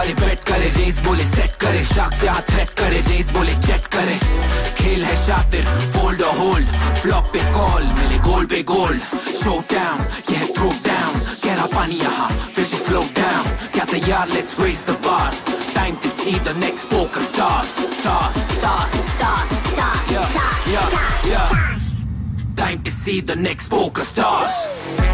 सारे बेट करे, रेस बोले सेट करे, शार्क से हाथ थ्रेट करे, रेस बोले जेट करे। खेल है शातिर, फोल्ड और होल्ड, फ्लॉप पे कॉल, मिले गोल पे गोल्ड। शो डाउन, ये है थ्रो डाउन, गहरा पानी यहाँ, फिश स्लो डाउन। क्या तैयार, let's raise the bar, time to see the next poker stars. Stars, stars, stars, stars, yeah. Time to see the next poker stars.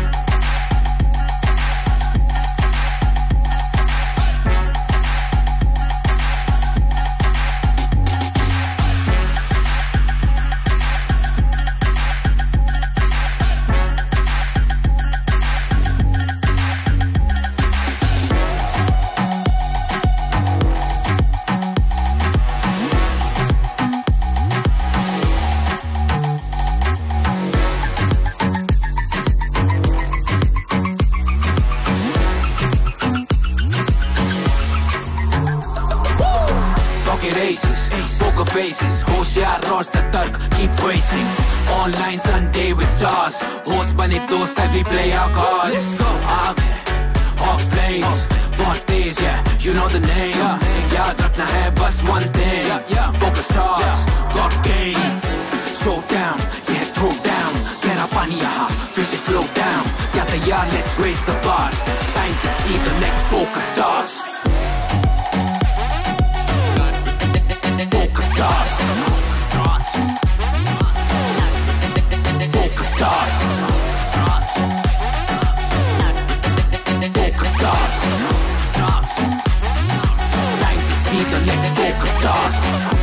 Poker faces, होशियार और सतर्क, keep racing. Online Sunday with stars, host बने दोस्त as we play our cards. आग है, hot flames, बहुत तेज है, you know the name. याद रखना है बस one thing, poker stars, got game. Showdown, yeah throw down, गहरा पानी यहाँ, fish slow down. क्या तैयार, let's raise the bar, time to see the next poker stars. Poker stars. Poker stars. Poker stars. Time to see the next poker stars.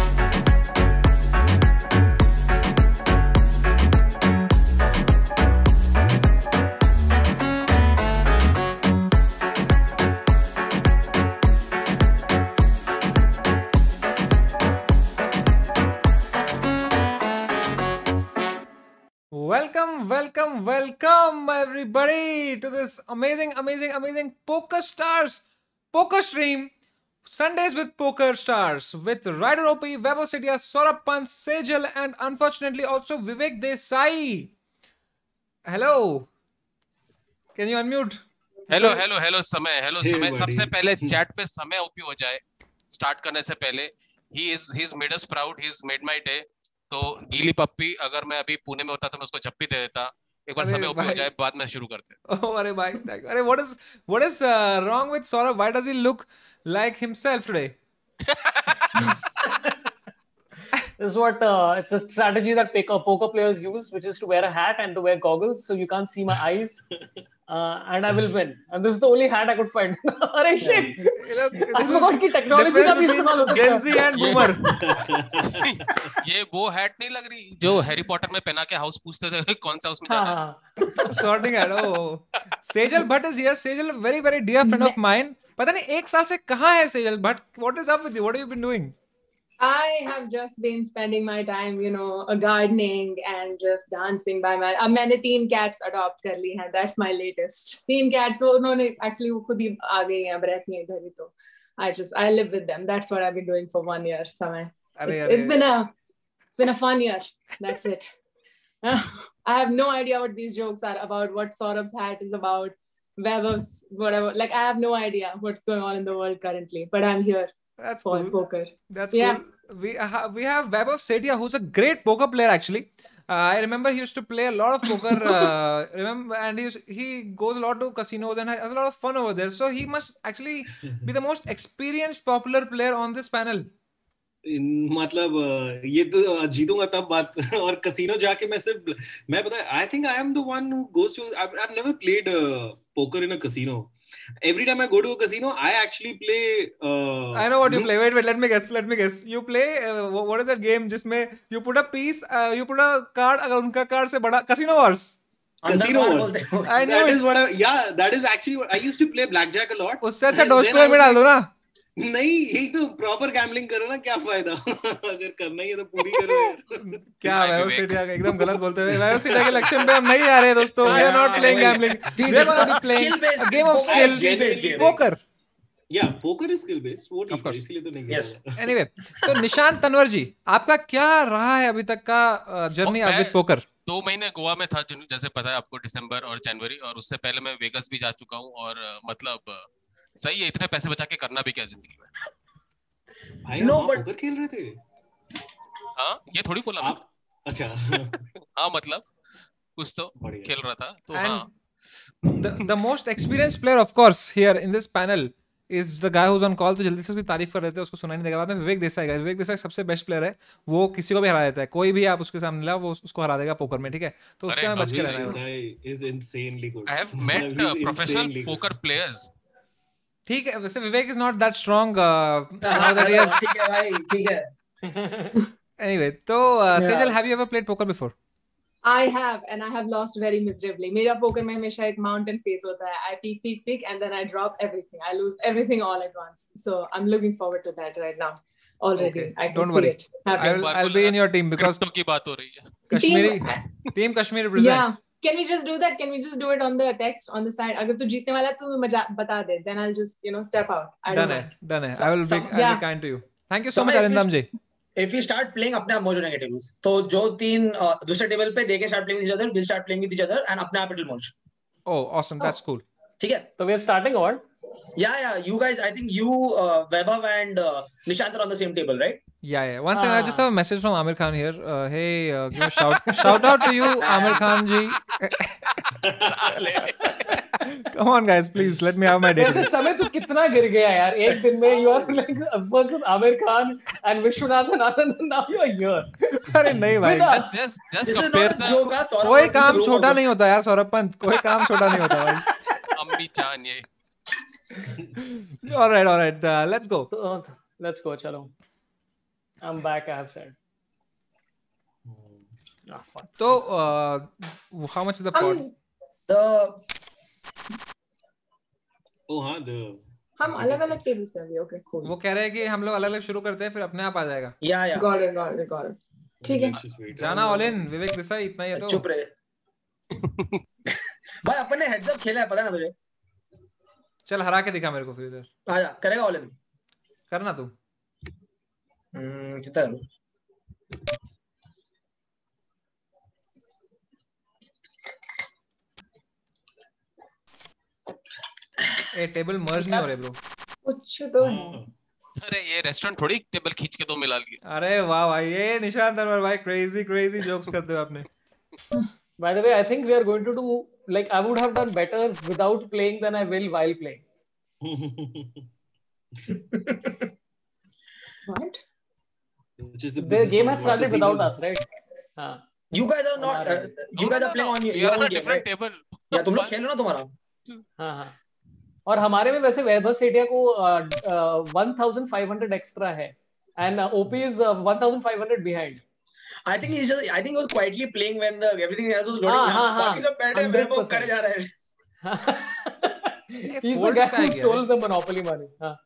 Welcome everybody to this amazing Poker Stars poker stream. Sundays with Poker Stars with Ryder OP, Vaibhav Sethia, Saurabh Pant, Sejal and unfortunately also Vivek Desai. Hello. Can you unmute? Hello समय सबसे पहले chat पे Samay OP हो जाए start करने से पहले. he is made us proud, he's made my day. तो गीली पप्पी अगर मैं अभी पुणे में होता तो मैं उसको झप्पी दे देता. एक बार समय ओपी हो जाए बाद में शुरू करते. अरे भाई, अरे what is wrong with Saurabh? Why does he look like himself today? This is what it's a strategy that poker players use, which is to wear a hat and to wear goggles so you can't see my eyes, and I will win. And this is the only hat I could find. Arey shit! I forgot कि technology का भी इस्तेमाल हो सकता है. Gen Z and boomer. ये वो hat नहीं लग रही जो हैरी पॉटर में पहना के हाउस पूछते थे कौन सा उसमें जाना है. Sorting hat. Oh, Sejal Bhatt is here. Sejal, very dear friend of mine. पता नहीं एक साल से कहाँ है Sejal Bhatt? What is up with you? What have you been doing? I have just been spending my time, gardening and just dancing by my. अब मैंने 3 cats adopt कर ली हैं. That's my latest. 3 cats वो उन्होंने actually वो खुद ही आ गई हैं. अब रहती हैं इधर ही तो. I live with them. That's what I've been doing for 1 year. समय. It's been a fun year. That's it. I have no idea what these jokes are about. What Saurabh's hat is about. Vaibhav's whatever. Like I have no idea what's going on in the world currently. But I'm here. That's for cool. Poker. That's cool. We have Vaibhav Sethia, who's a great poker player actually. I remember he used to play a lot of poker. And he goes a lot to casinos and has a lot of fun over there. So he must actually be the most experienced popular player on this panel. मतलब ये तो जीतूंगा तब बात. और casino जाके मैं पता है, I think I am the one who goes to. I've never played poker in a casino. Every time I go to a casino, I actually play. I know what you play. Wait. Let me guess. You play. What is that game? जिसमें you put a piece, you put a card. अगर उनका card से बड़ा Casino Wars. Casino Wars. I know. That is what. That is actually what I used to play blackjack a lot. उससे अच्छा Dogecoin में डाल दो ना. नहीं, यही तो प्रॉपर गैम्बलिंग करो ना. क्या फायदा अगर करना ही है तो पूरी करो यार. क्या वैभव सेठिया एकदम गलत बोलते हैं. वैभव सेठिया के इलेक्शन पे हम नहीं आ रहे दोस्तों. We are not playing gambling. We are going to be playing a game of skill, poker. Yeah, poker is skill based. वो ठीक है, इसलिए तो नहीं. Yes. Anyway, तो निशांत तनवर जी, आपका क्या रहा है अभी तक का जर्नी विद पोकर? 2 महीने गोवा में था, जैसे पता है आपको, दिसंबर और जनवरी. और उससे पहले मैं वेगस भी जा चुका हूँ. और मतलब सही है, इतने पैसे बचा के करना भी क्या जिंदगी में। भाई No, आप but- पोकर खेल रहे थे? हाँ, ये थोड़ी बोला आप अच्छा हाँ, मतलब कुछ तो बढ़िया। खेल रहा था तो And हाँ। the most experienced player, of course, here in this panel is the guy who's on call. तो जल्दी से उसकी तारीफ कर देते हैं, उसको सुनाई नहीं देगा बाद में। विवेक देसाई का, विवेक देसाई सबसे बेस्ट प्लेयर है, वो किसी को भी हरा देता है, कोई भी आप उसके सामने लाओ वो उसको हरा देगा पोकर में, ठीक है? तो उससे हमें बच के रहना है बस। Guy is insanely good. I have met He's professional insanely good. poker players. ठीक है, वैसे विवेक is not that strong now that he has ठीक है भाई, ठीक है। anyway. तो Sejal, have you ever played poker before? I have, and I have lost very miserably. मेरा poker में हमेशा एक mountain phase होता है. I peak, and then I drop everything. I lose everything all at once. So I'm looking forward to that right now. Already, Okay, I can don't see worry. it happening. I'll be in your team because crypto की बात हो रही है। Team Kashmir present. Yeah. Can we just do that? Can we just do it on the text on the side? अगर तू जीतने वाला है तो मुझे बता दे. Then I'll just step out. I don't know. Done है. I'll be Yeah. kind to you. Thank you so much, Samay, Arindam ji. If we start playing अपने आप मौज हो जाएंगे tables. तो जो तीन दूसरे टेबल पे they can start playing with each other, we'll start playing with each other, and अपने आप it will merge. Oh, awesome. That's cool. ठीक है? So we're starting on. Yeah. You guys, I think you, Vaibhav and Nishant are on the same table, right? Yeah. One second, I just have a message from Amir Khan here. Hey, give a shout out to you, Amir Khan ji. Come on, guys, please let me have my वैसे date. समय तू कितना गिर गया यार एक दिन में. You are like versus Amir Khan and Vishwanathan Anand. Now you are here. अरे नहीं भाई, Just This is compare not a the joke, huh? Saurabh कोई Gandhi काम group छोटा also. नहीं होता यार सौरभ पंत, कोई काम छोटा नहीं होता भाई. अम्मी जान ये। All right, let's go. So, let's go. चलो. I'm back. I have said. Fuck. So, how much is the pot? The Oh हाँ, हम अलग-अलग tables पे हैं. Okay, cool. वो कह रहे हैं कि हम लोग अलग-अलग शुरू करते हैं फिर अपने आप आ जाएगा. yeah. Got it. ठीक है. let's just wait. जाना ऑल इन, विवेक देसाई, इतना ही है तो. चुप रहे. भाई अपन ने heads up खेला है, पता है ना तुझे? चल हरा के दिखा मेरे को फिर इधर. आजा, करेगा all in. करना तू. कितना करूं? ए टेबल मर्ज नहीं हो रहे ब्रो. कुछ तो है. अरे ये रेस्टोरेंट थोड़ी टेबल खींच के दो मिला लिया। अरे वाह भाई, ये निशांत अनवर भाई क्रेजी जोक्स करते हो आपने. By the way, I think we are going to do like I would have done better without playing than I will while playing. What? Which is the The business game model. had started What without casinos- us, right? हाँ. You guys are not. You guys are playing on We your are on own a game, different right? table. या तुम लोग खेल लो ना तुम्हारा. हाँ. और हमारे में वैसे वैभव सेठिया को 1500 एक्स्ट्रा है and OP is 1500 behind. I think he was quietly playing when everything else was loading. हाँ. बाकी सब बैठे वैभव करे जा रहे हैं. ये He's the fold guy पे आ who गया stole है. the monopoly money. हाँ.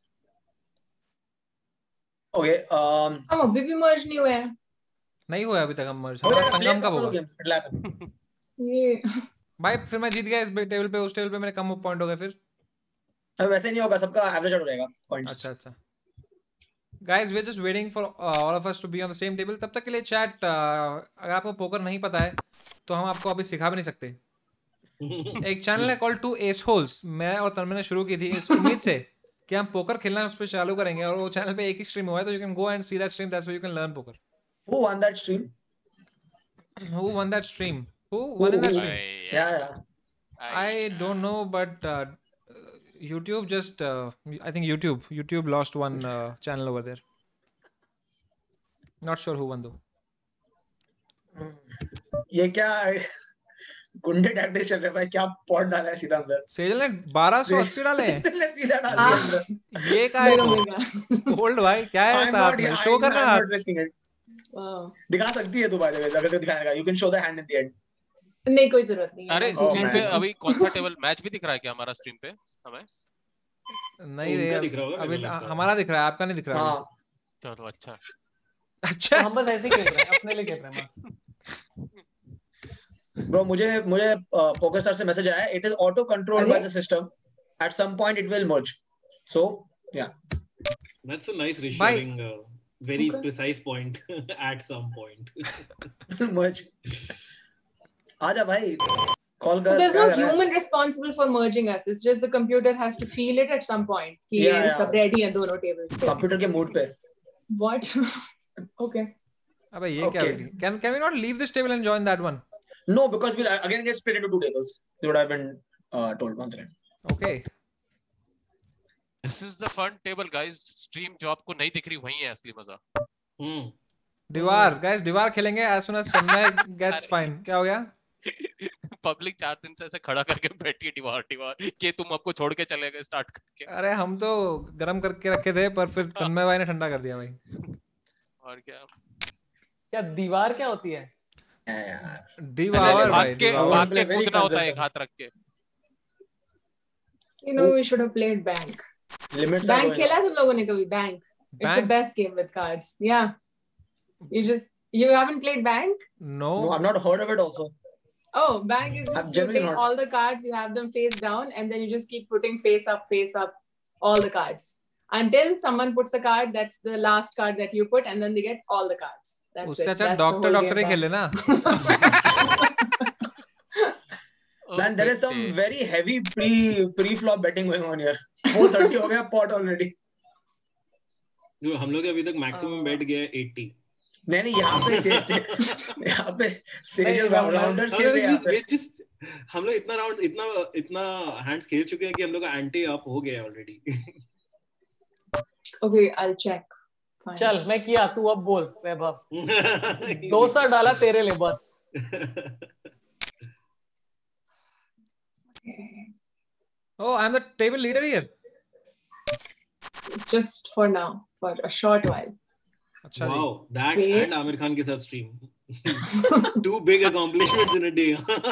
Okay. हम अभी भी merge नहीं हुए हैं. नहीं हुआ अभी तक हम मर्ज. हमारा संगम कब होगा ये भाई? फिर मैं जीत गया इस टेबल पे, उस टेबल पे मेरे कम पॉइंट हो गए फिर. अब वैसे नहीं होगा, सबका एवरेज हो जाएगा पॉइंट्स. अच्छा. Guys, we're just waiting for all of us to be on the same table. तब तक के लिए चैट, अगर आपको पोकर नहीं पता है तो हम आपको अभी सिखा भी नहीं सकते. एक चैनल है कॉल्ड 2 Ace Holes, मैं और तन्मय ने शुरू की थी इस उम्मीद से कि हम पोकर खेलना उस पर चालू करेंगे, और वो चैनल पे एक ही स्ट्रीम हुआ है, तो you can go and see that stream. That's where you can learn poker. Who won that stream? Who won that stream? Who won in that stream? Yeah. I don't know, but YouTube just I think YouTube lost one channel over there. Not sure who won though. ये क्या गुंडे tactics चल रहे भाई? क्या pot डाला है सीधा अंदर? सेजल ने 1280 डाले हैं. सीधा डाल दिया अंदर. ये क्या है? होल्ड भाई, क्या है साथ में? शो करना I'm है. not risking it. wow. दिखा सकती है तू बाय द वे, अगर तो दिखाएगा. You can show the hand in the end. नहीं, कोई जरूरत नहीं है. अरे Oh, स्ट्रीम पे man. अभी कौन सा टेबल मैच भी दिख रहा है क्या हमारा स्ट्रीम पे हमें? नहीं उनका रे, दिख रहा होगा, अभी मेरे को लगता है. हमारा दिख रहा है, आपका नहीं दिख रहा है. हाँ. चलो अच्छा। तो अच्छा. हम बस ऐसे ही खेल रहे हैं, अपने लिए खेल रहे हैं बस. Bro, मुझे PokerStars से मैसेज आया है. It is auto controlled by अरे? the system. At some point it will merge. So, yeah. That's a nice Bye. reassuring, very Okay. precise point. At some point. merge. आजा भाई. Call So कर there's क्या no कर रहा है? human responsible for merging us. It's just the computer has to feel it at some point. कि Yeah, ये yeah. सब ready है दोनों tables पे. कंप्यूटर के मूड पे. What? Okay. अबे ये क्या Okay. हुई? Can we not leave this table and join that one? No, because we'll again get split into two tables. They would have been told once again. Okay. This is the fun table, guys. Stream जो आपको नहीं दिख रही वही है असली मजा. दीवार guys, दीवार खेलेंगे as soon as Tanmay gets fine. क्या हो गया? पब्लिक 4 दिन से ऐसे खड़ा करके बैठी है दीवार कि तुम आपको छोड़ के चले गए स्टार्ट करके. अरे हम तो गरम करके रखे थे पर फिर तन्मय भाई ने ठंडा कर दिया भाई. और क्या दीवार क्या होती है? दीवार भाई. भाग के कूदना होता है एक हाथ रख के. You know, we should have played Bank. Limits Bank खेला तुम लोगों ने कभी? Bank. It's the Bank? best game with cards. Yeah. You haven't played Bank? No. No, I've not heard of it also. Oh, Bank is I've just you generally take not. all the cards, you have them face down, and then you just keep putting face up, all the cards. Until someone puts a card, that's the last card that you put, and then they get all the cards. That's उससे it. अच्छा That's the whole doctor ही game खेले ना. Man, there is some very heavy pre-flop betting going on here. 430 हो गया pot already. जो हम लोग के अभी तक मैक्सिमम बेट गया है 80. नहीं यहाँ पे serial rounders खेल रहे हैं यहाँ पे. हम लोग इतना राउंड इतना हैंड्स खेल चुके हैं कि हम लोग का एंटी अप हो गया already. Okay, I'll check. Fine. चल मैं किया, तू अब बोल वैभव. 200 डाला तेरे लिए बस. Oh, I'm the table leader here. Just for now, for a short while. अच्छा जी. Wow, that Wait. and Aamir Khan के साथ stream. Two big accomplishments in a day.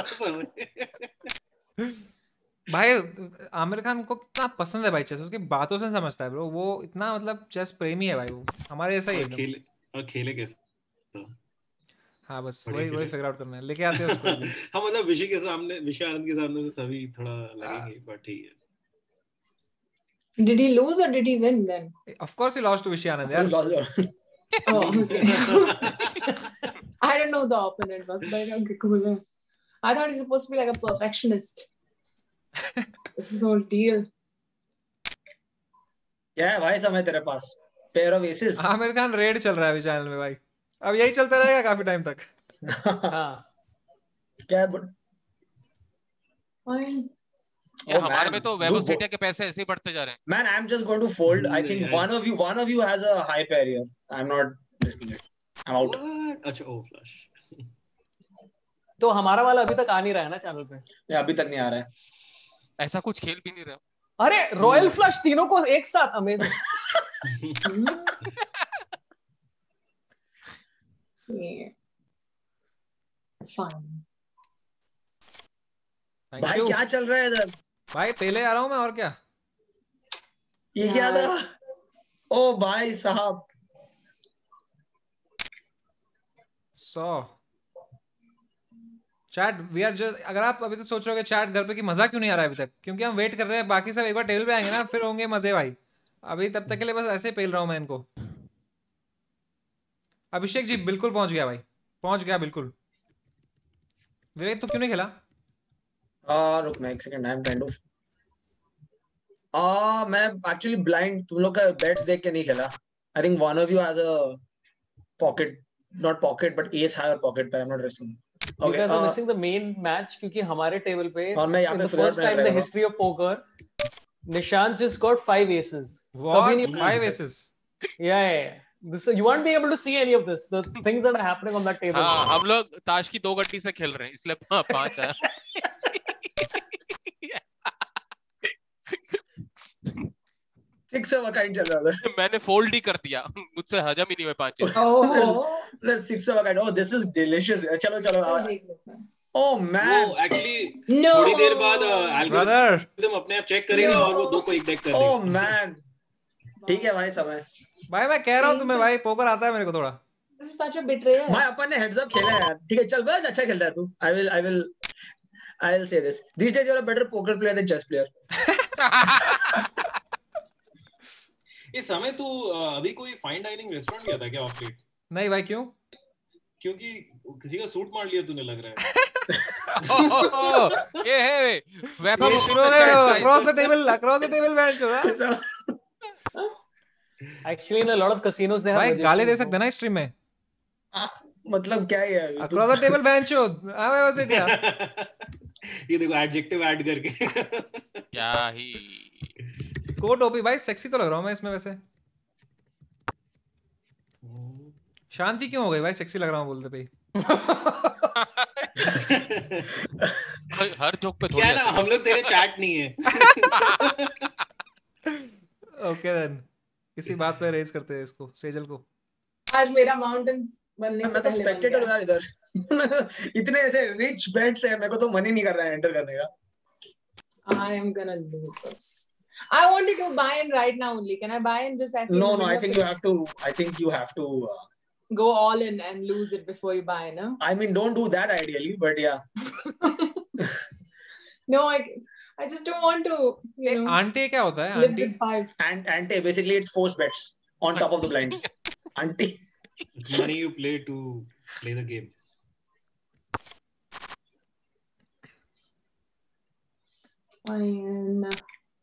भाई आमिर खान को कितना पसंद है भाई चेस. उसकी बातों से समझता है ब्रो. वो इतना मतलब चेस प्रेमी है भाई. वो हमारे जैसा ही है एकदम. और खेले कैसे? हाँ बस बढ़िया वही फिगर आउट करना है. लेके आते हैं उसको. हाँ मतलब विषय आनंद के सामने तो सभी थोड़ा लगेंगे बट ठीक है. Did he lose or did he win then? Of course he lost to Vishy Anand यार. Oh, okay. I don't know who the opponent was, but okay, cool. I thought he's supposed to be like a perfectionist. This is whole deal. क्या है भाई समय तेरे पास? Pair of aces. Aamir Khan raid चल रहा है अभी चैनल में भाई. अब यही चलता रहेगा काफी टाइम तक. हाँ. क्या है? Fine. ये Oh, हमारे man. में तो वैभव Do- सेठिया के पैसे ऐसे ही बढ़ते जा रहे हैं. Man, I'm just going to fold. I think Yeah. one of you has a high pair here. I'm not risking it. I'm out. What? अच्छा oh flush. तो हमारा वाला अभी तक आ नहीं रहा है ना चैनल पे. ये अभी तक नहीं आ रहा है. ऐसा कुछ खेल भी नहीं रहे. अरे रॉयल फ्लश तीनों को एक साथ. अमेजिंग. Yeah. Fine. Thank भाई you. क्या चल रहा है इधर? भाई पहले आ रहा हूँ मैं और क्या. ये क्या था? ओ भाई साहब. So chat we are just. अगर आप अभी तो सोच रहे हो कि चैट घर पे की मजा क्यों नहीं आ रहा है अभी तक, क्योंकि हम वेट कर रहे हैं. बाकी सब एक बार टेबल पे आएंगे ना फिर होंगे मजे भाई. अभी तब तक के लिए बस ऐसे पेल रहा हूँ मैं इनको. अभिषेक जी बिल्कुल पहुंच गया भाई. पहुंच गया बिल्कुल. विवेक तो क्यों नहीं खेला? रुक मैं एक second. I am trying to. मैं एक्चुअली ब्लाइंड तुम लोग का बेट्स देख के नहीं खेला. I think one of you has a pocket, not pocket but ace higher pocket पर. I am not risking. You guys are missing the main match क्योंकि हमारे टेबल पे और मैं यहाँ in पे the figure first out time in the रहेगा. history of poker, Nishant just got 5 aces. What? कभी नहीं- 5 aces? Yeah. This you won't be able to see any of this. The things that are happening on that table. हाँ हम लोग ताश की 2 गड्डी से खेल रहे हैं इसलिए 5 है. 6 of a kind चल रहा था. मैंने फोल्ड ही कर दिया. मुझसे हजम ही नहीं हुए 5. Oh. Let's 6 of a kind. Oh, this is delicious. चलो चलो. Oh man. वो एक्चुअली No. थोड़ी देर बाद एल्गोरिथम ब्रदर अपने आप चेक करेगा और वो 2 को एक डेक कर Oh देगा. man. ठीक है भाई समय. भाई मैं कह रहा हूँ तुम्हें भाई पोकर आता है मेरे को थोड़ा. This is such a betrayal. भाई अपन ने हेड्स अप खेला है यार. ठीक है चल बस अच्छा खेल रहा है तू. I'll say this. These days you're a better poker player than chess player. इस समय तू अभी कोई फाइन डाइनिंग रेस्टोरेंट गया था क्या ऑफ लेट? नहीं भाई क्यों? क्योंकि किसी का सूट मार लिया तूने लग रहा है. ये है वैभव शुरू हो गए across the table bench हो रहा. Actually, in a lot of casinos, they have. भाई गाली दे magicians, सकते ना स्ट्रीम में. मतलब क्या है अभी? Across the table bench हो. आवे वैसे क्या? ये देखो एडजेक्टिव ऐड करके. क्या ही कोट ओपी भाई सेक्सी तो लग रहा हूँ मैं इसमें वैसे. शांति क्यों हो गई भाई? सेक्सी लग रहा हूँ बोलते पे. हर जोक पे क्या थोड़ी ना हम लोग तेरे चैट नहीं है. ओके देन इसी बात पे रेज करते हैं इसको सेजल को. आज मेरा माउंटेन बनने से मैं तो पहले बन स्पेक्टेटर गया. यार इधर. इतने ऐसे रिच बेट्स है, मेरे को तो मन ही नहीं कर रहा है एंटर करने का. I am gonna lose this. I wanted to buy in right now only. Can I buy in just as No, I think you have to. I think you have to. Go all in and lose it before you buy, no? I mean, don't do that ideally, but yeah. No, I just don't want to, you know, aunty क्या होता है? live aunty with 5. And ante basically it's forced bets on top of the blinds. Ante. It's money you play to play the game. Fine.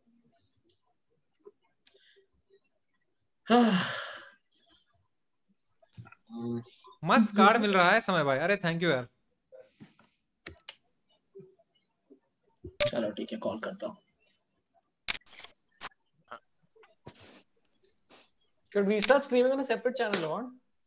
मस्त card मिल रहा है समय भाई. अरे थैंक यू यार. चलो ठीक है, कॉल करता हूँ. Should we start streaming on a separate channel or?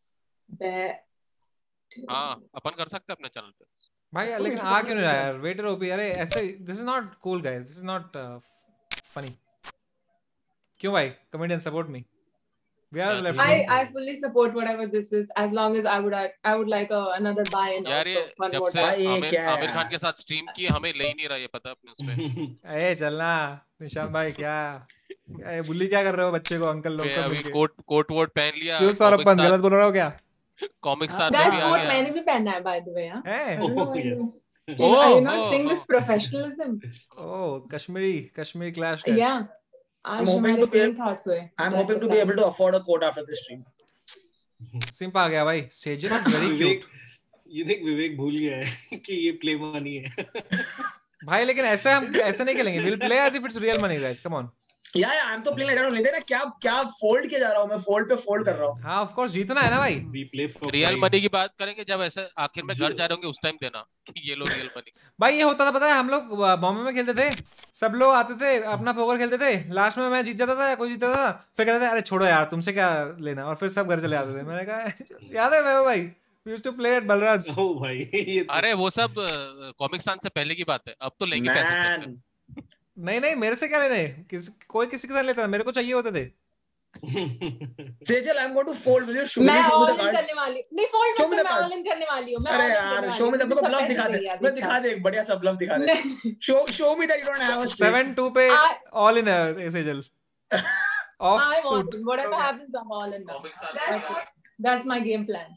हाँ अपन कर सकते हैं अपने चैनल पे. भाई लेकिन आ क्यों नहीं रहा यार? Waiter OP. अरे ऐसे this is not cool guys. This is not funny. क्यों भाई? Comedian support me. We are left. I fully support whatever this is as long as I would like another buy-in यार ये also. One जब more से time. Aamir Khan के साथ stream की हमें ले ही नहीं रहा, ये पता है अपने उसमें. ए चलना निशान भाई. क्या ए बुली क्या कर रहे हो बच्चे को? अंकल लोग सब अभी मिलके. कोट वोट पहन लिया. क्यों सौरभ पंत गलत बोल रहा हो क्या? कॉमिक स्टार में Guys, भी आ coat गया. मैंने भी पहना है by the way. Huh? है. I don't know why Oh, you- Oh, Are you not oh, seeing oh. this professionalism? ओ कश्मीरी क्लैश. Yeah. आज hoping हमारे to be- same thoughts हुए. I'm hoping to be able to afford a coat after this stream. सिंप आ गया भाई. Sejal is very Vivek, cute. you think Vivek भूल गया है कि ये प्ले मनी है. भाई लेकिन ऐसे हम ऐसे नहीं खेलेंगे. Will play as if it's real money guys. Come on. Yeah, I'm तो playing like that only. देखना क्या फोल्ड किया जा रहा हूँ मैं. फोल्ड पे फोल्ड कर रहा हूँ. हाँ ऑफ कोर्स जीतना है ना भाई. We play for real pride. Money की बात करेंगे जब ऐसे आखिर में घर जा रहे होंगे उस टाइम देना कि ये लो रियल मनी. भाई ये होता था पता है. हम लोग बॉम्बे में खेलते थे. सब लोग आते थे अपना पोकर खेलते थे. लास्ट में मैं जीत जाता था या कोई जीतता था. फिर कहते थे अरे छोड़ो यार तुमसे क्या लेना. और फिर सब घर चले आते थे. मैंने कहा याद है भाई we used to play at Balraj. Oh भाई ये तो- अरे वो सब कॉमिक स्टान से पहले की बात है. अब तो लेंगे पैसे तेरे से. Man. नहीं मेरे से क्या लेने. कोई किसी के साथ लेता था. मेरे को चाहिए होते थे. Sejal, I'm going to fold. Will you show me मैं the all in cards? करने वाली. नहीं fold Show मत me कर, the मैं cards. all in करने वाली हूँ. मैं अरे all in यार, करने show me वाली the हूँ. मुझे सब bluff पैसे दिखा दे. चाहिए अभी मैं दिखा दे एक बढ़िया सा bluff दिखा दे. नहीं. Show me that you don't have a spade. 7-2 पे ऑल इन है Sejal. Off I'm all suit. in. Whatever happens, I'm all in now. Comic stan That's my game plan.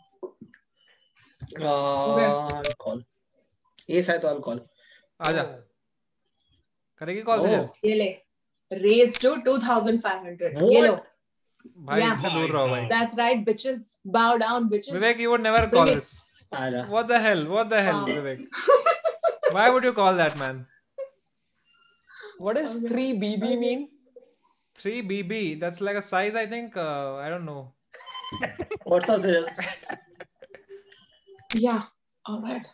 I'll call. Ace है तो I'll call. आजा. करेगी call Oh. Sejal. ये ले. Raise to 2,500. What? ये लो. भाई Yeah. इससे दूर रहो भाई. That's right, bitches. Bow down, bitches. Vivek, you would never Bring call it. this. आजा. What the hell, Vivek? Why would you call that, man? What does 3BB mean? 3BB. That's like a size, I think. I don't know. What's up, Sejal? Yeah. All right.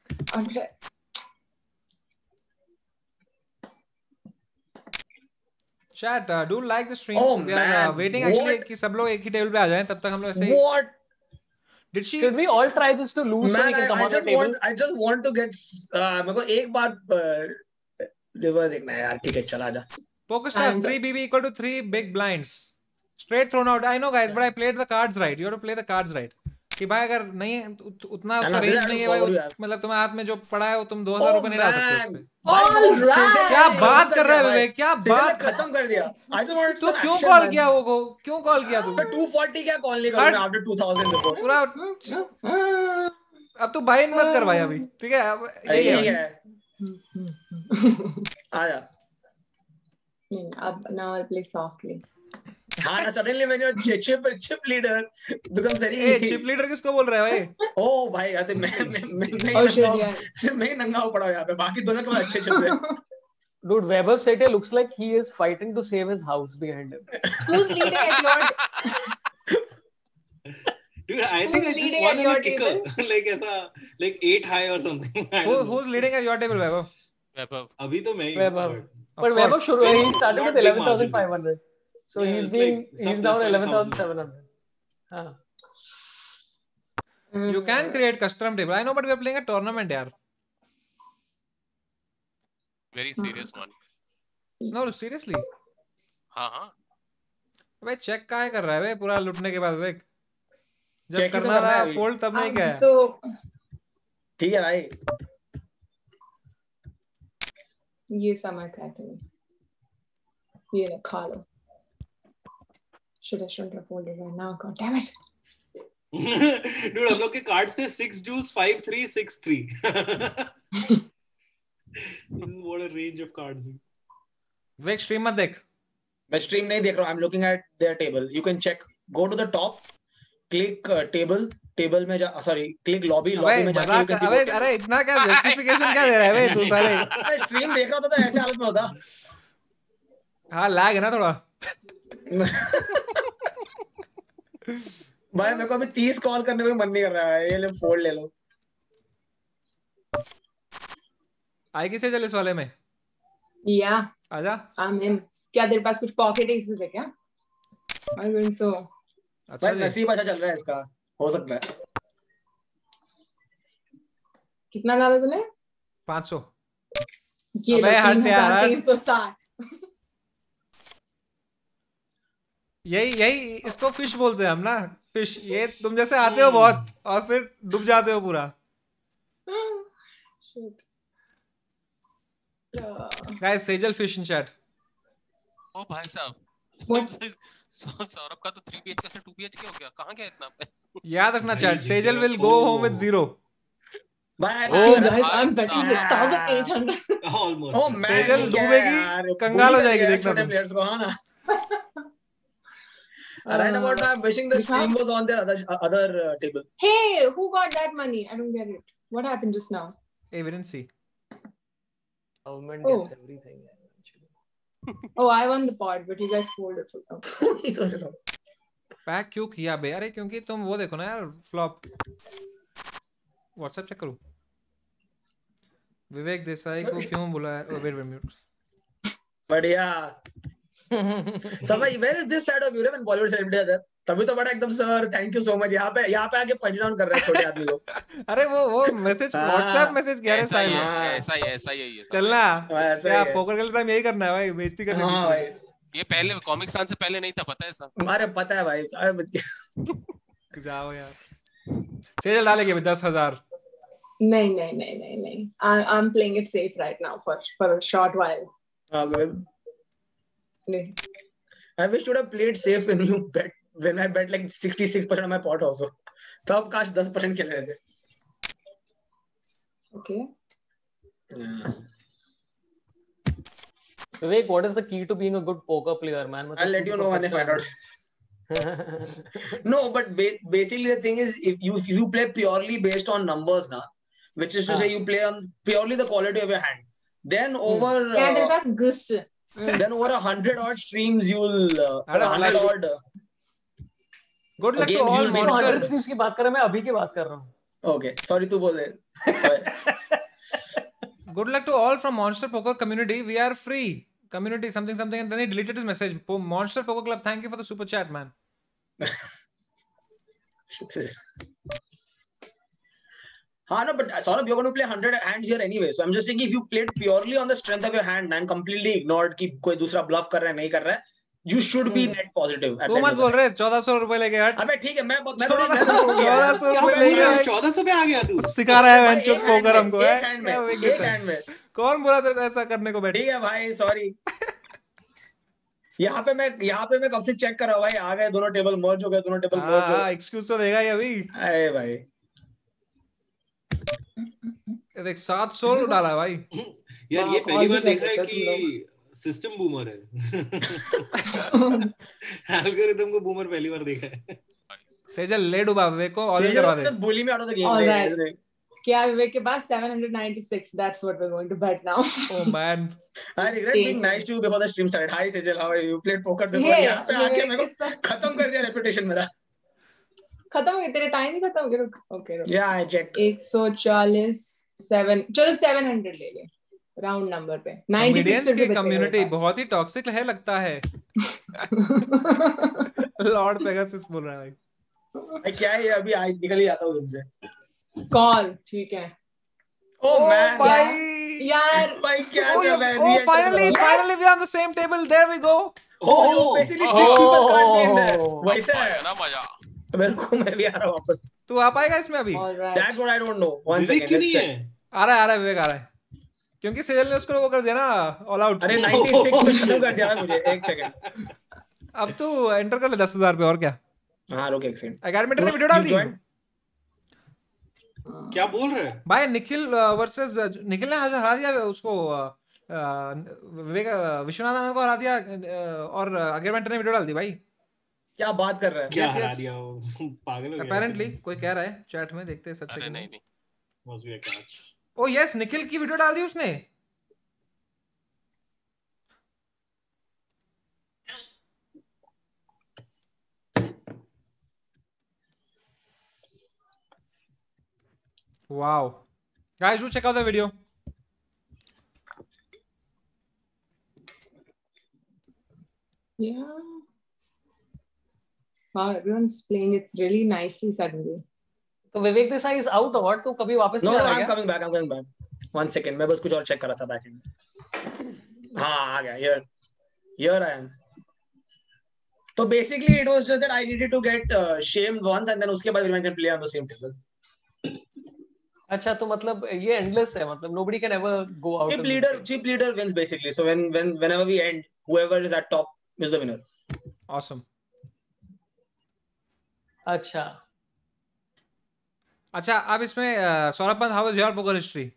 Chat, do like the stream. Oh, We are man, waiting actually what? कि सब लोग एक ही table पे आ जाएं. तब तक हम लोग ऐसे ही. What? Did she? Should we all try this to lose so we Man, can come I on the just table? want to get. मेरे को एक बार रिवर देखना है यार. ठीक है, चला जा. PokerStars And- 3BB equal to 3 big blinds. Straight thrown out. I know guys, but I played the cards right. You have to play the cards right. कि भाई अगर नहीं है उतना उसका रेंज नहीं है भाई. मतलब तुम्हारे हाथ में जो पड़ा है वो तुम 2,000 रुपए नहीं डाल सकते उस पे. All right. क्या बात कर रहा है विवेक? क्या बात कर. खत्म कर दिया. I just wanted तू some क्यों action, कॉल man. किया वो को? क्यों कॉल किया तू? मैं 240 क्या कॉल नहीं करूंगा after 2000 before. पूरा अब तू भाई मत कर भाई अभी. ठीक है अब यही यही है. है. आजा. Now I'll play softly. हाँ ना, suddenly when your chip leader becomes very. ए चिप लीडर किसको बोल रहा है भाई? ओ भाई यार मैं नंगा हो पड़ा हूं यहाँ पे, बाकी दोनों के अच्छे चिप्स हैं. Dude, Weber Sete looks like he is fighting to save his house behind him. Who's leading at your Dude, I think I just won on a kicker. Like ऐसा, like 8 high or something. Who's leading at your table, Vaibhav? Vaibhav. अभी तो मैं ही. Weber. But Weber should he started with 11,500. So Yeah, he's like now some 11,700. हाँ. You can create custom table. I know, but we are playing a tournament, यार. Very serious one. No, seriously. हाँ. भाई check काहे कर रहा है भाई पूरा लूटने के बाद देख. जब Check ही तो करना करना है रहा अभी. फोल्ड तब नहीं क्या है. तो ठीक है भाई. ये समय कहते हैं. ये ना खा लो. Shouldn't have folded right now. God damn it. Dude, हम लोग के कार्ड्स थे 6 deuce 5 3 6 3. What a range of cards. वेक स्ट्रीम मत देख. मैं स्ट्रीम नहीं देख रहा हूँ. I'm looking at their table. You can check. Go to the top. Click table में जा. Sorry, click lobby में जाके you can see. अरे इतना क्या जस्टिफिकेशन क्या दे रहा है भाई तू सारे. मैं स्ट्रीम देख रहा था तो ऐसे हालत में होता. हाँ लैग है ना थोड़ा. भाई मेरे को अभी 30 कॉल करने में मन नहीं कर रहा है. ये ले फोल्ड ले लो. आई किसे चल इस वाले में. Yeah, आजा. I'm in. क्या तेरे पास कुछ पॉकेट एसेस है क्या? I'm going so. अच्छा भाई नसीब अच्छा चल रहा है इसका. हो सकता है. कितना डाला तूने? 500. ये अबे हट यार. 360. यही इसको फिश बोलते हैं हम ना. फिश. ये तुम जैसे आते हो बहुत और फिर डूब जाते हो पूरा. Guys, Sejal fish in chat. ओ भाई साहब. What? सौरभ का तो 3 BHK से 2 BHK हो गया. कहाँ गया इतना पैसा? याद रखना chat. Sejal will go home with 0. भाई Oh guys, भाई I'm betting साहब. 6,800. Almost. ओ मैं Sejal नहीं गया डूबेगी, यार. कंगाल हो जाएगी, भूल देखना गया तुम. प्लेयर्स को. हाँ ना. Right about now, I'm wishing the stream was on the other table. Hey, who got that money? I don't get it. What happened just now? Hey, we didn't see. Government Oh. gets everything. Oh, I won the pot, but you guys folded for them. Pack क्यों किया बे? अरे क्योंकि तुम वो देखो ना यार flop. WhatsApp check करो. विवेक देसाई को क्यों बुलाया? Wait mute. बढ़िया. समझ. Where is this side of Europe and Bollywood celebrity there? तभी तो बड़ा एकदम sir thank you so much. यहाँ पे आके पंच डाउन कर रहे हैं छोटे आदमी को. अरे वो मैसेज व्हाट्सएप मैसेज कह रहे ऐसा ही साइड. है, ऐसा ही है. चलना. ऐसा ही क्या है. पोकर खेलते टाइम यही करना है भाई. बेइज्जती करनी हाँ है. भाई. ये पहले कॉमिक सान से पहले नहीं था, पता है ऐसा. हमारे पता है भाई. जाओ यार. सेजल डालेंगे 10,000. नहीं. I'm playing it safe right now for a short while. I wish you would have played safe when I bet like 66% of my pot also. तब काश 10% खेल रहे थे. Okay. Vivek, what is the key to being a good poker player, man? I'll let you know when I find out. No, but basically the thing is, if you play purely based on numbers now, which is to say you play on purely the quality of your hand, then over क्या तेरे पास गुस्सा? then over 100 odd streams you'll 100 odd Good luck to again, all you'll be monster. 100 streams की बात कर रहा हूँ, मैं अभी की बात कर रहा हूँ. okay sorry तू बोल रहे. Good luck to all from Monster Poker community. We are free. Community something and then he deleted his message. Monster Poker Club, thank you for the super chat, man. No, but Saurabh, you're going to play 100 hands here anyway. So I'm just saying, if you played purely on the strength of your hand and completely ignored कि कोई दूसरा bluff कर रहा है नहीं कर रहा है, you should be net positive. तू मत बोल रहे 1400 रुपए लेके हट. अबे ठीक है, मैं 1400 रुपए लेके हट. 1400 पे आ गया तू. सिखा रहा है वेंचर पोकर हमको है. एक हैंड में कौन बोला तेरे को ऐसा करने को? बैठ. ठीक है भाई, सॉरी. यहाँ पे मैं कब से चेक कर रहा हूँ भाई. आ गए दोनों टेबल मर्ज हो गए. हां एक्सक्यूज तो देगा ही अभी. अरे भाई देख 700 डाला भाई. यार ये पहली बार देख रहा है कि सिस्टम बूमर है. एल्गोरिथम को बूमर पहली बार देखा है. सेजल ले डूबा विवेक को ऑल इन करवा दे. bully me out of the game. All नहीं, right. नहीं. क्या विवेक के पास 796. That's what we're going to bet now. Oh man. I regret being nice to you before the stream started. Hi Sejal, how are you? You played poker before. Hey, यहाँ पे आके Vivek, मेरे it's को खत्म कर दिया reputation मेरा. खत्म हो गया तेरा टाइम ही खत्म हो गया. Okay Yeah, I checked. 147. चलो 700 ले ले राउंड नंबर पे. 96 कॉमेडियंस की पे कम्युनिटी बहुत ही टॉक्सिक है लगता है. लॉर्ड पेगासस बोल रहा है भाई. भाई क्या है ये अभी आज निकल ही आता हूँ तुमसे. कॉल ठीक है. Oh man. भाई यार भाई क्या Oh, है you- man? oh, finally we are on the same table. There we go. Oh, basically six people can't be in there. अब वैसे आया ना मजा. मेरे को मैं भी आ रहा हूँ वापस. तू आ पाएगा इसमें अभी? All right. That's what I don't know. One Vivek second. क्यों Let's नहीं check. है? आ रहा है विवेक आ रहा है. क्योंकि सेजल ने उसको वो कर दिया ना ऑल आउट. अरे 96 पे खत्म कर दिया मुझे. एक सेकंड. अब तू एंटर कर ले 10,000 पे. और क्या हाँ रुक एक सेकंड. एकेडमी ने वीडियो डाल दी. क्या बोल रहे हैं? भाई निखिल वर्सेस निखिल ने हरा दिया उसको. विवेक विश्वनाथ आनंद को हरा दिया और अग्रीमेंट ने वीडियो डाल दी भाई. क्या बात कर रहा है? क्या Yes, हरा yes. दिया वो? पागल हो गया. अपेरेंटली कोई कह रहा है चैट में. देखते हैं सच है अरे कि नहीं नहीं. नहीं. Must be a catch. Oh yes Nikhil की वीडियो डाल दी उसने. Wow. Guys, do check out the video. Yeah. Wow, everyone's playing it really nicely suddenly. तो विवेक देसाई इज आउट और तो कभी वापस No, नहीं no, आ I'm गया. coming back. I'm coming back. One second. मैं बस कुछ और चेक कर रहा था बैक एंड. हाँ आ गया. Here I am. So basically it was just that I needed to get shamed once and then उसके बाद we can play on the same table. अच्छा तो मतलब ये एंडलेस है. मतलब nobody can ever go out. Cheap leader wins basically. So whenever we end, whoever is at top is the winner. Awesome. अच्छा अच्छा अब इसमें Saurabh Pant, how is your poker history?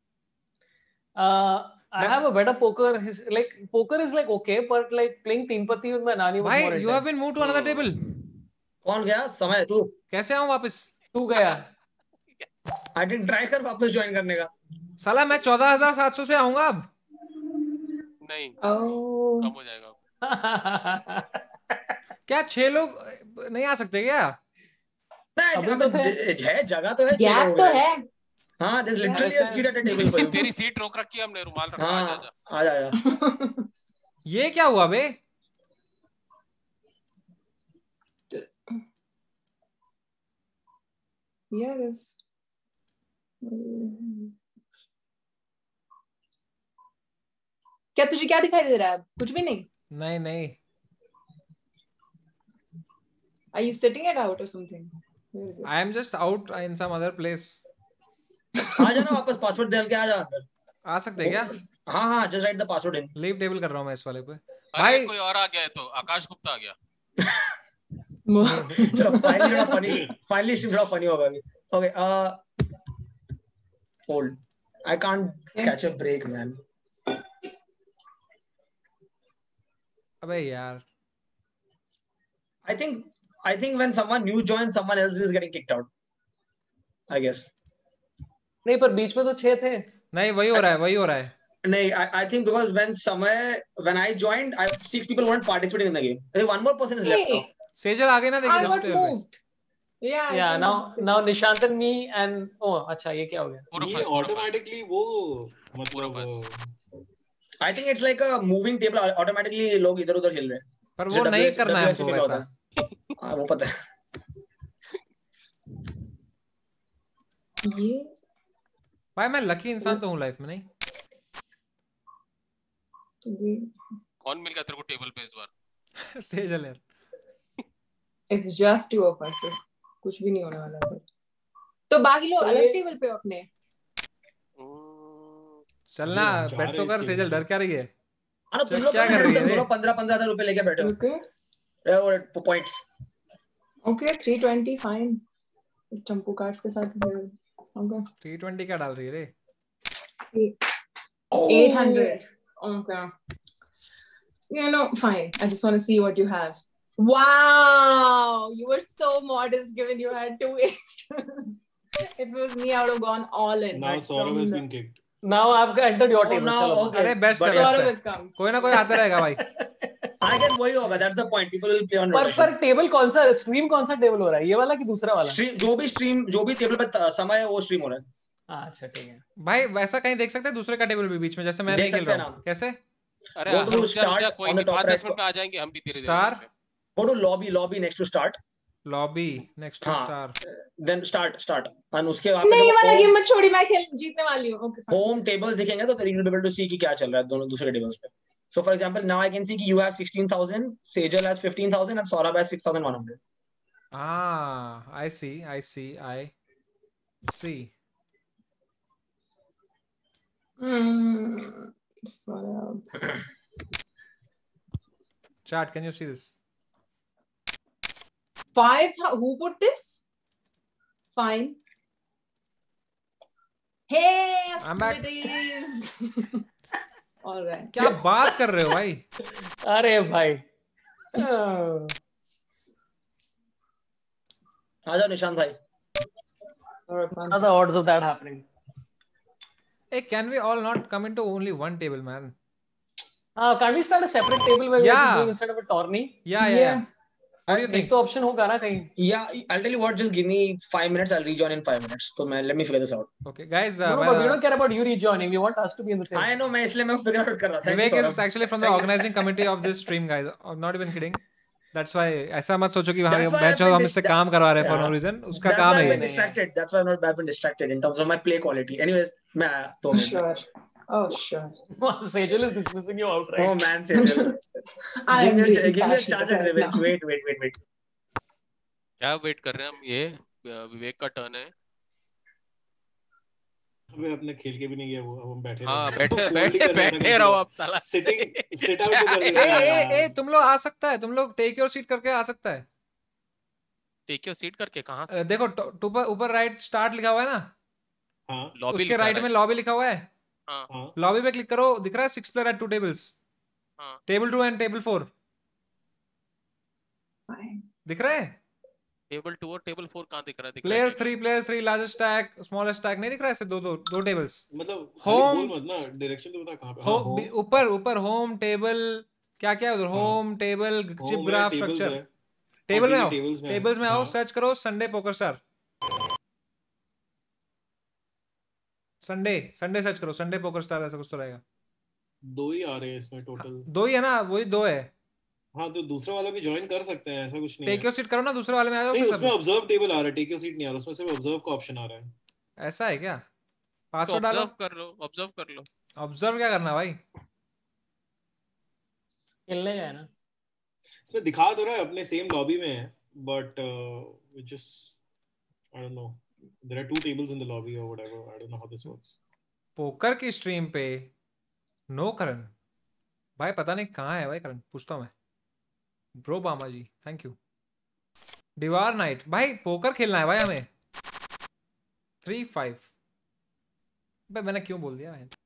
I have a better poker. Like poker is like okay, but like playing तीन पत्ती with my nani was more भाई intense. You have been move to another table. कौन गया? समय तू. कैसे आऊं वापस? तू गया. I didn't try कर वापस ज्वाइन करने का. साला मैं 14,700 से आऊंगा अब. नहीं Oh. कम हो जाएगा. क्या 6 लोग नहीं आ सकते क्या? नहीं है जगह तो है. गैप तो है. हाँ there's literally a seat at a table for you. तेरी सीट रोक रखी है हमने. रुमाल रखा. हाँ आ जा. आ जा. ये क्या हुआ बे? Yes. क्या तुझे क्या दिखाई दे रहा है? कुछ भी नहीं. नहीं नहीं. Are you sitting it out or something? Where is it? I am just out in some other place. आ जा ना वापस. पासवर्ड डाल के आ जा अंदर. आ सकते हैं क्या? हाँ हाँ just write the password in. Leave table कर रहा हूँ मैं इस वाले पे. अरे भाई कोई और आ गया है तो. आकाश गुप्ता आ गया. चलो finally थोड़ा funny होगा अभी. Okay hold. I can't catch a break man. अबे यार. I think when someone new joins, someone else is getting kicked out. I guess. नहीं पर बीच में तो 6 थे. नहीं वही हो रहा है. नहीं, I think because when I joined, 6 people weren't participating in the game. Hey, one more person is left now. Sejal आगे ना I देखिए got टेबल पे. moved. Yeah. Yeah, now Nishant and me and अच्छा ये क्या हो गया? ये automatically वो मतलब I think it's like a moving table. Automatically लोग इधर उधर हिल रहे हैं. पर वो नहीं करना है हमको वैसा. हाँ वो पता है. ये भाई मैं लकी इंसान तो हूँ लाइफ में नहीं. कौन मिल गया तेरे को टेबल पे इस बार? सेजल यार. It's just two of us. कुछ भी नहीं होने वाला है. तो बाकी लोग अलग टेबल पे अपने. चलना बैठ तो कर. सेजल डर क्या रही है? अरे तुम लोग क्या कर रही है? 15,000 रुपए लेके बैठे हो. Okay. Points. Okay, 320 fine. चंपू कार्ड्स के साथ. Okay. 320 क्या डाल रही है रे? 800. Okay. You know, fine. I just want to see what you have. Wow, you were so modest given you had 2 aces. If it was me, I would have gone all in. Now but Saurabh has from been kicked. Now I've entered your Oh, table. now, चलो okay. अरे best है But best Saurabh है, will come. कोई ना कोई आता रहेगा भाई. I guess वही होगा. That's the point. People will play on पर rotation. टेबल कौन सा स्ट्रीम कौन सा टेबल हो रहा है, ये वाला कि दूसरा वाला? Stream जो भी टेबल पे समय है वो स्ट्रीम हो रहा है. अच्छा ठीक है भाई वैसा कहीं देख सकते हैं दूसरे का टेबल भी बीच में, जैसे मैं नहीं देख खेल सकते हैं रहा हूँ. ना. कैसे? अरे Go to रुक जा start कोई on नहीं, the top 5-10 right. मिनट में आ जाएंगे हम भी धीरे Star? धीरे. Go to lobby next to start. Lobby next to हाँ. स्टार. Then start. And उसके बाद नहीं, ये वाला गेम मत छोड़ी, मैं जीतने वाली हूँ. Okay, fine. home tables दिखेंगे तो then you will be able to see कि क्या चल रहा है दोनों दूसरे tables पे. So for example, now I can see कि you have 16,000, Sejal has 15,000, and Saurabh has 6,100. I see. Saurabh. Chat, can you see this? 5? Who put this? Fine. Hey, I'm back. sweeties. All right. क्या बात कर रहे हो भाई? अरे भाई आ जाओ निशांत भाई. what are the odds of that happening? Hey, can we all not come into only one table, man? Can't we start a separate table where we Yeah. are just doing instead of a tourney? Yeah. What do you एक think? तो option होगा ना कहीं. Yeah, I'll tell you what. Just give me 5 minutes. I'll rejoin in 5 minutes. So let me figure this out. Okay, guys. No, but we don't care about you rejoining. We want us to be in the same. I know. मैं इसलिए मैं figure out कर रहा था. Vivek is actually from the organizing committee of this stream, guys. I'm not even kidding. That's why ऐसा मत सोचो कि That's why match I've been हम इससे काम करवा रहे हैं for no reason. उसका That's काम why है I've ये. been distracted. That's why I've been distracted in terms of my play quality. Anyways, मैं तो Sure. Oh, sure. Sejal is dismissing you outright. Oh man, Sejal. I am really give me a passionate chance at right revenge. now. Wait. क्या wait कर रहे हैं हम? ये विवेक का turn है. अबे अपने खेल के भी नहीं गया वो, अब हम बैठे हाँ रहे. बैठे रहो अब साला. सिट आउट कर देते हैं. ए तुम लोग आ सकता है, तुम लोग टेक योर सीट करके आ सकता है. टेक योर सीट करके कहाँ से? देखो ऊपर राइट स्टार्ट लिखा हुआ है ना. हाँ. लॉबी उसके राइट में लॉबी लिखा हुआ है. हाँ. लॉबी पे क्लिक करो, दिख रहा है 6 player at 2 tables. हाँ. Table 2 and table 4 Fine. दिख रहा है. टेबल 2 और टेबल 4 कहाँ दिख रहा है? Players 3 largest stack, smallest stack नहीं दिख रहा है ऐसे दो टेबल्स. मतलब Home. बोल मत ना, डायरेक्शन तो बता कहाँ पे. हाँ, home. ऊपर होम टेबल क्या है उधर. होम टेबल Home चिप है, ग्राफ tables स्ट्रक्चर. है. टेबल में हाँ, आओ, टेबल्स में आओ, हाँ. सर्च करो Sunday poker star. Sunday search करो, संडे पोकर स्टार ऐसा कुछ तो रहेगा. 2 ही आ रहे हैं इसमें टोटल. 2 ही है ना, वही 2 है. हाँ तो दूसरा वाला भी ज्वाइन कर सकते हैं, ऐसा कुछ नहीं टेक है. योर सीट करो ना, दूसरे वाले में आ जाओ. नहीं फिर उसमें सब. ऑब्जर्व टेबल आ रहा है, टेक योर सीट नहीं आ रहा, उसमें सिर्फ ऑब्जर्व का ऑप्शन आ रहा है. ऐसा है क्या? तो पासवर्ड डालो. ऑब्जर्व कर लो. ऑब्जर्व क्या करना भाई? खेलने गए ना. इसमें दिखा तो रहा है अपने सेम लॉबी में है, but just I don't know, there are 2 tables in the lobby or whatever. I don't know how this works. Poker की स्ट्रीम पे नो करण भाई, पता नहीं कहाँ है भाई करण, पूछता हूँ मैं. ब्रो बामा जी थैंक यू. डिवार नाइट भाई, पोकर खेलना है भाई हमें. 3-5 भाई, मैंने क्यों बोल दिया भाई?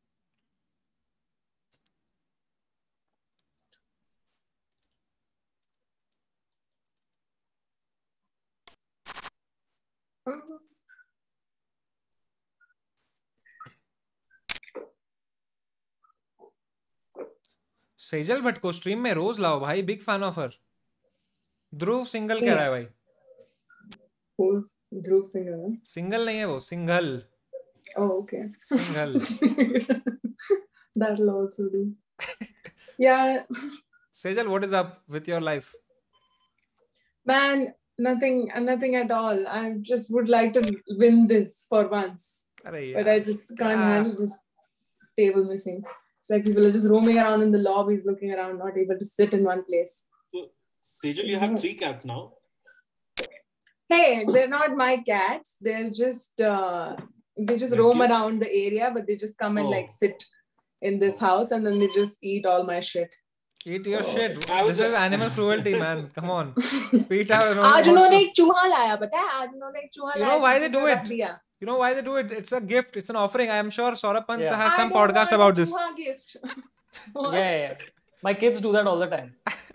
सेजल भट्ट को स्ट्रीम में रोज लाओ भाई, big fan of her. Dhruv single कह रहा है भाई. Who's Dhruv Singhal? सिंगल नहीं है वो, single. Oh, okay. Single. That'll also do. Yeah. Sejal, what is up with your life? Man, nothing at all. I just would like to win this for once. अरे But I यार, just can't handle this table missing. It's like people are just roaming around in the lobbies, looking around, not able to sit in one place. So Sejal, you have 3 cats now. Hey, they're not my cats. They're just they just roam Rescues? around the area, but they just come and like Oh. sit in this house, and then they just eat all my shit. eat your So, shit. I was This is animal cruelty, man. Come on. Peter, आज उन्होंने एक चूहा लाया, पता है? आज उन्होंने एक चूहा You लाया. know why they फ्रिज में do रख it? दिया. You know why they do it? It's a gift. It's an offering. I am sure Saurabh Pant Yeah. has I some don't podcast want about a this. चूहा gift. What? Yeah. My kids do that all the time.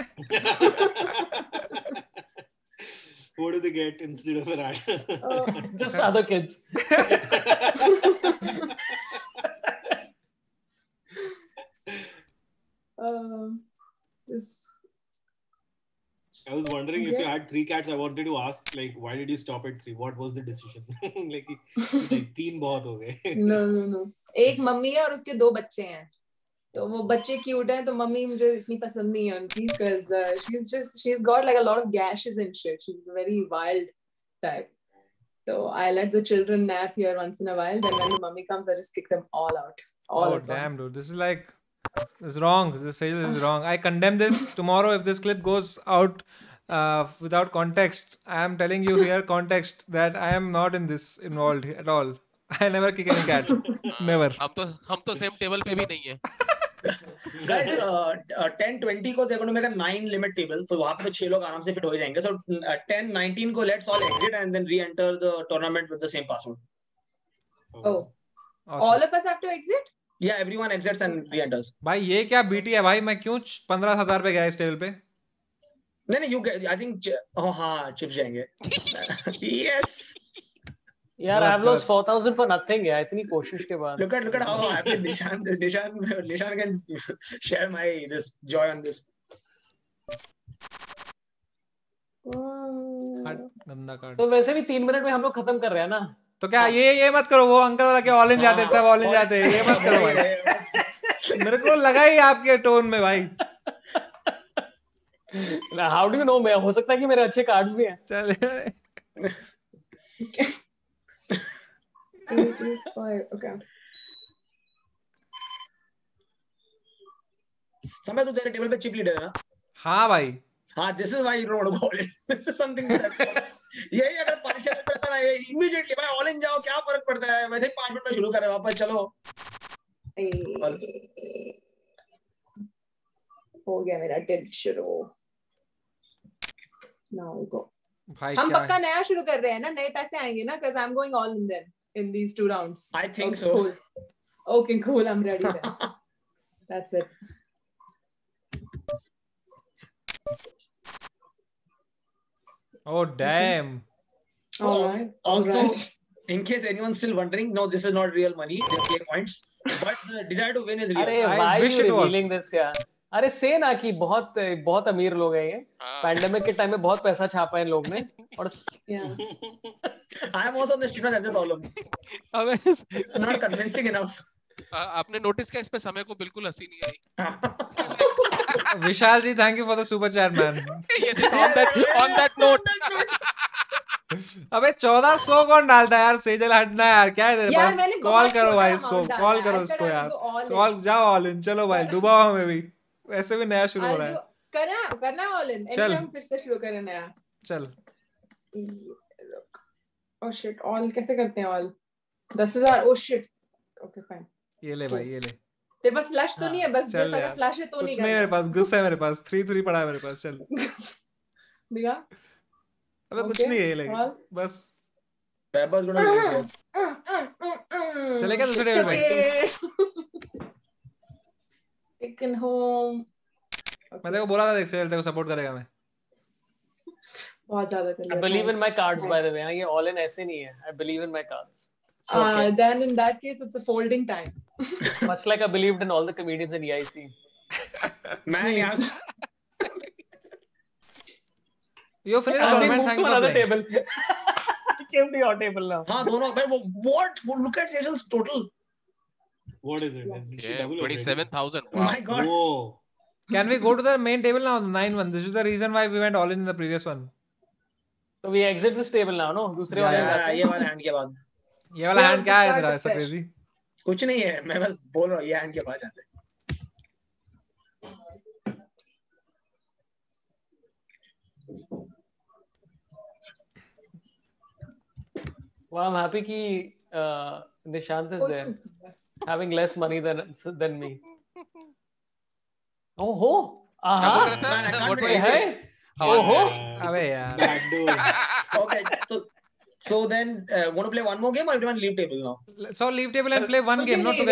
What do they get instead of a rat? Just other kids. This. I was wondering if you had 3 cats. I wanted to ask, like, why did you stop at 3? What was the decision? like 3 बहुत हो गए. No. एक mummy है और उसके 2 बच्चे हैं. तो वो बच्चे क्यूट हैं तो मम्मी मुझे इतनी पसंद नहीं है उनकी because she's got like a lot of gashes and shit. She's a very wild type. So I let the children nap here once in a while. Then when the mummy comes, I just kick them all out. Oh damn, dude! This is wrong. This is wrong. I condemn this. Tomorrow, if this clip goes out without context, I am telling you here context that I am not in this involved at all. I never kick any cat. Never. हम तो same table पे भी नहीं है. Guys, 10-20 को they're going to make a 9 limit table. तो वहाँ पे तो 6 लोग आराम से fit हो जाएंगे. So 10-19 को let's all exit and then re-enter the tournament with the same password. Oh. Awesome. All of us have to exit? Yeah, everyone exits and re-enters. भाई ये क्या BT है भाई? मैं क्यों 15,000 पे गया इस टेबल पे? नहीं, you get. I think. Oh हाँ, chips जाएंगे. Yes. यार I've lost 4,000 for nothing यार इतनी कोशिश के बाद. Look at how happy Nishan can share my this joy on this. गंदा कार्ड. तो वैसे भी 3 मिनट में हम लोग खत्म कर रहे हैं ना. तो क्या ये मत करो, वो अंकल वाला के ऑल इन जाते सब ऑल इन जाते, ये मत करो भाई. मेरे को लगा ही आपके टोन में भाई. How do you know? मैं हो सकता है कि मेरे अच्छे कार्ड्स भी हैं. चल 8, okay. समय तो तेरे टेबल पे चिप लीडर है ना. हाँ भाई. हाँ, this is why you don't want to go all in. This is something that यही अगर 5 मिनट करता ना ये immediately भाई all in जाओ, क्या फर्क पड़ता है, वैसे ही 5 मिनट में शुरू करें वापस चलो. हो गया मेरा टिल्ट शुरू. Now we go. भाई हम क्या पक्का नया शुरू कर रहे हैं ना, नए पैसे आएंगे ना, because I'm going all in then in these 2 rounds. I think okay, so. Cool. Okay, cool. I'm ready then. That's it. Oh damn. All right. Also, in case anyone's still wondering, no, this is not real money. Just 8 points. But the desire to win is real. अरे I why are wish you it was. revealing this यार? अरे से ना कि बहुत अमीर लोग हैं ये. पैंडेमिक के टाइम में बहुत पैसा छापा है इन लोग ने. और I am also on the student as a problem. अबे Not convincing enough. आपने नोटिस किया इस पे समय को बिल्कुल हंसी नहीं आई. Vishal ji, thank you for the super chat man. ये देखो on that note. अबे 1400 कौन डालता है यार? सेजल हटना यार, क्या है तेरे यार, पास? मैंने कॉल बहुत करो छोटा भाई इसको, amount कॉल डाला है. करो I said इसको I यार. will go all in. Call जाओ ऑल इन. चलो भाई डुबाओ हमें भी. वैसे भी नया शुरू हो रहा है. करना all in. चल. हम फिर से शुरू करें नया. चल. Oh shit, all कैसे करते हैं all? 10,000. Oh shit. Okay, fine. ये ले भाई, ये ले. तेरे पास फ्लैश तो नहीं है? बस चल जैसा यार. का फ्लैश है तो नहीं कुछ नहीं मेरे पास, गुस्सा है मेरे पास. 3-3 पड़ा है मेरे पास. चल. दिखा. अबे कुछ नहीं है, ये ले बस. Pepper's gonna do it. चले क्या दूसरे टेबल पे? Taken home. मैं तेरे को बोला था देख, सेल तेरे को सपोर्ट करेगा. मैं बहुत ज्यादा कर लिया. I believe in my cards by the way. ये all in ऐसे नहीं है. I believe in my cards. Then in that case it's a folding time. Much like I believed in all the comedians in EIC. Man, यार. You finished the tournament. Thank you for playing. Table. I came to your table now. हाँ दोनों. What? Look at Sejal's total. What is it? Yeah, 27,000. Oh my God. Whoa. Can we go to the main table now? The 9-1. This is the reason why we went all in the previous one. So we exit this table now, no? दूसरे वाले ये वाला hand के बाद. ये वाला hand क्या है तेरा ऐसा crazy? कुछ नहीं है. मैं बस बोल रहा हूँ ये hand के बाद जाते हैं. Well, I'm happy कि Nishant is there, having less money than me. Oh ho! क्या बोल रहा था? What was it? Oh ho! अबे यार. Backdoor. Okay, so then want to play one more game or do you want to leave table now? So leave table and play one game, not together.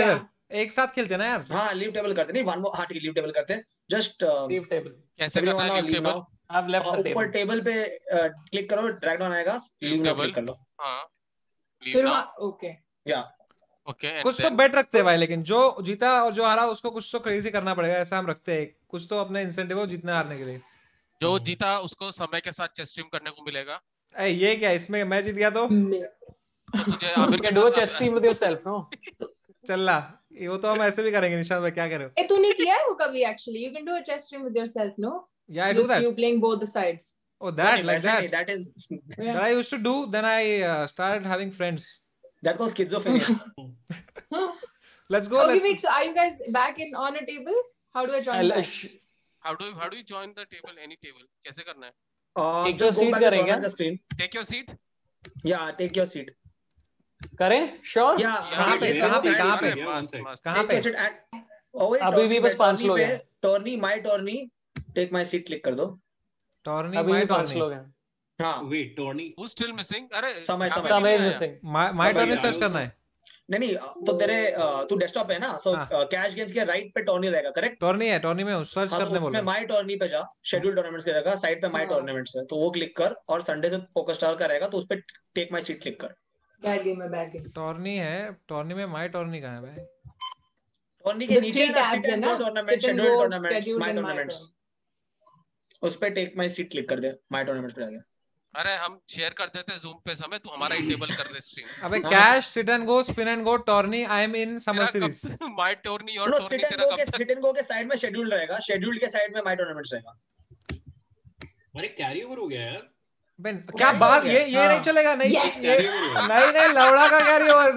एक साथ खेलते ना यार. हाँ leave table करते नहीं, वन मोर. हाँ ठीक है लीव टेबल करते. Just leave table. कैसे करना है leave table? I've left the ऊपर table. टेबल पे क्लिक करो, ड्रैग डाउन आएगा, लीव में क्लिक कर लो. हाँ फिर ओके. या ओके. कुछ तो बेट रखते हैं भाई, लेकिन जो जीता और जो हारा उसको कुछ तो क्रेजी करना पड़ेगा. ऐसा हम रखते हैं कुछ तो अपने इंसेंटिव हो जीतने हारने के लिए. जो जीता उसको समय के साथ चेस स्ट्रीम करने को मिलेगा. ये क्या इसमें मैं जीत गया तो तुझे आमिर के You can do a साथ chess stream with yourself, no? चल रहा. वो तो हम ऐसे भी करेंगे. निशांत भाई क्या कह रहे हो? ए तूने किया है वो कभी? Actually, you can do a chess stream with yourself, no? Yeah, I do that. You playing both the sides. Oh, that like that. That is That I used to do. Then I started having friends. that was schizophrenia. Let's go. Okay, Let's. wait. So are you guys back on a table? How do I join back? how do you join the table? Any table? कैसे करना है? Take your seat करें क्या? Take your seat. Yeah, take your seat. करें? Sure? Yeah. कहाँ पे? मस्त मस्त. कहाँ पे? अभी भी बस 5 लोग हैं. Tourney my tourney take my seat click कर दो. टॉर्नी अभी माय भी 5 टॉर्नी. लोग हैं. हाँ Wait, Tony. Who's still missing? अरे समय Samay is missing. My tourney search करना है. नहीं तो तेरे तू डेस्कटॉप है ना, सो कैश गेम्स के राइट पे टॉर्नी रहेगा. करेक्ट? टॉर्नी है. टॉर्नी में सर्च करने बोल रहा हूं. माय टॉर्नी पे जा, शेड्यूल टूर्नामेंट्स के रहेगा, साइड पे माय टूर्नामेंट्स है, तो वो क्लिक कर और संडे से पोकर स्टार का रहेगा, तो उस पे टेक माय सीट क्लिक कर. Bad game है, bad game. टॉर्नी है. टॉर्नी में माय टॉर्नी कहाँ है भाई? टॉर्नी के The नीचे three tabs है ना? Tournament, Sit and schedule go, tournaments, scheduled my and my tournaments, turn. उस पे टेक माय सीट क्लिक कर दे. माय टूर्नामेंट्स पे आ गया. अरे हम शेयर कर देते जूम पे समय, तू हमारा ही टेबल कर दे स्ट्रीम. अबे cash sit and go spin and go tourney I am in summer series. My tourney और टॉर्नी तेरा कब तक? सिट एंड गो के साइड में शेड्यूल रहेगा, शेड्यूल के साइड में माय टूर्नामेंट्स रहेगा. अरे कैरी ओवर हो गया यार. बेन क्या बात, ये नहीं चलेगा. नहीं Yes. नहीं लौड़ा का कैरी ओवर.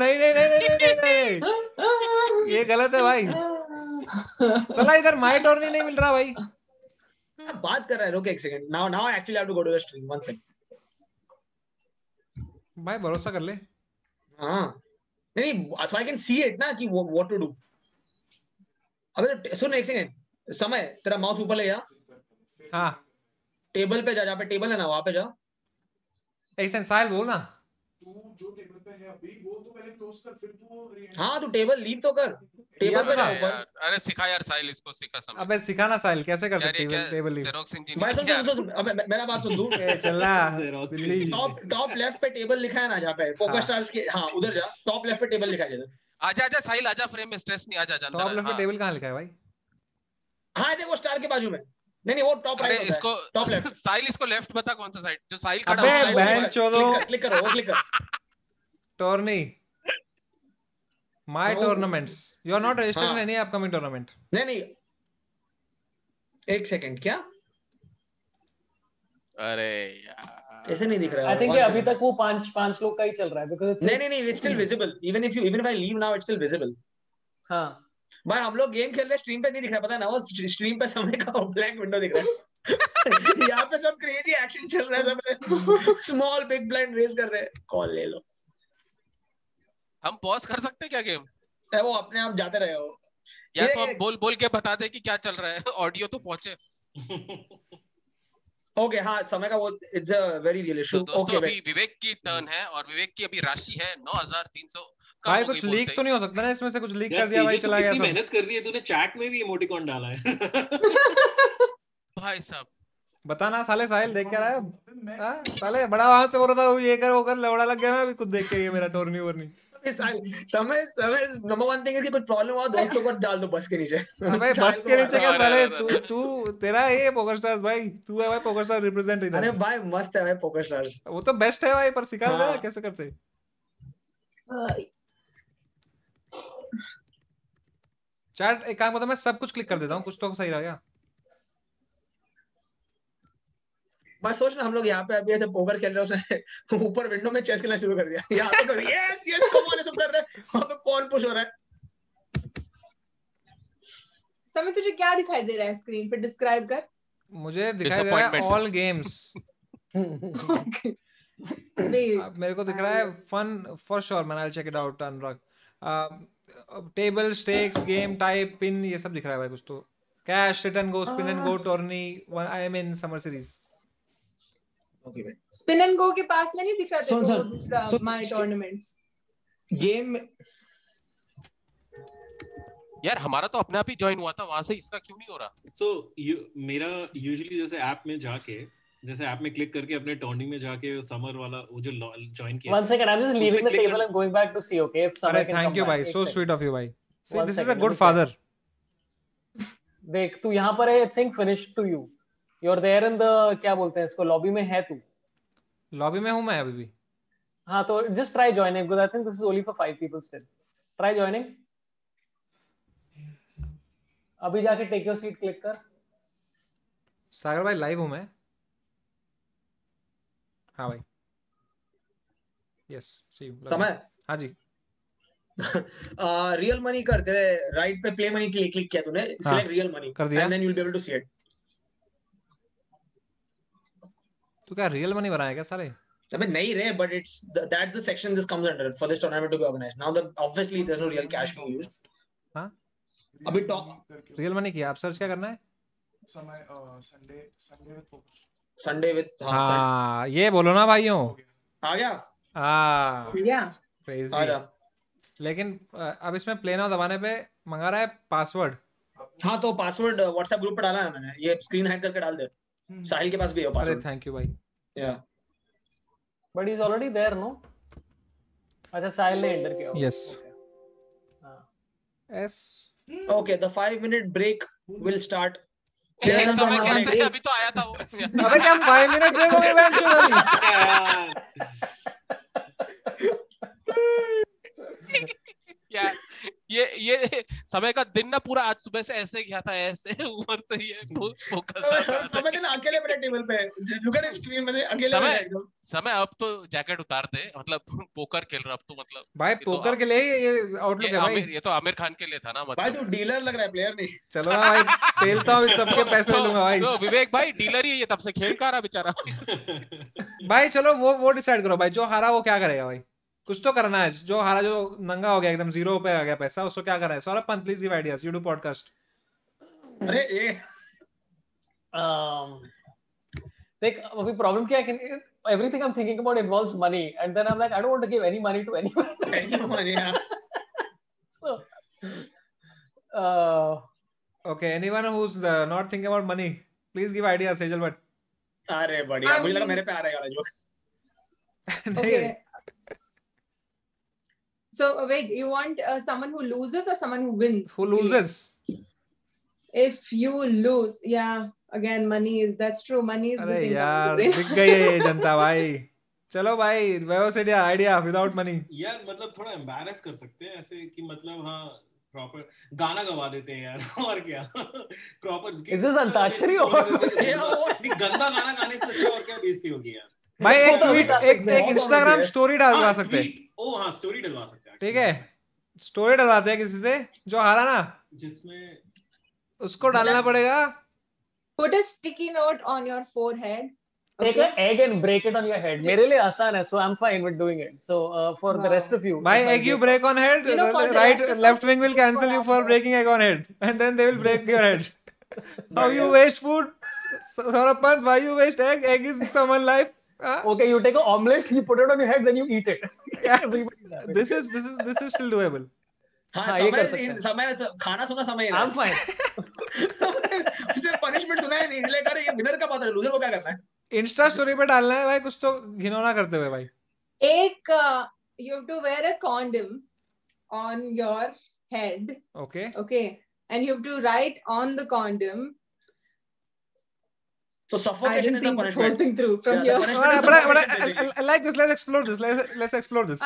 नहीं ये गलत है भाई. साला इधर माय टॉर्नी नहीं मिल रहा भाई. बात कर रहा है. रुक एक second. Now I actually have to go to the stream. One second भाई भरोसा कर ले. हाँ नहीं, सो आई कैन सी इट ना कि व्हाट टू डू. अबे सुन एक सेकंड. समय तेरा माउस ऊपर ले जा. हाँ टेबल पे जा, जहाँ पे टेबल है ना वहां पे जा. एक सेकंड साहिल बोल ना. तू जो टेबल पे है अभी वो तो पहले क्लोज कर, फिर तू हाँ तू टेबल लीव तो कर. टेबल पे जा ऊपर. अरे सिखा यार साहिल, इसको सिखा समय. अबे सिखाना साहिल कैसे करते टेबल लीव. जेरोक्स भाई इंजीनियर. सुन अबे मेरा बात सुन तू. चल रहा टॉप लेफ्ट पे टेबल लिखा है ना जहाँ पे पोकर स्टार्स के. हाँ उधर जा. टॉप लेफ्ट पे टेबल लिखा है. आजा साहिल आजा, फ्रेम में स्ट्रेस नहीं. आजा टॉप लेफ्ट पे टेबल कहाँ लिखा है भाई? हाँ देखो स्टार के बाजू में. नहीं वो टॉप राइट. इसको टॉप लेफ्ट. साहिल इसको लेफ्ट बता कौन सा साइड जो साहिल खड़ा अबे है. बहन चोदो. क्लिक करो वो क्लिक कर. Tourney my tournaments. You are not registered in any upcoming tournament. नहीं एक सेकंड. क्या? अरे यार ऐसे नहीं दिख रहा है. I think अभी तक वो 5 लोग का ही चल रहा है because नहीं it's still visible. even if I leave now it's still visible. हाँ भाई हम लोग गेम खेल रहे हैं, स्ट्रीम पे नहीं दिख रहा. पता है ना, वो स्ट्रीम पे समय का ब्लैंक विंडो दिख रहा है. यहाँ पे सब क्रेजी एक्शन चल रहा है. सब स्मॉल बिग ब्लाइंड रेस कर रहे हैं. कॉल ले लो. हम पॉज कर सकते हैं क्या गेम? वो अपने आप जाते रहे हो. या तो हम बोल के बता दे कि क्या चल रहा है. ऑडियो तो पहुंचे. ओके हाँ समय का वो it's a very real issue. दोस्तों अभी विवेक की टर्न है और विवेक की अभी राशि है 9300. भाई कुछ लीक तो नहीं हो सकता ना इसमें से? कुछ लीक कर दिया भाई, चला गया. कितनी मेहनत कर रही है तूने. चैट में भी इमोटिकॉन डाला है. भाई साहब बताना साले. साहिल देख क्या रहा है साले? बड़ा वहां से बोल रहा था ये कर वो कर, लौड़ा लग गया ना अभी खुद देख के. ये मेरा टोर्नी वोर्नी. समय नंबर वन थिंग है कि कुछ प्रॉब्लम हुआ दोस्तों को डाल दो बस के नीचे. अबे बस के नीचे क्या साले? तू तेरा ये पोकर स्टार्स भाई. तू है भाई पोकर स्टार रिप्रेजेंट इधर. अरे भाई मस्त है भाई पोकर स्टार्स. वो तो बेस्ट है भाई, पर सिखा दे ना कैसे करते. चैट एक काम करता हूं, मैं सब कुछ क्लिक कर देता हूँ, कुछ तो सही रहेगा. बस सोच ना हम लोग यहाँ पे अभी ऐसे पोकर खेल रहे हैं, उसने ऊपर विंडो में चेस खेलना शुरू कर दिया. यहाँ पे यस कम ऑन सब कर रहे हैं. वहाँ पे कौन पुश हो रहा है? समय तुझे क्या दिखाई दे रहा है स्क्रीन पे? डिस्क्राइब कर. मुझे दिखाई दे रहा है ऑल गेम्स. मेरे को दिख रहा है fun for sure man. I will check it out. Anurag table stakes game type pin ये सब दिख रहा है भाई. कुछ तो cash sit and go spin and go tourney I am in summer series. Okay भाई स्पिन एंड गो के पास में नहीं दिख रहा तेरे को दूसरा माय टूर्नामेंट्स गेम. यार हमारा तो अपने आप ही ज्वाइन हुआ था, वहां से इसका क्यों नहीं हो रहा? So मेरा यूजुअली जैसे ऐप में जाके, जैसे ऐप में क्लिक करके अपने टर्निंग में जाके समर वाला वो जो ज्वाइन किया, 1 second, I'm just leaving the table and going back to see, okay? If अरे someone can thank come you back. भाई, एक so second. sweet of you भाई. See, 1 this is a second, good let me father. देख तू यहाँ पर है, it's saying finished to you. You're there in the क्या बोलते हैं इसको, लॉबी में है तू. लॉबी में हूँ मैं अभी भी. हाँ तो just try joining because I think this is only for 5 people still. Try joining. अभी जाके टेक योर सीट क्लिक कर. सागर भाई लाइव हूँ मैं. हाँ भाई. Yes see you. समय हाँ जी. रियल मनी कर, तेरे राइट पे प्ले मनी क्लिक किया तूने, सिलेक्ट रियल मनी कर दिया. And then you will be able to see it. तू क्या रियल मनी बनाया क्या सारे? अबे नहीं रे, but it's that's the section this comes under for this tournament to be organized. Now the obviously there is no real cash being used. हाँ अभी टॉप रियल मनी किया. आप सर्च क्या करना है? Samay Sunday with poker. Sunday with हाँ ये बोलो ना भाइयों. आ गया. हाँ Yeah. क्रेजी. आ जा. लेकिन अब इसमें प्ले नाउ दबाने पे मंगा रहा है पासवर्ड. हाँ तो पासवर्ड व्हाट्सएप ग्रुप पे डाला है मैंने, ये स्क्रीन हाइड करके डाल दे. साहिल के पास भी है अरे पासवर्ड. थैंक यू भाई. या But he's already there, no? अच्छा साहिल ने एंटर किया. Yes. S. Okay, the 5-minute break will start. समय कहते हैं, अभी तो आया था वो. अबे क्या 5 मिनट ब्रेक हो गया बेंच अभी? यार ये समय का दिन ना पूरा आज सुबह से ऐसे गया था, ऐसे ऊपर से ये फोकस चल रहा था. समय दिन अकेले बैठे टेबल पे, लुक एट स्क्रीन में अकेले बैठे एकदम. समय अब तो जैकेट उतार दे, मतलब पोकर खेल रहा अब तो, मतलब भाई पोकर के लिए ये आउटलुक है भाई. ये तो आमिर खान के लिए था ना, भाई मतलब तू डीलर लग रहा है, प्लेयर नहीं. चलो ना भाई, खेलता हूँ सबके पैसे ले लूंगा भाई. तो विवेक भाई डीलर ही है, ये तब से खेल का रहा बेचारा. भाई चलो वो डिसाइड करो भाई. जो हारा वो क्या करेगा भाई? कुछ तो करना है. जो हारा, जो नंगा हो गया एकदम, 0 पे आ गया पैसा, उसको क्या करना है? Saurabh Pant please give ideas. You do podcast. अरे ये देख अभी प्रॉब्लम क्या है कि everything I'm thinking about involves money, and then I'm like I don't want to give any money to anyone. So Okay, anyone who's not thinking about money, please give ideas. Sejal Bhatt. अरे बढ़िया, मुझे लगा मेरे पे आ रहा है वाला joke. Okay. So wait, you want someone who loses or someone who wins? Who loses? If you lose, yeah. Again, money is, that's true. Money is the अरे thing. यार दिख गई है ये जनता भाई. चलो भाई वेबसाइट आइडिया विदाउट मनी. यार मतलब थोड़ा एम्बैरस कर सकते हैं ऐसे कि मतलब हाँ प्रॉपर गाना गवा देते हैं यार. और क्या proper. Is this antakshari or गंदा गाना गाने से अच्छा और क्या बेइज्जती होगी यार. भाई एक ट्वीट, एक इंस्टाग्राम स्टोरी डलवा सकते हैं. ओ हाँ स्टोरी डलवा सकते हैं. ठीक है, स्टोरी डलवाते हैं किसी से जो हारा ना, जिसमें उसको डालना पड़ेगा. Put a sticky note on your forehead. take an egg and break it on your head. मेरे लिए आसान है, so I'm fine with doing it. So for the rest of you, भाई egg you break on head, You know, for the right rest of left us, wing will cancel you for breaking egg on head, and then they will break your head. How you waste food? Saurabh Pant, why you waste egg? Egg is someone life. okay, you take an omelette, you put it on your head, then you eat it. Everybody's happy. This is still doable. हाँ ये कर सकते हैं. समय खाना सुना समय I'm fine. उसने पनिशमेंट सुना है नहीं, इसलिए करे ये विनर का पता है, लूजर को क्या करना है. इंस्टा स्टोरी पे डालना है भाई, कुछ तो घिनौना करते हुए भाई. एक you have to wear a condom on your head. Okay. Okay, and you have to write on the condom. So I suffocation didn't is the think this whole punishment. thing through from Yeah, here. the But I like this. Let's explore this. Let's explore this.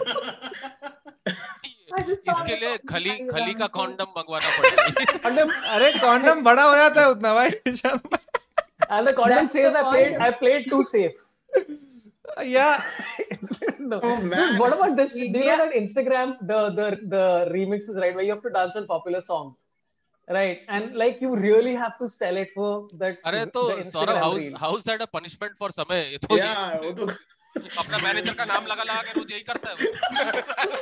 I just thought इसके लिए about खली का so- condom मंगवाना पड़ेगा. अरे condom बड़ा हो जाता है उतना भाई. And the condom That's says the I played too safe. Yeah. No. Oh, Dude, man. what about this? Do you know Yeah. that Instagram, the remixes, right, where you have to dance on popular songs, right? And like you really have to sell it for that. अरे तो the Saurabh Instagram reel. How's that a punishment for Samay. ये तो Yeah, वो तो अपना manager का नाम लगा के रोज यही करता है.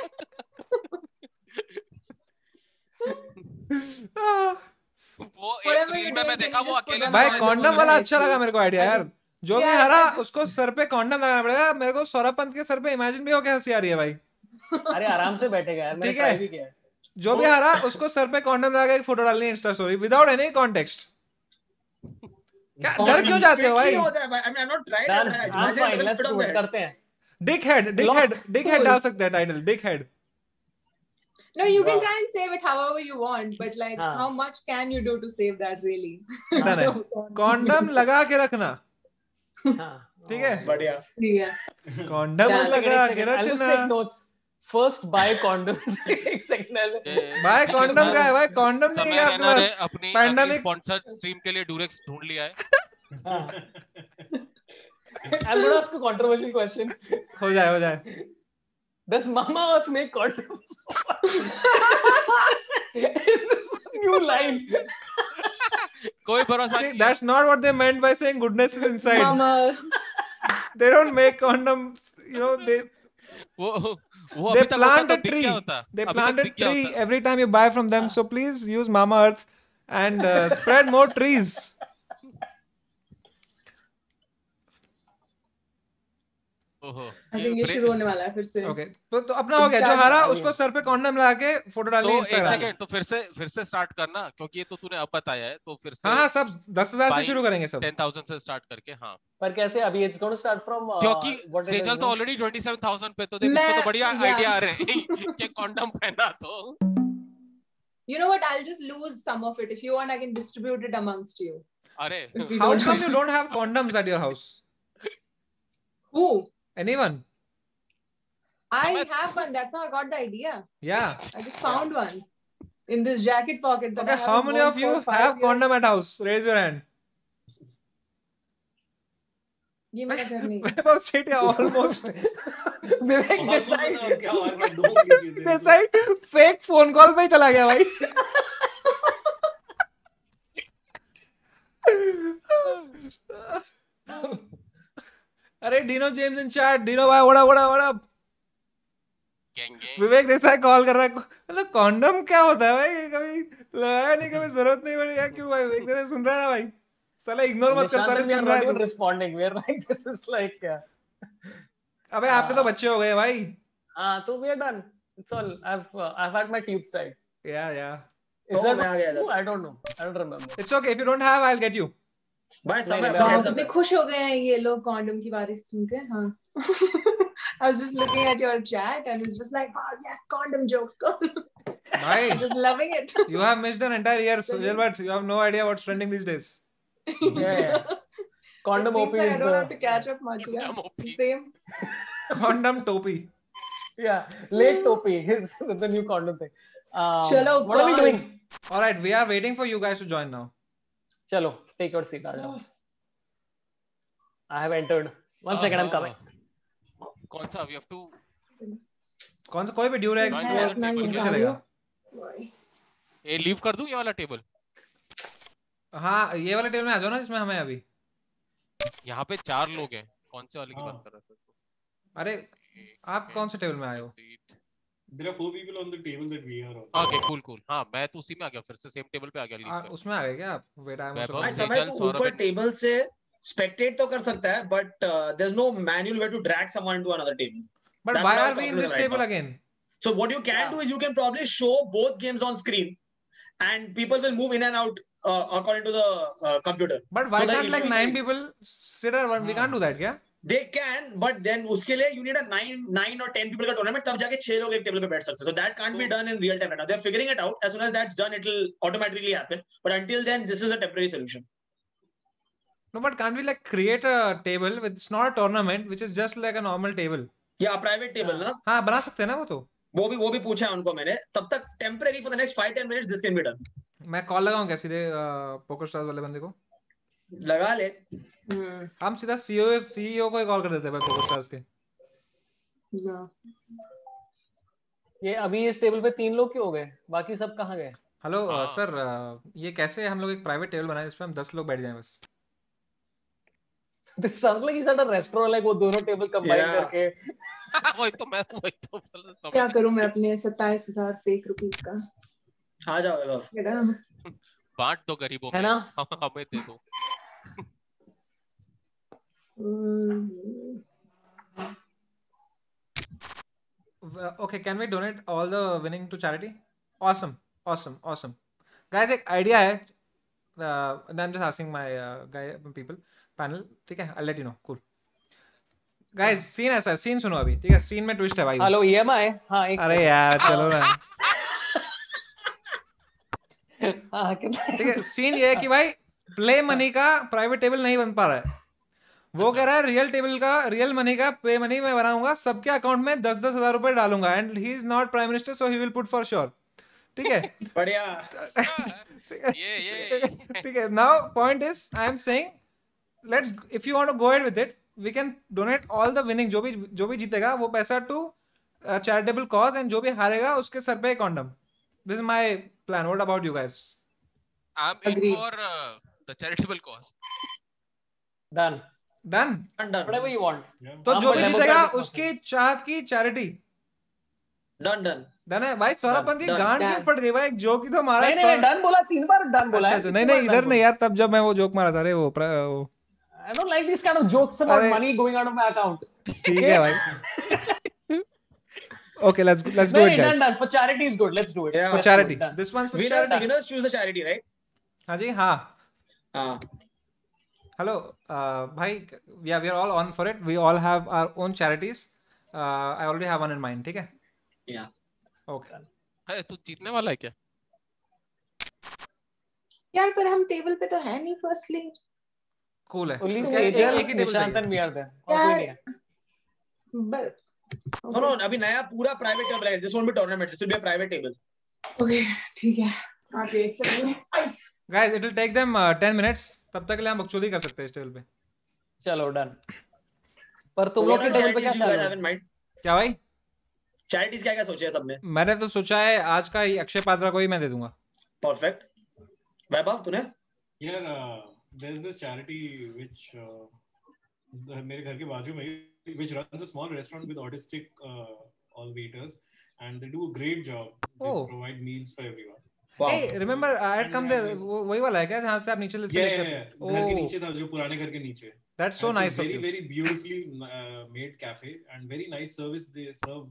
वो एक Whatever रील you're में मैं doing, देखा can you वो just put अकेले on भाई the कॉन्डम वाला अच्छा लगा मेरे को आइडिया यार. जो भी Yeah, हरा I just- उसको सर पे कॉन्डम लगाना पड़ेगा. मेरे को सौरभ पंत के सर पे इमेजिन भी हो क्या हंसी आ रही है भाई. अरे आराम से बैठेगा यार, मैंने ठीक है. try भी किया है. जो भी हारा उसको सर पे कॉन्डम लगा के एक फोटो डालनी है insta story without any context. क्या डर क्यों जाते हो भाई? I'm fine, let's do it, करते हैं. डिक हेड डाल सकते हैं title, dick head. No, you can try and save it however you want, but like, how much can you do to save that really? Condom लगा के रखना. ठीक है, बढ़िया. कॉन्डम लगा के रखना. First buy condoms. एक second. भाई कॉन्डम का है भाई, कॉन्डम नहीं है आपके पास. अपनी पैंडेमिक स्पॉन्सर्ड स्ट्रीम के लिए ड्यूरेक्स ढूंढ लिया है. I'm gonna ask a controversial question. हो जाए. Does Mama Earth make condoms? Is this a new line? कोई भरोसा नहीं. That's not what they meant by saying goodness is inside. Mama. They don't make condoms, you know. They plant a tree. They plant a tree every time you buy from them. So please use Mama Earth and spread more trees. I think ये शुरू होने वाला है फिर से. Okay, तो अपना हो गया. जो हारा उसको सर पे कॉन्डम लगा के फोटो डालनी है Instagram. तो एक सेकंड, तो फिर से स्टार्ट करना, क्योंकि ये तो तूने अब बताया है, तो फिर से हाँ सब 10,000 से शुरू करेंगे, सब 10,000 से स्टार्ट करके. हाँ पर कैसे अभी it's going to start from क्योंकि सेजल तो ऑलरेडी 27,000 पे, तो देख इसको तो बढ़िया आइडिया आ रहे हैं कि कॉन्डम पहना. तो You know what? I'll just lose some of it. If you want, I can distribute it amongst you. अरे how come you don't have condoms at your house? Who? Anyone? I have one. That's how I got the idea. Yeah. I just found one in this jacket pocket. That Okay, how many of you have condom at house? Raise your hand. ये मेरा घर नहीं. About sit here almost. Vivek Desai fake phone call पे ही चला गया भाई. अरे Dino James in chat. Dino भाई वड़ा विवेक देसाई कॉल कर रहा है. मतलब कॉन्डम क्या होता है भाई? कभी लगाया नहीं, कभी जरूरत नहीं पड़ी. क्यों भाई? विवेक देसाई सुन रहा है ना भाई? साला इग्नोर मत कर. साले सुन रहा है. Responding. We're like, this is like क्या? अबे आपके तो बच्चे हो गए भाई. हाँ तो we are done. It's all. I've had my tubes tied. Yeah. Is that I don't know. I don't remember. It's okay. If you don't have, I'll get you. भाई कितने खुश हो गए हैं ये लोग कॉन्डम की बारिश सुन के. हाँ. I was just looking at your chat and it's just like, oh yes, condom jokes. Bhai, just loving it. You have missed an entire year, Gilbert. You have no idea what's trending these days. Yeah. Condom OP is I don't have to catch up much. Yeah. Same. Condom topi. Yeah, late topi is the new condom thing. Chalo, what are we doing? All right, we are waiting for you guys to join now. Chalo, take your seat. I have entered. 1 second, I'm coming. कौन सा? We have to. कौन सा? कोई भी Durex चलेगा. ये leave कर दूं ये वाला टेबल? हाँ ये वाला टेबल में आ जाओ ना, जिसमें हमें अभी. यहाँ पे 4 लोग हैं. कौन से वाले की बात कर रहे थे? अरे आप कौन से टेबल में आए हो? There are 4 people on the table that we are on. Okay, cool. हाँ मैं तो उसी में आ गया, फिर से सेम टेबल पे आ गया. लीव उसमें आ गए क्या आप? वेट आई एम आल्सो ऊपर टेबल से spectate तो कर सकता है, but there's no manual way to drag someone into another table. But why are we in this table again? So what you can do is you can probably show both games on screen, and people will move in and out according to the computer. But why can't like 9 people sit at one? We can't do that, क्या? They can, but then उसके लिए you need a 9 or 10 people का tournament, तब जाके 6 लोग एक table पे बैठ सकते हैं. So that can't be done in real time right now. They're figuring it out. As soon as that's done, it will automatically happen. But until then, this is a temporary solution. No, but can't we like create a table with, it's not a tournament, which is just like a normal table? Yeah, private table ना. हाँ बना सकते हैं ना वो तो. वो भी पूछा है उनको मैंने. तब तक temporary for the next 5-10 minutes this can be done. मैं कॉल लगाऊं क्या सीधे पोकर स्टार्स वाले बंदे को? लगा ले. हम सीधा CEO को ही कॉल कर देते हैं भाई पोकर स्टार्स के. ये अभी इस टेबल पे 3 लोग क्यों हो गए? बाकी सब कहाँ गए? हेलो सर, ये कैसे हम लोग एक प्राइवेट टेबल बनाए जिसपे हम 10 लोग बैठ जाएं बस? This sounds like he's at a restaurant, like वो दोनों टेबल कंबाइन करके. वही तो क्या करूं मैं अपने 27,000 फेक रुपीस का? आ जाओ बांट दो गरीबों में. है ना? हमें दे दो. Okay, can we donate all the winning to charity? Awesome. Guys, एक idea है. I'm just asking my people panel. ठीक है, I'll let you know. Cool. Guys, scene ऐसा है. Scene सुनो अभी. ठीक है, scene में twist है भाई. Hello EMI. हाँ एक अरे यार चलो ना. हाँ कितना. ठीक है, scene ये है कि भाई play money का private table नहीं बन पा रहा है. वो कह रहा है रियल मनी का पे मनी मैं बनाऊंगा, सबके अकाउंट में 10-10 हजार रुपए डालूंगा, and he is not prime minister so he will put for sure. ठीक है. बढ़िया. ये ठीक है. Now point is I am saying let's if you want to go ahead with it we can donate all the winning, जो भी जीतेगा वो पैसा टू चैरिटेबल कॉज, एंड जो भी हारेगा उसके सर पे condom. This is my plan. What about you guys? I am in for the charitable cause. Done. Whatever you want. तो जो भी जीतेगा उसकी चाहत की चैरिटी. डन है भाई. सौरभ की गांड क्यों पड़ गई भाई? जोक ही तो मारा. नहीं डन बोला 3 बार. डन बोला. अच्छा नहीं इधर नहीं यार, तब जब मैं वो जोक मारा था. अरे वो I don't like these kind of jokes about money going out of my account. ठीक है भाई. Okay, let's do it guys. Done. For charity is good. Let's do it. For charity. This one's for charity. Winners choose the charity, right? हाँ जी. हाँ. Hello, भाई. We are all on for it. We all have our own charities. I already have one in mind. ठीक है. Yeah. Okay. है तू जीतने वाला है क्या? यार पर हम टेबल पे तो है नहीं. फर्स्टली Cool है. Only एक ही table Nishant and me are there. यार but No, अभी नया पूरा private table है. This won't be tournament. This will be a private table. okay ठीक है. हाँ तो एक second. Guys, it will take them 10 minutes. तब तक के लिए हम बकचोदी कर सकते हैं इस टेबल पे. चलो डन. पर तुम लोग के टेबल पे क्या चल रहा है? क्या भाई? Charities क्या सोचा है सबने? मैंने तो सोचा है आज का ही अक्षय पात्रा को ही मैं दे दूंगा. Perfect. वैभव तूने? यार there's this charity which मेरे घर के बाजू में which runs a small restaurant with autistic all waiters and they do a great job. They provide meals for everyone. Wow. Hey, remember I had come there. वही वाला है क्या जहाँ से आप नीचे ले सकते हैं? घर के नीचे था, जो पुराने घर के नीचे. That's so nice of you. Very beautifully made cafe and very nice service. They serve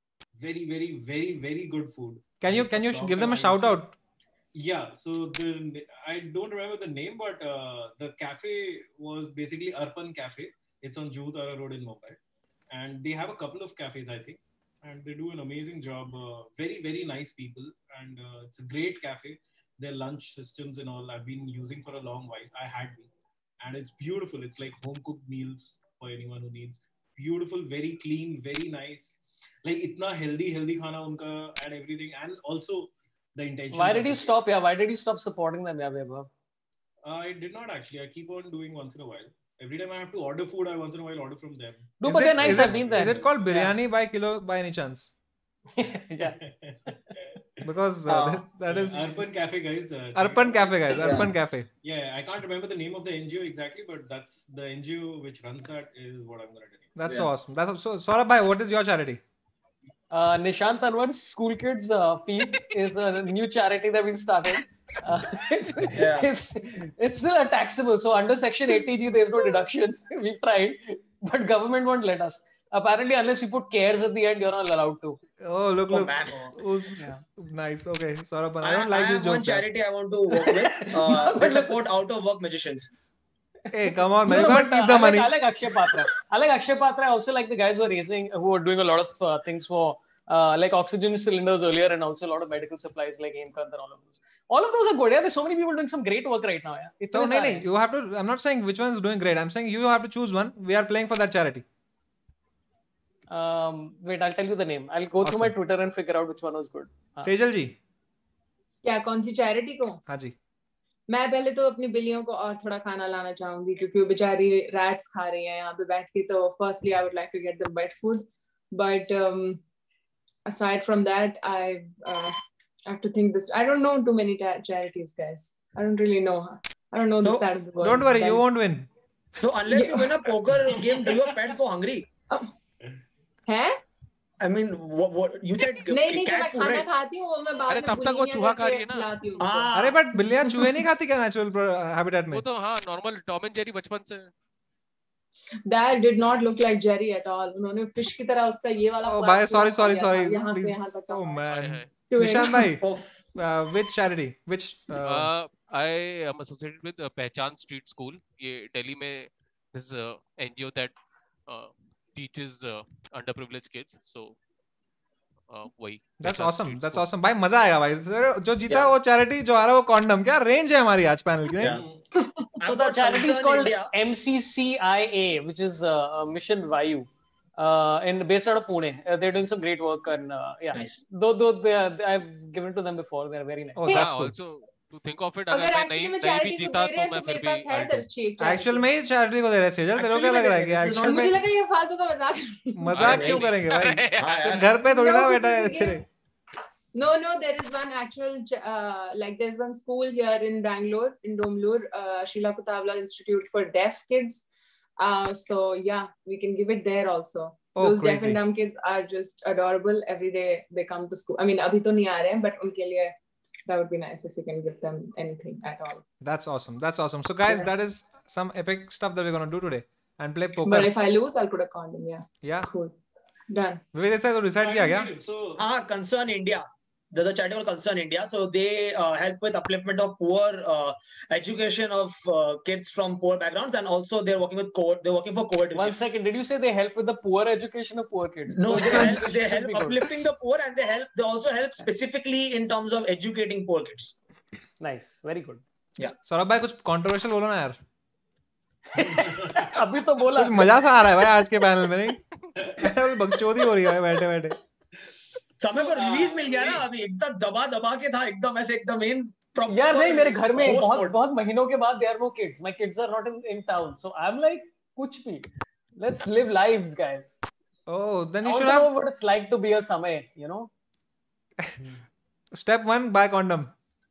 very good food. Can you give them a shout out? Yeah, so I don't remember the name, but the cafe was basically Arpan Cafe. It's on Juhu Tara Road in Mumbai, and they have a couple of cafes, I think, and they do an amazing job. Very nice people, and it's a great cafe. Their lunch systems and all I've been using for a long while. I had been, and it's beautiful. It's like home cooked meals for anyone who needs. Beautiful, very clean, very nice. Like itna healthy khana unka and everything, and also the intention. Why did you stop? Yeah, why did you stop supporting them? Yeah, Vaibhav. I did not actually. I keep on doing once in a while. Every time I have to order food, I once in a while order from them. No, but they're nice. I've been there. Is it called biryani by kilo by any chance? Yeah. Because that is Arpan Cafe, guys. Arpan Cafe, guys. Arpan Cafe. Yeah, I can't remember the name of the NGO exactly, but that's the NGO which runs that is what I'm gonna tell you. That's so awesome. That's so. Saurabh bhai, what is your charity? Nishant Anwar's School Kids Fees is a new charity that we've started. It's still a taxable. So under Section 80G, there's no deductions. We've tried, but government won't let us. Apparently, unless you put cares at the end, you're not allowed to. Oh, look. Nice. Okay, Saurabh, I don't like these jokes. I have one charity I want to work with. We support out-of-work magicians. Hey, come on, man. You can't keep the money. I like Akshay Patra. I also like the guys who are doing a lot of things for like oxygen cylinders earlier, and also a lot of medical supplies like Hemkant and all of those. All of those are good. Yeah, there's so many people doing some great work right now. Yeah. No, you have to. I'm not saying which one's doing great. I'm saying you have to choose one. We are playing for that charity. Wait, I'll tell you the name. I'll go through my Twitter and figure out which one was good. Sejal जी. क्या कौन सी charity को? हाँ जी. मैं पहले तो अपनी बिल्लियों को और थोड़ा खाना लाना चाहूंगी क्योंकि वो बेचारी रैट्स खा रही हैं यहाँ पे बैठ के. तो firstly I would like to get them wet food, but aside from that I have to think this. I don't know too many charities, guys. I don't really know. I don't know this side of the world. Don't worry, you won't win. So unless you win a poker game, do your pets go hungry? है? I mean, what you said? नहीं जो मैं खाना खाती हूँ वो मैं बाद में तब तक वो चूहा खा रही है ना. अरे but बिल्लियाँ चूहे नहीं खाती क्या natural habitat में? वो तो हाँ normal Tom and Jerry बचपन से. That did not look like Jerry at all. उन्होंने fish की तरह उसका ये वाला. Oh, bye. Sorry. Oh man. doing? Nishan bhai, Oh, which charity? Which? I am associated with Pehchan Street School. ये Delhi में this is a NGO that teaches underprivileged kids. So वही. That's Pehchan awesome. Street That's School. awesome. भाई मजा आएगा भाई. जो जीता Yeah. वो charity, जो आ रहा है वो condom. क्या range है हमारी आज panel की? yeah. So I've the got charity is Concern called India. MCCIA, which is Mission Vayu, and based out of Pune. They're doing some great work, and yeah, Nice. though I've given to them before. They're very nice. Oh, Hey, that's हाँ, cool. also to think of it, अगर अगर मैं actually नहीं में नहीं भी charity को जीता दे रहे तो हैं मैं तो फिर मेरे भी पास है I'll do. दर्शक Actual में ही charity को दे रहे हैं सेजल. तेरे को क्या Actually लग रहा है कि में दे रहे हैं. actual मुझे में लगा ये फालतू का मजाक. मजाक नहीं, क्यों नहीं. करेंगे भाई? हाँ तो यार. घर पे थोड़ी No, ना बैठा है because तेरे. No, there is one actual, like there's one school here in Bangalore, in Domlur, Srila Kutavla Institute for Deaf Kids. So yeah, we can give it there also. Oh, Those deaf crazy. and dumb kids are just adorable. Every day they come to school. I mean, abhi to nahi aa rahe hain, but unke liye that would be nice if we can give them anything at all. That's awesome. That's awesome. So guys, that is some epic stuff that we're gonna do today and play poker. But if I lose, I'll put a condom. Yeah, Yeah. cool. Done. विवेक ऐसा तो decide किया क्या? So Concern India. There's a charity called Concern India. So they help with upliftment of poor education of kids from poor backgrounds, and also they're working with COVID. They're working for COVID. One second, did you say they help with the poor education of poor kids? No, So they help should be good. uplifting the poor, and they also help specifically in terms of educating poor kids. Nice, very good. Saurabh भाई कुछ controversial बोलो ना यार. अभी तो बोला. कुछ मजा सा आ रहा है भाई आज के पैनल में नहीं? बकचोदी हो रही है बैठे बैठे. समय को रिलीज मिल गया ना अभी एकदम दबा के था एकदम ऐसे एकदम इन यार नहीं मेरे घर में host बहुत mode. बहुत महीनों के बाद there are no kids. My kids are not in town, so I'm like कुछ भी. Let's live lives, guys. Oh, then I you want should to know have what it's like to be a Samay, you know. step 1, buy condom.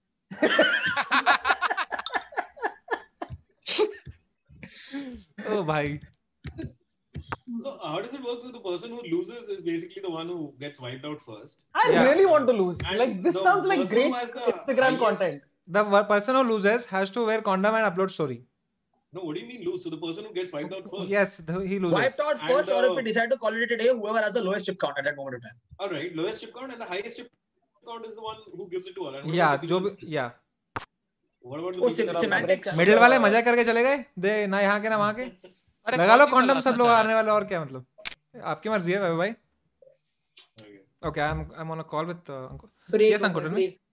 Oh भाई. So how does it work? So the person who loses is basically the one who gets wiped out first. I Yeah. really want to lose. And Like this the sounds like person great who has the Instagram highest- content. The person who loses has to wear condom and upload story. No, what do you mean lose? So the person who gets wiped out first. Yes, he loses. wiped out And first, or if the- we decide to call it a day, whoever has the lowest chip count at that moment of time. All right, lowest chip count and the highest chip count is the one who gives it to all. And what Yeah, about the जो people- भी yeah. What about the Oh, people? semantics. Middle वाले मजा करके चले गए. दे ना यहाँ के ना वहाँ के. अरे लगा लो कौन सी condom तलाशना सब लोग चाह आने रहे वाले और क्या मतलब. आपकी मर्जी है भाई. Okay. Okay, I'm on a call with Ankur. Break Yes, over, Ankur, tell me. break.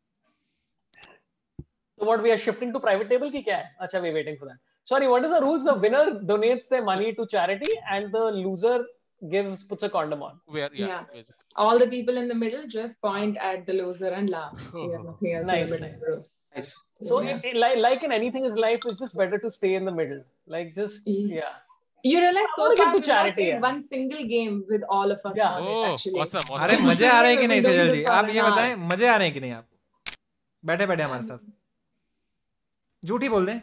So what we are shifting to private table की क्या है? अच्छा, we're waiting for that. Sorry, what is the rules? The winner donates their money to charity, and the loser puts a condom on. Where Yeah. basically. All the people in the middle just point at the loser and laugh. We have nothing else Nice, in the middle. Nice. So Yeah. like in anything in life, it's just better to stay in the middle. Like just yeah. You realize I so wanna far give to we've not charity, played yeah. one single game with all of us Yeah. on it, Oh, actually. awesome, अरे awesome. मजे आ रहे हैं कि नहीं We've been Sejal doing ji? this for आप ये an बताएं hour. मजे आ रहे हैं कि नहीं आपको? बैठे बैठे हमारे साथ. झूठी बोल दें.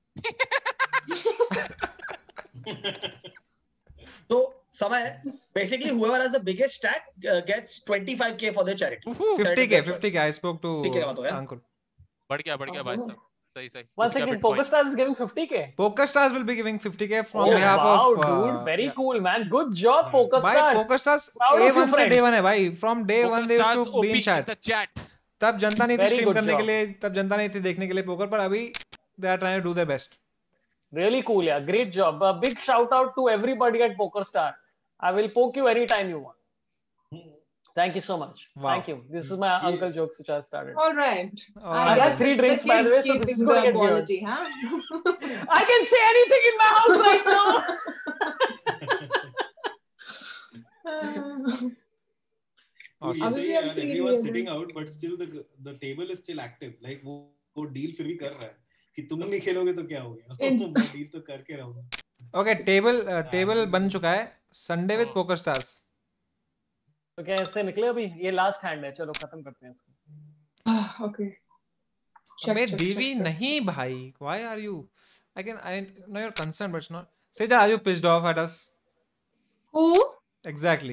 So, Samay, basically, whoever has the biggest stack gets 25k for their charity. 50k 50k. I spoke to 50K बात हो गया. Ankur. बढ़ गया भाई साहब. सही सही. One Good second, habit point. PokerStars is giving 50k. PokerStars will be giving 50k from Oh behalf wow, of dude, very yeah. cool, man. Good job, भाई PokerStars. PokerStars Proud of you, A1 से friend. day 1 है भाई. From day 1 they used PokerStars to be OP in chat. the chat. तब जनता नहीं थी Very stream good करने के job. लिए, तब जनता नहीं थी देखने के लिए पोकर, पर अभी they are trying to do their best. Really cool, yeah. Great job. A big shout out to everybody at PokerStar. I will poke you anytime you want. Thank you so much. Wow. Thank you. This is my uncle jokes which I started. All right. All I right. guess 3 it's drinks, the by the way, kids so this is keeping gonna the get weird. apology, huh? I can say anything in my house right now. Awesome. You अभी say भी हम यार, free everyone's हैं. sitting out, but still the table is still active. Like वो deal फिर भी कर रहा है कि तुम नहीं खेलोगे तो क्या हो गया? It's- मैं deal तो करके रहूँगा. Okay, table बन चुका है. Sunday with PokerStars. तो क्या इससे निकले अभी? ये लास्ट हैंड है. चलो खत्म करते हैं इसको. Okay. अबे दीवी नहीं भाई. Why are you? I know you're concerned, but it's not. Sejal, are you pissed off at us? Who? Exactly.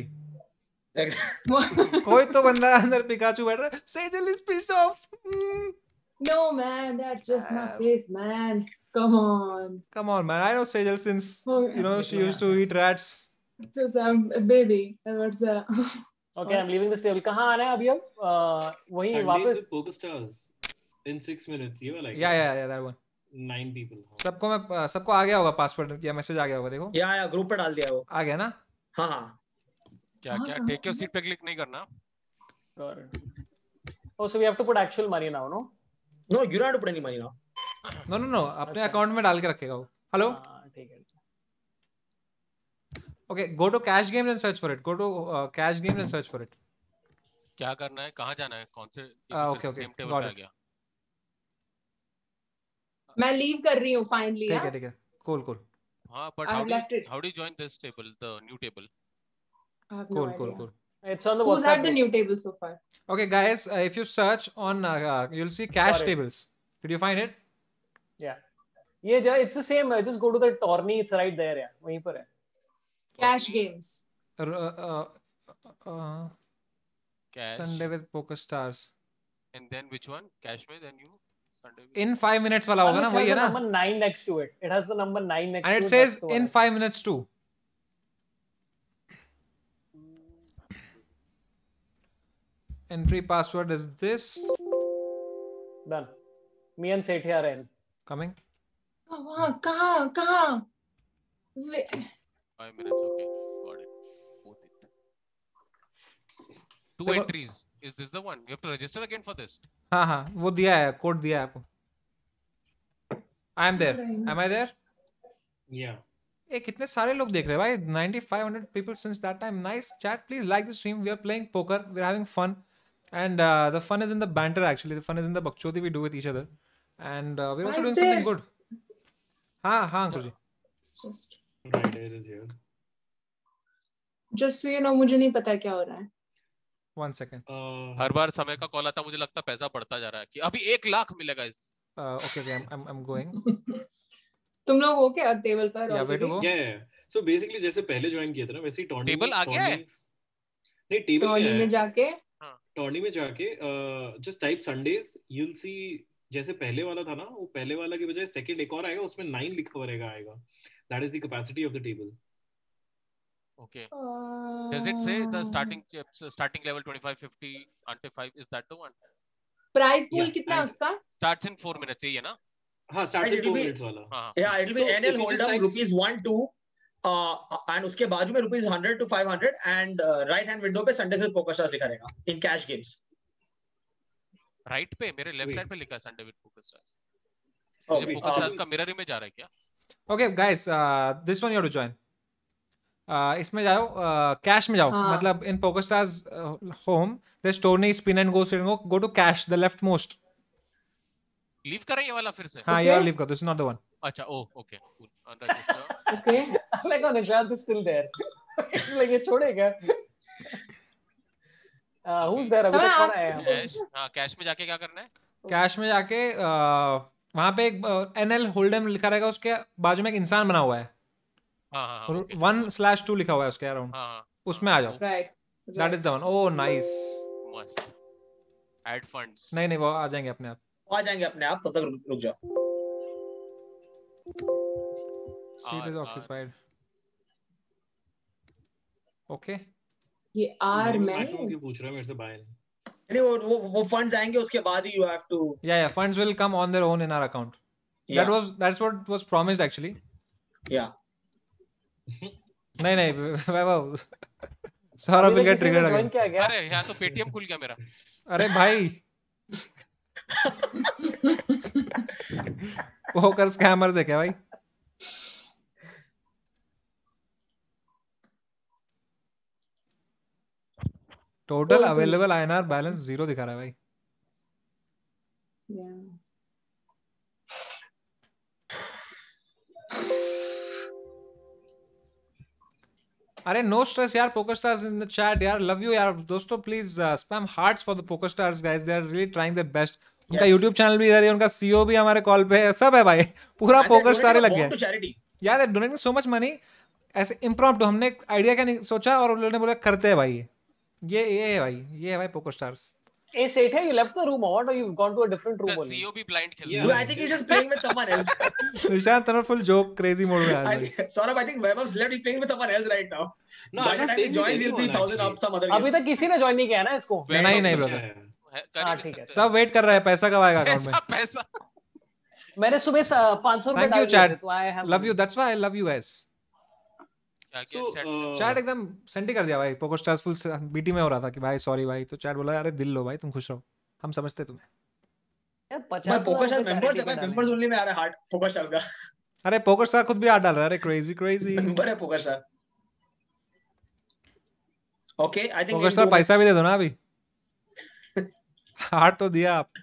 कोई तो बंदा अंदर पिकाचू बैठ रहा है. Sejal is pissed off. No, man, that's just not this, man. Come on. Come on, man. I know Sejal since Oh, she used to eat rats. Just a baby. What's that? Okay, I'm leaving this table. कहाँ आना है अभी अब? वही Sundays वापस. with PokerStars in 6 minutes. You were like Yeah, that one. 9 people. सबको आ गया होगा पासवर्ड या मैसेज आ गया होगा, देखो या ग्रुप पे डाल दिया वो. आ गया ना. हाँ. क्या टेक योर सीट पे क्लिक नहीं करना. Got it. Oh, so we have to put actual money now, no? No, you don't have to put any money now. No, अपने अकाउंट में डाल के रखेगा वो. हेलो. ठीक है. Okay, go to cash games and search for it. Go to cash games and search for it. क्या करना है, कहाँ जाना है, कौन से okay, सेम टेबल got पे आ it. गया. मैं लीव कर रही हूँ फाइनली. ठीक है. Cool. हाँ, but how do you join this table, the new table? Cool. It's on the Who's WhatsApp at the group. new table so far? Okay, guys, if you search on, you'll see cash tables. Did you find it? Yeah. It's the same. Just go to the tourney. It's right there. Yeah, वहीं पर है. Cash games. Cash. Sunday with PokerStars. And then which one? Cash में then you Sunday with... In 5 minutes वाला होगा ना, वही है ना? It has the number 9 next to it. It has the number 9 next to it. And it says in 5 minutes too. Entry password is this. Done. Me and Sethi are in. Coming. कहाँ? 5 minutes, okay. Got it. Both it. 2 entries. Is this the one? You have to register again for this. हाँ, वो दिया है, code दिया है आपको. I am there. Am I there? Yeah. ए कितने सारे लोग देख रहे हैं भाई. 9500 people since that time. Nice chat. Please like the stream. We are playing poker. We're having fun. And the fun is in the banter actually. The fun is in the bakchodi we do with each other. And we're also doing something good. हाँ अंकुर जी. Just Right, it is here. so you know, मुझे नहीं पता क्या हो रहा है. 1 second. हर बार समय का कॉल आता, मुझे लगता पैसा बढ़ता जा रहा है कि अभी 1 लाख मिलेगा इस. Okay, I'm going. तुम लोग हो क्या टेबल पर? Yeah, where to go? Yeah. So basically जैसे पहले ज्वाइन किया था ना, वैसे ही टॉर्नी. टेबल आ गया है? नहीं, टेबल में जाके. टॉर्नी में जाके just type Sundays. You'll see जैसे पहले वाला था ना, वो पहले वाला के बजाय सेकंड एक और आएगा, उसमें 9 लिखा हुआ आएगा. That is the capacity of the table. Okay. Does it say the starting level 25, 50, until 5? Is that the one? Prize pool कितना है उसका? Starts in 4 minutes, यही है ना? हाँ, starts in 4 minutes वाला. Yeah, it'll be NL Hold'em rupees 1, 2, and उसके बाजू में rupees 100 to 500 and right hand window पे Sundays with PokerStars लिखा रहेगा in cash games. Right पे मेरे left side पे लिखा है Sunday with PokerStars. मुझे PokerStars का mirror image आ रहा है क्या? Okay guys, this one you have to join. इसमें जाओ, कैश में जाओ. मतलब in PokerStars home there's tourney, spin and go, go to cash, the left most. Leave कर ये वाला फिर से. हाँ, ये वाला लीव कर. This is not the one. अच्छा, okay, cool. Unregister. Okay. Like on Nishant is still there. Like ये छोड़ेगा. Who's there? अभी तक कौन आया है? हाँ, कैश में जाके क्या करना है? कैश में जाके वहाँ पे एक NL Hold'em लिखा रहेगा, उसके बाजू में एक इंसान बना हुआ है. हाँ. 1/2 लिखा हुआ है उसके अराउंड. उसमें आ जाओ. Right. That is the one. Oh, nice. मस्त. Add funds. नहीं, वो आ जाएंगे अपने आप. आ जाएंगे अपने आप, तब तक रुक जाओ. Seat is occupied. Okay. ये R में. मैक्सिमम क्यों पूछ रहा है मेरे से बाय? नहीं, वो funds आएंगे उसके बाद ही you have to. Yeah, funds will come on their own in our account. Yeah. That's what was promised actually. Yeah. नहीं, वैभव. Saurabh will get triggered again. अरे यहाँ तो पेटीएम खुल गया मेरा. अरे भाई. पोकर स्कैमर्स है क्या भाई? टोटल अवेलेबल INR बैलेंस 0 दिखा रहा है भाई. अरे नो स्ट्रेस यार. PokerStars in the chat यार. लव यू यार दोस्तों. Please spam hearts for the PokerStars guys. They are really trying their best. उनका YouTube चैनल भी इधर है, उनका CEO भी हमारे कॉल पे है, सब है भाई. पूरा PokerStar ही लग गया यार. They donating so much money. ऐसे इम्प्रॉम्प्टू हमने एक आइडिया क्या नहीं सोचा और उन्होंने बोला करते हैं भाई. ये है भाई, ये है भाई PokerStars. Hey, Sethe, you left the room or what? Or you've gone to a different room The only? CEO भी blind खेल Yeah. रहा Dude, I think he's just playing with someone else. Nishant Tanwar full joke crazy mode में आ I think, Saurabh, I think Vaibhav's left. He's playing with someone else right now. No, By I'm the not time he playing with joins, he'll be anyone 1,000 up actually. some other अभी game. तक किसी ने join नहीं किया ना इसको? नहीं नहीं Yeah, brother. yeah. है। कर हाँ, ही ठीक है। सकते सब वेट कर रहा है, पैसा कब आएगा हैं। अकाउंट में? पैसा मैंने सुबह 500 रुपए Thank डाल you दिए थे, chat. तो I have Love you. That's why I love you guys. क्या So, किया chat? चैट एकदम सेंड ही कर दिया भाई. पोको स्टार्स फुल बीटी में हो रहा था कि भाई सॉरी भाई, तो चैट बोला अरे दिल लो भाई, तुम खुश रहो, हम समझते तुम्हें. यार My 50,000 PokerStars रुपए members, charity my में members डाले। only में आ रहा है heart PokerStars का. अरे पोको स्टार खुद भी हाथ डाल रहा है. अरे क्रेजी क्रेजी. Member है PokerStar. Okay, I think PokerStar पैसा भी दे दो ना अभी. हार्ट तो दिया आप.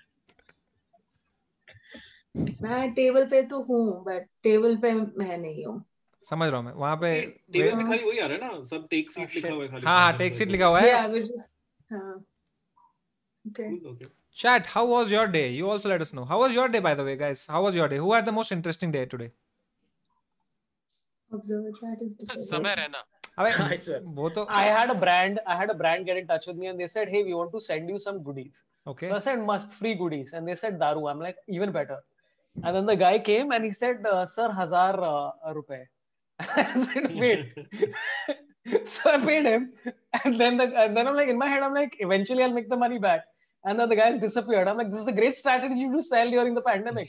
मैं टेबल पे तो हूँ बट टेबल पे मैं नहीं हूँ. समझ रहा हूँ मैं. वहाँ पे टेबल में खाली वही आ रहा है ना, सब टेक सीट लिखा हुआ है खाली. हाँ हाँ टेक सीट लिखा हुआ है. Yeah, we're just हाँ. Okay. Okay. Chat, how was your day? You also let us know. How was your day, by the way, guys? How was your day? Who had the most interesting day today? Observer chat is disabled. समय रहना अबे I swear. वो तो I had a brand get in touch with me and they said, hey, we want to send you some goodies. okay. So I said, must, free goodies. And they said, Daru. I'm like, even better. And then the guy came and he said, sir, 1,000 rupees. I said, wait. So I paid him. And then I'm like, in my head, I'm like, eventually I'll make the money back. And then the guy's disappeared. I'm like, this is a great strategy to sell during the pandemic.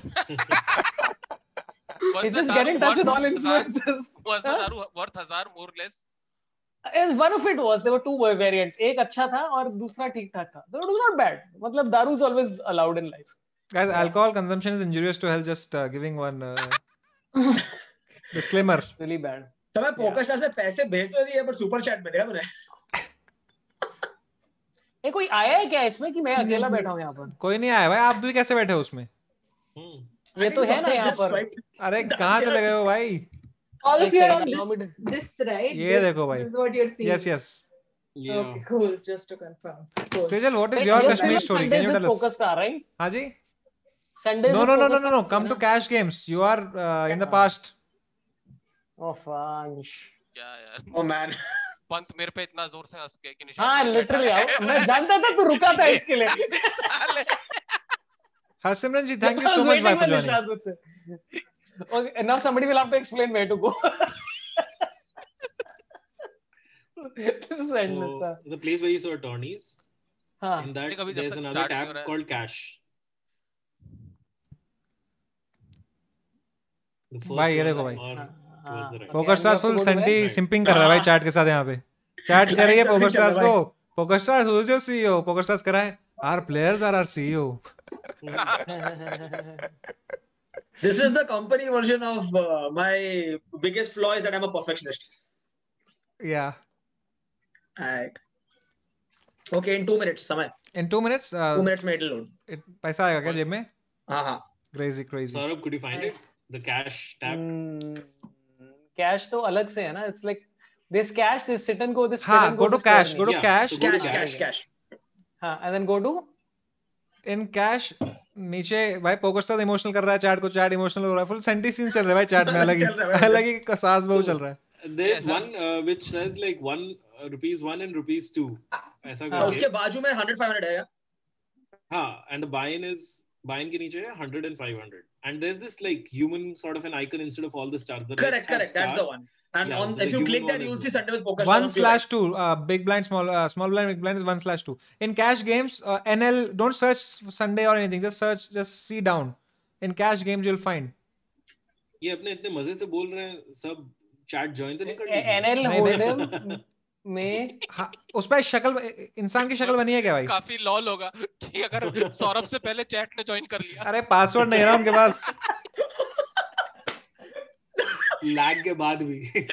Was It's the just get दारू in touch with all worth 1,000? influencers. Was the Huh? दारू worth 1,000 more or less? One of it was, there were two variants. एक अच्छा था और दूसरा ठीक ठाक था. It was not bad. मतलब दारू is always allowed in life. Guys, alcohol consumption is injurious to health. Just giving one disclaimer. It's really bad. तो मैं PokerStars से पैसे भेज तो दिए, पर सुपर चैट में देखा तूने? ये कोई आया है क्या इसमें कि मैं अकेला बैठा हूँ यहाँ पर? कोई नहीं आया भाई. आप भी कैसे बैठे हो उसमें? ये तो है ना यहाँ पर. अरे कहाँ चले गए हो भाई? All of you are on Allow me this right? ये देखो भाई. This is what you're seeing. Yes, yes. Yeah. Okay, cool. Just to confirm. Cool. Sejal, what is Wait, your you're Kashmir saying story? Can Sundays you with tell us? PokerStar, right? हाँ जी? Sundays No, with no, no, no, PokerStar, no, no. Come to Cash Games. You are in the past. Oh, Fansh. क्या यार Oh man. Pant मेरे पे इतना जोर से हंस के कि निशान हाँ, पे literally. बैठा है। मैं जानता था तू रुका था इसके लिए. Harsimran ji, thank you I was so much waiting bye for for joining. Nishad से. Okay, now somebody will have to explain where to go. This is endless. So, the place where you saw attorneys, हाँ. in that कभी जब there's तक another start नहीं हो tab रहा है। called cash. The first भाई, ये one देखो भाई. or towards the right. PokerStars full senti simping कर रहा है भाई चैट के साथ यहाँ पे. चैट कर रही है पोकर स्टार्स को. PokerStars who is your CEO? PokerStars कर रहा है our players are our CEO. This is the company version of my biggest flaw is that I'm a perfectionist. या Alright. Okay, in 2 minutes समय. इन 2 minutes 2 minutes में it'll load. पैसा आएगा क्या जेब में? हाँ हाँ. Crazy crazy. Saurabh, could you find it? The cash tab. Cash तो अलग से है ना. It's like this cash, this sit and go, this हाँ, sit and go, go to this cash, turn go to Yeah, cash. so go to Cash, cash. हाँ, and then go to in cash नीचे भाई poker star emotional कर रहा है chat को. Chat emotional हो रहा है. फुल सेंटी सीन चल रहा है भाई चैट में. अलग ही सास बहू चल रहा है. There's one which says like rupees 1 and rupees 2. ऐसा हाँ, उसके करके. बाजू में 100-500 है. हाँ, and the buy-in के नीचे है 100 and 500. And there's this like human sort of an icon instead of all the stars. The rest have Correct. That's the stars. one. And Yeah, on so the if you human click that, one you'll is- see Sunday with PokerStars. 1/2 big blind small blind big blind is 1/2. In cash games NL don't search Sunday or anything, just see down. In cash games you'll find. ये अपने इतने मजे से बोल रहे हैं सब. Chat join तो नहीं कर ली. NL नहीं, Hold'em में हाँ, उस पर शक्ल इंसान की शक्ल बनी है क्या भाई? काफी लॉल होगा कि अगर सौरभ से पहले चैट ने ज्वाइन कर लिया। अरे पासवर्ड नहीं है ना उनके पास। लैग के बाद भी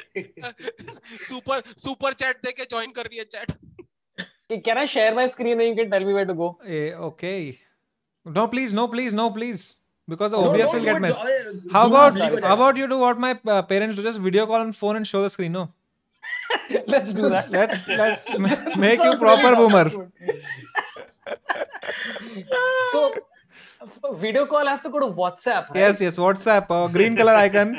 सुपर चैट देके ज्वाइन कर रही है chat. Can I share my screen and you can tell me where to go? Okay. No, please. Because the No, OBS will don't get do it. messed. Zoom How out. about you do what my parents do? Just video call on phone and show the screen. No. Let's do that. Let's make you Sounds proper really boomer. So, video call, I have to go to WhatsApp. Right? Yes. WhatsApp. Green color icon.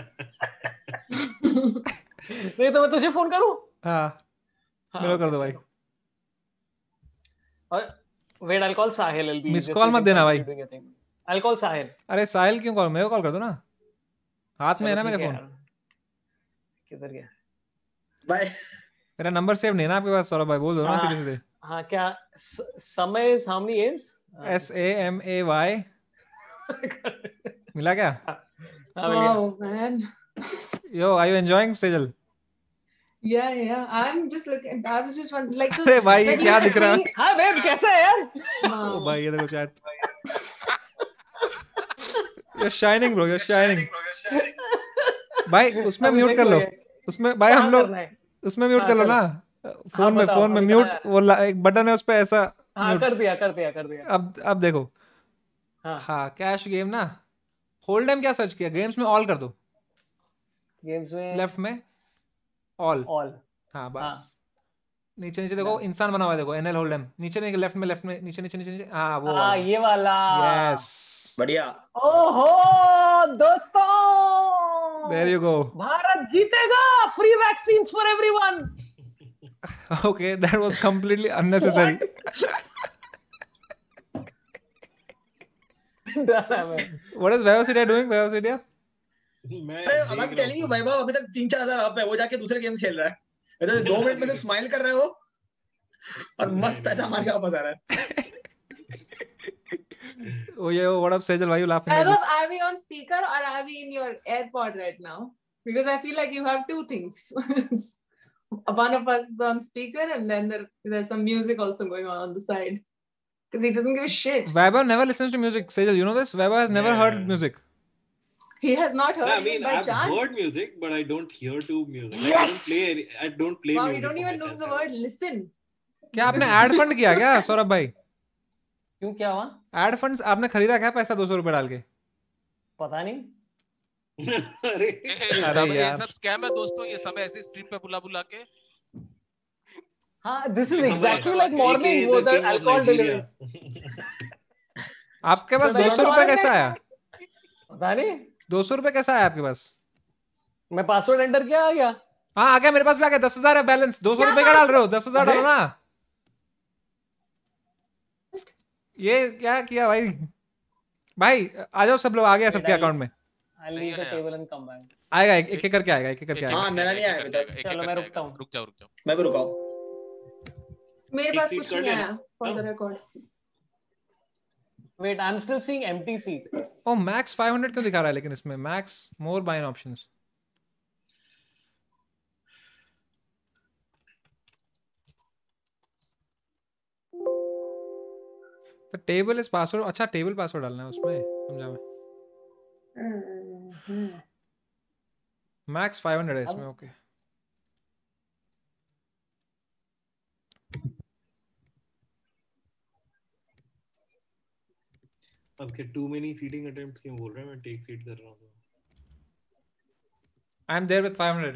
नहीं तो मैं तुझे phone करूं? हाँ. मेरे को कर दो भाई. Wait, I'll call Sahil. It'll be Miss easier call so you मत can देना continue भाई. doing your thing. I'll call Sahil. अरे साहिल क्यों कॉल, मेरे को कॉल कर दो ना, हाथ में है ना चलो मेरे ठीक है फोन. यार. किधर गया? बाय. मेरा नंबर सेव नहीं है ना आपके पास सौरभ भाई, बोल दो ना सीधे सीधे. हाँ क्या? समय is how many years? SAMAY. मिला क्या? Wow, man. Yo, are you enjoying Sejal? Yeah. I'm just looking. I was just wondering, like. अरे भाई ये क्या दिख रहा है? हाँ babe कैसा है यार? ओ भाई ये देखो chat. You're shining bro, you're shining. भाई उसमें म्यूट कर लो. उसमें भाई हम लोग उसमें म्यूट कर लो ना. फोन में म्यूट वो एक बटन है उस पे ऐसा. हाँ कर दिया. अब देखो. हाँ कैश गेम ना. होल्डम क्या सर्च किया? गेम्स में ऑल कर दो. गेम्स में लेफ्ट में ऑल. हाँ बस. नीचे देखो इंसान बना हुआ है देखो, NL होल्डम. नीचे नहीं, लेफ्ट में नीचे. हाँ वो वाला. ये वाला. यस बढ़िया. ओहो दोस्तों, देयर यू गो. भारत जीतेगा. Free vaccines for everyone. Okay, that was completely unnecessary. What is Vivacity doing? Vivacity? अरे I'm telling you वैभव अभी तक 3-4 हजार अप है, वो जाके दूसरे गेम्स खेल रहा है. इधर 2 मिनट में तो स्माइल कर रहे हो और मस्त पैसा मार के वापस आ रहा है. Oh yeah, what up Sejal? Why are you laughing like Vaibhav, this? are we on speaker or are we in your AirPod right now? Because I feel like you have two things. One of us is on speaker and then there's some music also going on the side. Because he doesn't give a shit. Vaibhav never listens to music. Sejal, you know this? Vaibhav has never heard music. He has not heard I mean, it by I've chance. heard music, but I don't hear to music. Like, Yes! I don't play Wow, music. you don't for even myself. use the word listen. क्या आपने add fund किया क्या सौरभ भाई? क्यों क्या हुआ? Add funds आपने खरीदा क्या पैसा 200 रुपए डाल के? पता नहीं. अरे ये सब स्कैम है दोस्तों. ये सब ऐसी स्ट्रीम पे बुला के. हाँ, this is exactly like morning वो the alcohol delivery. आपके पास 200 रुपए कैसा आया? पता नहीं. 200 रुपए कैसा आया आपके पास? मैं पासवर्ड एंटर किया आ गया. हाँ आ गया, मेरे पास भी आ गया. 10,000 है बैलेंस. 200 रुपए का डाल रहे हो? 10,000 डालो ना. ये क्या किया भाई? भाई आ जाओ सब लोग, आ गया सबके अकाउंट में. I'll leave the table and come back. आएगा एक एक करके आएगा. हाँ मेरा नहीं आया अभी तक. चलो मैं रुकता हूँ. रुक जाओ. मैं भी रुका हूँ. मेरे एक पास seat कुछ कर नहीं लेना. आया for the record. Wait, I'm still seeing empty seat. Oh max 500 क्यों दिखा रहा है लेकिन इसमें? मैक्स मोर बाइन ऑप्शंस. तो टेबल इज पासवर्ड. अच्छा टेबल पासवर्ड डालना है उसमें, समझा मैं. मैक्स 500 है इसमें. ओके अब क्या too many seating attempts क्यों बोल रहे हैं? मैं take seat कर रहा हूँ. I am there with 500.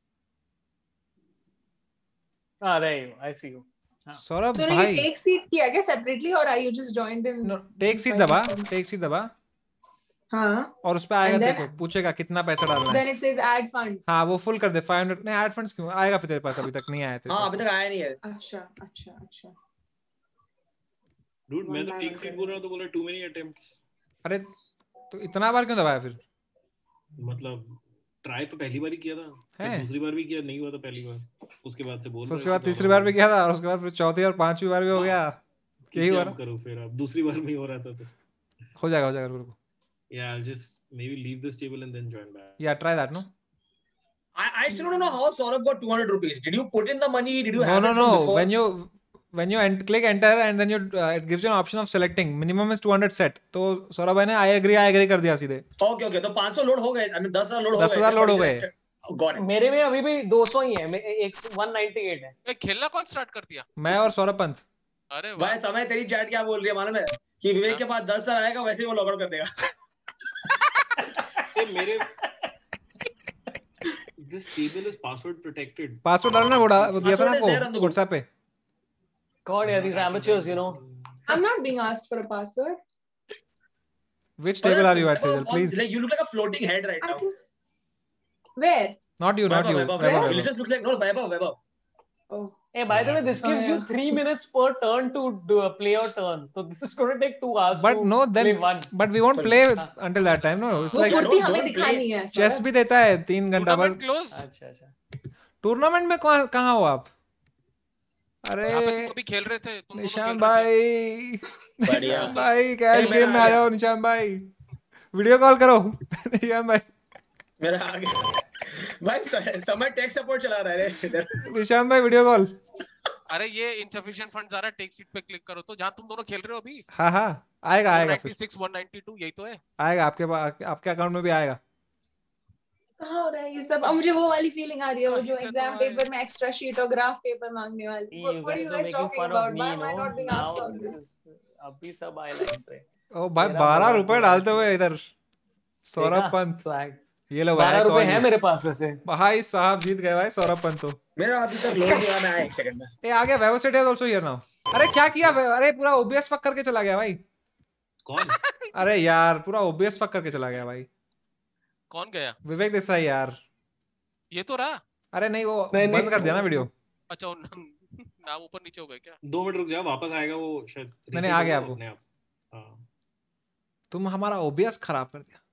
Ah, there you. I see you. Saurabh तूने ये भाई take seat किया क्या separately or are you just joined in? No take seat दबा. टेक सीट दबा हाँ. और उस पे आएगा. And then- देखो पूछेगा कितना पैसा डालना है. Then it says add funds. हाँ वो फुल कर दे. 500 नहीं एड फंड्स क्यों आएगा फिर तेरे पास? अभी तक नहीं आया तेरे हाँ पास. अभी तक आया नहीं है. अच्छा. Dude, मैं तो take seat बोल रहा हूँ तो बोला too many attempts. अरे तो इतना बार क्यों दबाया फिर? मतलब ट्राई तो पहली बार ही किया था. फिर है? दूसरी बार भी किया, नहीं हुआ था पहली बार. उसके बाद से बोल. उसके बाद तीसरी बार भी किया था और उसके बाद फिर चौथी और पांचवी बार भी हो गया. यही हुआ ना? करो फिर अब दूसरी बार में हो रहा था तो. हो जाएगा रुको. Yeah, I'll just maybe leave this table and then join back. Yeah, try that. No. I still don't know how Saurabh got 200 rupees. Did you put in the money? Did you have it from No. before? When you click enter and then you it gives you an option of selecting. Minimum is 200 set. तो सौरभ भाई ने I agree कर दिया सीधे. Okay. तो 500 load हो गए. I mean 10,000 load हो गए. 10,000 लोड हो गए. Got it. मेरे में अभी भी 200 ही है. 198 है. खेलना कौन स्टार्ट कर दिया? मैं और सौरभ पंत. अरे वाह. भाई समय तेरी चैट क्या बोल रही है मालूम है? कि विवेक के पास 10,000 आएगा वैसे ही वो लॉग आउट कर देगा. मेरे this table is password protected. Password डालना वो दिया था ना Password is there on आपको the book. WhatsApp पे. God, yeah, these amateurs, you know. I'm not being asked for a password. Which table are you at, Sejal? Please. Like you look like a floating head right I now. think. Where? Not you. Vaibhav. Vaibhav. It just looks like no Vaibhav. Oh. Hey, by the way, this Oh, gives you yeah. 3 minutes per turn to play your turn. So this is going to take 2 hours But to no, play then one. but we won't play until that time. No, it's वो like फुर्ती don't हमें play. दिखानी है chess Saurabh. भी देता है 3 घंटा tournament पर। क्लोज्ड। अच्छा। टूर्नामेंट में कहाँ हो आप? अरे जहाँ पे तुम अभी खेल रहे थे, तुम दोनों निशान खेल रहे थे। भाई, बढ़िया। निशान भाई कैश मेरा गेम में आ आ गया। जाओ निशान भाई, वीडियो कॉल करो निशान भाई। मेरा आ गया भाई, समय टेक सपोर्ट चला रहा है इधर। निशान भाई वीडियो कॉल। अरे ये इनसफिशिएंट फंड्स आ रहा है, टेक सीट पे क्लिक करो तो जहाँ तुम दोनों खेल रहे हो अभी। हाँ आएगा फिर 196 192 यही तो है। आएगा आपके अकाउंट में भी आएगा। कहाँ हो रहा है ये सब? अब मुझे वो वाली फीलिंग आ रही है, वो कहीं जो से तो एग्जाम आए। पेपर में एक्स्ट्रा शीट और ग्राफ पेपर मांगने वाली। You What are you guys are guys making talking fun of about? me, Why am I no? not being asked Now on this this? is अभी सब highlight पे। ओ भाई मेरा 12 मजाक रुपए उड़ा डालते के। हुए इधर सौरभ देखा? पंत। Swag। ये लो 12 भाई रुपए कॉल है मेरे पास वैसे। भाई साहब जीत गए भाई सौरभ पंत तो। मेरा अभी तक लोड नहीं हुआ, मैं आया 1 सेकंड में। ए आ गया website is also here now. अरे क्या किया अरे पूरा ओबीएस फक करके चला गया भाई। कौन? अरे यार पूरा ओबीएस फक करके चला गया भाई। कौन गया? विवेक देसाई यार। ये तो रहा। अरे नहीं वो नहीं, बंद कर दिया ना वीडियो। अच्छा नाम ऊपर नीचे हो गए क्या? 2 मिनट रुक जाओ, वापस आएगा वो शायद। नहीं, आ गया वो। अपने आप। हाँ। तुम हमारा ओबीएस खराब कर दिया।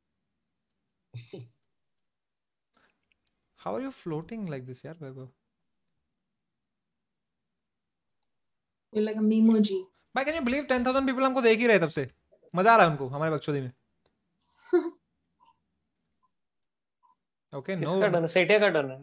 How are you floating like this यार Vaibhav? You're like a memoji. भाई कैन यू बिलीव 10,000 पीपल हमको देख ही रहे तब से। मजा आ रहा है उनको हमारे बकचोदी में। ओके नो किसका टर्न है? सेठिया का टर्न है।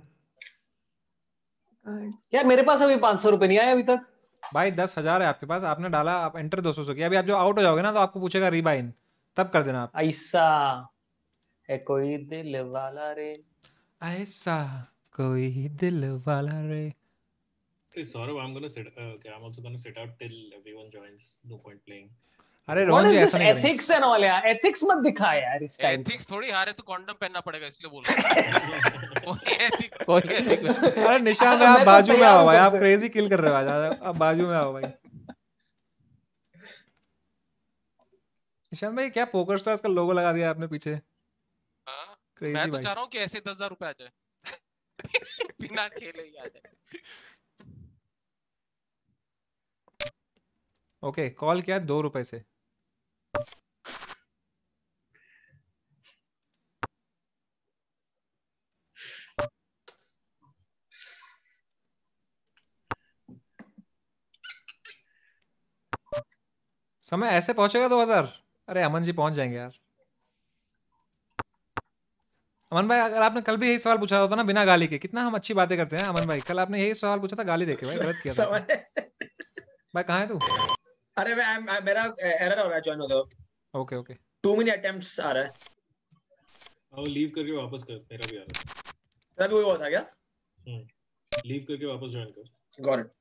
God. यार मेरे पास अभी 500 रुपए नहीं आए अभी तक। भाई 10,000 है आपके पास, आपने डाला, आप एंटर 200 से किया। अभी आप जो आउट हो जाओगे ना तो आपको पूछेगा रीबाइन, तब कर देना आप। ऐसा है कोई दिल वाला रे। ऐसा कोई दिल वाला रे। Hey, Saurabh, I'm gonna sit. Okay, I'm also gonna sit out till everyone joins. No point playing. अरे What Rohan is ji this ऐसा नहीं करेंगे। ethics and all यार? Ethics मत दिखा यार इस टाइम। एथिक्स थोड़ी, हारे तो कॉन्डम पहनना पड़ेगा इसलिए बोल रहा हूँ। कोई एथिक अरे निशान भाई मैं आप तो बाजू में तैयार आओ हूँ भाई, कब आप से। क्रेजी किल कर रहे हो आज, आप बाजू में आओ भाई। निशान भाई क्या पोकर स्टार्स का लोगो लगा दिया आपने पीछे। हाँ, क्रेजी मैं तो भाई। चाह रहा हूँ कि ऐसे 10,000 रुपए आ जाए। बिना खेले ही आ जाए। ओके कॉल किया 2 रुपए से। समय ऐसे पहुंचेगा 2000। अरे अमन जी पहुंच जाएंगे यार। अमन भाई अगर आपने कल भी यही सवाल पूछा होता ना बिना गाली के, कितना हम अच्छी बातें करते हैं अमन भाई, कल आपने यही सवाल पूछा था गाली देके, भाई गलत किया था आपने। भाई कहाँ है तू? अरे मेरा एरर हो रहा है, ज्वाइन हो जाओ। Okay okay too many attempts आ रहा है। अब लीव करके वापस कर, मेरा भी आ रहा है। तभी वही हुआ था क्या? लीव करके वापस ज्वाइन कर। Got it.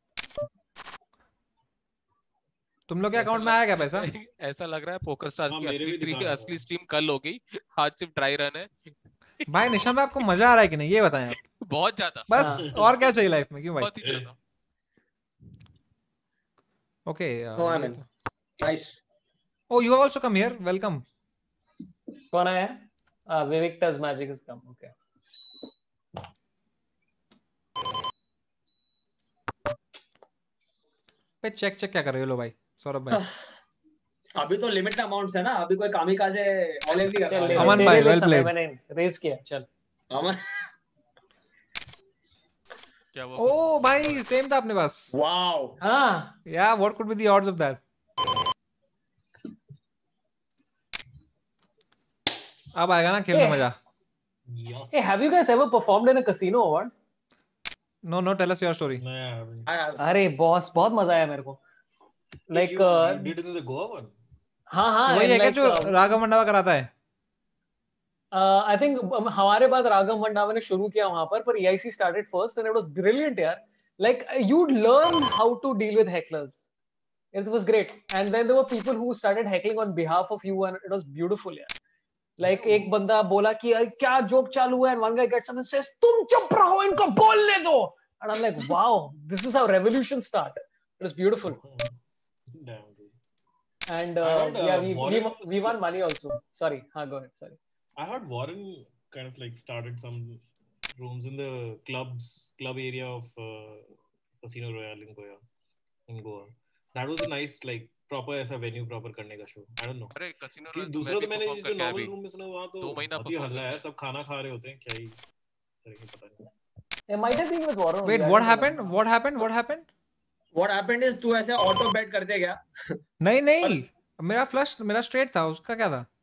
तुम लोग के अकाउंट में आया क्या पैसा? ऐसा लग रहा है पोकर स्टार्स हाँ, की मेरे भी दिखा रहा असली है। स्ट्रीम कल हो गई, आज सिर्फ ड्राई रन है। भाई निशान भाई आपको मजा आ रहा है कि नहीं ये बताएं आप। बहुत ज्यादा, बस और क्या चाहिए लाइफ में, क्यों भाई? बहुत ही ज्यादा। Okay Oh, I'm in. Nice. Oh you also come here, welcome. कौन है? Vivek does magic is come. Okay. पे चेक क्या कर रहे हो लो भाई सौरभ भाई? अभी तो लिमिट अमाउंट्स है ना, अभी कोई कामिकाजे ऑल इन नहीं कर चल रहा। अमन भाई, well played. मैंने रेज किया। चल अमन क्या वो ओ भाई सेम था अपने पास। वाओ। हाँ या what could be the odds of that? अब आएगा ना खेल में मजा। Yes. Hey, have you guys ever performed in a casino or what? No tell us your story. No, I haven't. अरे बॉस बहुत मजा आया मेरे को। Like You did it in the Goa one? हाँ हाँ वही है क्या like, जो राघव मंडावा कराता है? I think हमारे बाद राघव मंडावा ने शुरू किया वहां पर EIC started first and it was brilliant यार. Like you'd learn how to deal with hecklers. It was great. And then there were people who started heckling on behalf of you and it was beautiful यार. Like एक बंदा बोला कि क्या joke चालू है and one guy gets up and says तुम चुप रहो इनको बोलने दो. And I'm like wow, this is how revolution start. It was beautiful. Damn, dude. And I heard, yeah, Warren we won money also. Sorry, go ahead. Sorry. I heard Warren kind of like started some rooms in the club area of Casino Royale in Goa. That was a nice like proper ऐसा venue proper करने का show. I don't know. अरे Casino कि Royale दूसरा तो मैंने जो क्या normal room में सुना वहाँ तो 2 महीना बहुत ही perform हल्ला है यार, करके सब खाना खा रहे होते हैं क्या ही करेंगे पता नहीं. It might have been with Warren. Wait, what happened? What happened? What happened? What happened is तू ऐसे auto bet करते गया. नहीं नहीं, मेरा फ्लश मेरा स्ट्रेट था, उसका क्या था?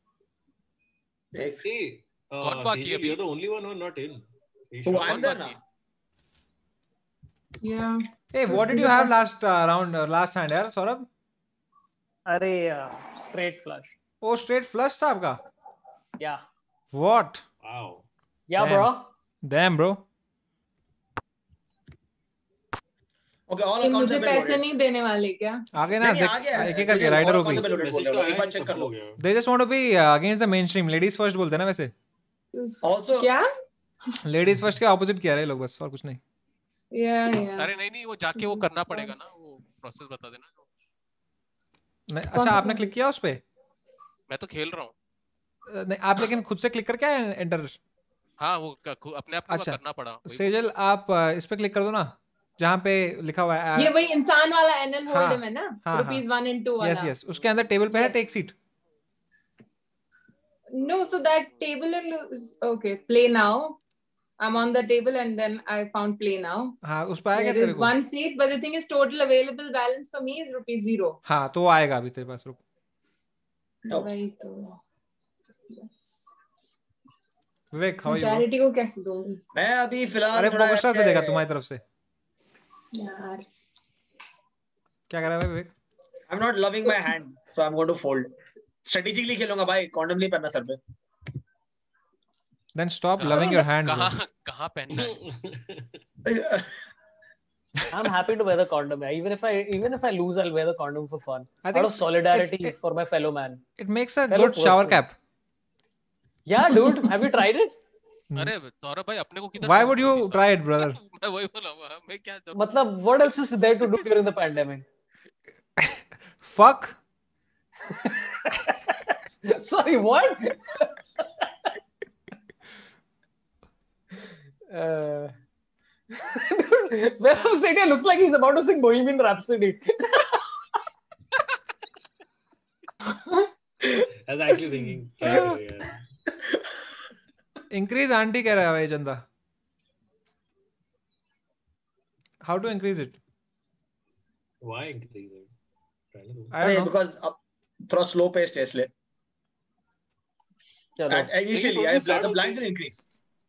Hey, कौन बाकी है Sejal, अभी? you're the only one who are not in. Who I'm there now. Yeah. Hey, what did you have last round, last hand यार सौरभ? अरे straight flush. Oh, straight flush था आपका? Yeah. What? Wow. Yeah, Damn. bro. Damn, bro. Okay, all ये accounts मुझे have been पैसे loaded. नहीं देने वाले क्या? आगे ना नहीं, देख आ गया है. एक एक करके All rider accounts OP. have been loaded, Message bro. तो आया एक बार है, check कर सबको लो. हो गया. They just want to be against the mainstream. Ladies first बोलते हैं ना वैसे. Also, क्या? Ladies first के opposite किया रहे लोग बस और कुछ नहीं. Yeah. अरे नहीं वो जाके वो करना पड़ेगा ना, वो प्रोसेस बता देना. नहीं, अच्छा आपने क्लिक किया उस पे? मैं तो खेल रहा हूँ. नहीं आप लेकिन खुद से क्लिक करके आए एंटर. हाँ वो अपने आप को अच्छा. करना पड़ा. सेजल आप इस पे क्लिक कर दो ना जहाँ पे लिखा हुआ है. ये वही इंसान वाला NN हाँ, होल्डम है ना? हाँ, रुपीस 1 and 2 वाला. यस यस उसके अंदर टेबल पे है Yes. Take seat. No, so that table is okay. Play now. I'm on the table and then I found play now. हाँ उस पे आएगा There तेरे is को. one seat, but the thing is total available balance for me is ₹0. हाँ तो वो आएगा अभी तेरे पास. रुक. वही तो. Yes. Vivek how are you? Charity को कैसे दूंगी? मैं अभी फिलहाल अरे थोड़ा पोकस्टार से ऐसे- देखा तुम्हारी तरफ से. यार. क्या कर रहा है भाई विवेक? I'm not loving my hand, so I'm going to fold. Strategically खेलूंगा भाई, condom नहीं पहनना सर पे. Then stop loving your hand. bro. कहाँ पहनना है? I'm happy to wear the condom. Yeah. Even if I lose, I'll wear the condom for fun. I Out think of solidarity it's- for my fellow man. It makes a Fellow good shower person. cap. Yeah, dude. Have you tried it? अरे सौरभ भाई अपने को किधर? Why would you try it, brother? मैं वही बोला हुआ, मैं क्या जरूरत? मतलब what else is there to do during the pandemic? Fuck. Sorry, what? Dude, Venom Sadia looks like he's about to sing Bohemian Rhapsody. I was actually thinking. क्या करें यार? Increase aunty कह रहा है भाई चंदा. How to increase it? Why increase it? Trying to do. I don't know. Because थोड़ा slow pace है इसलिए. चलो. And initially, Maybe it's supposed to the blinds start will increase.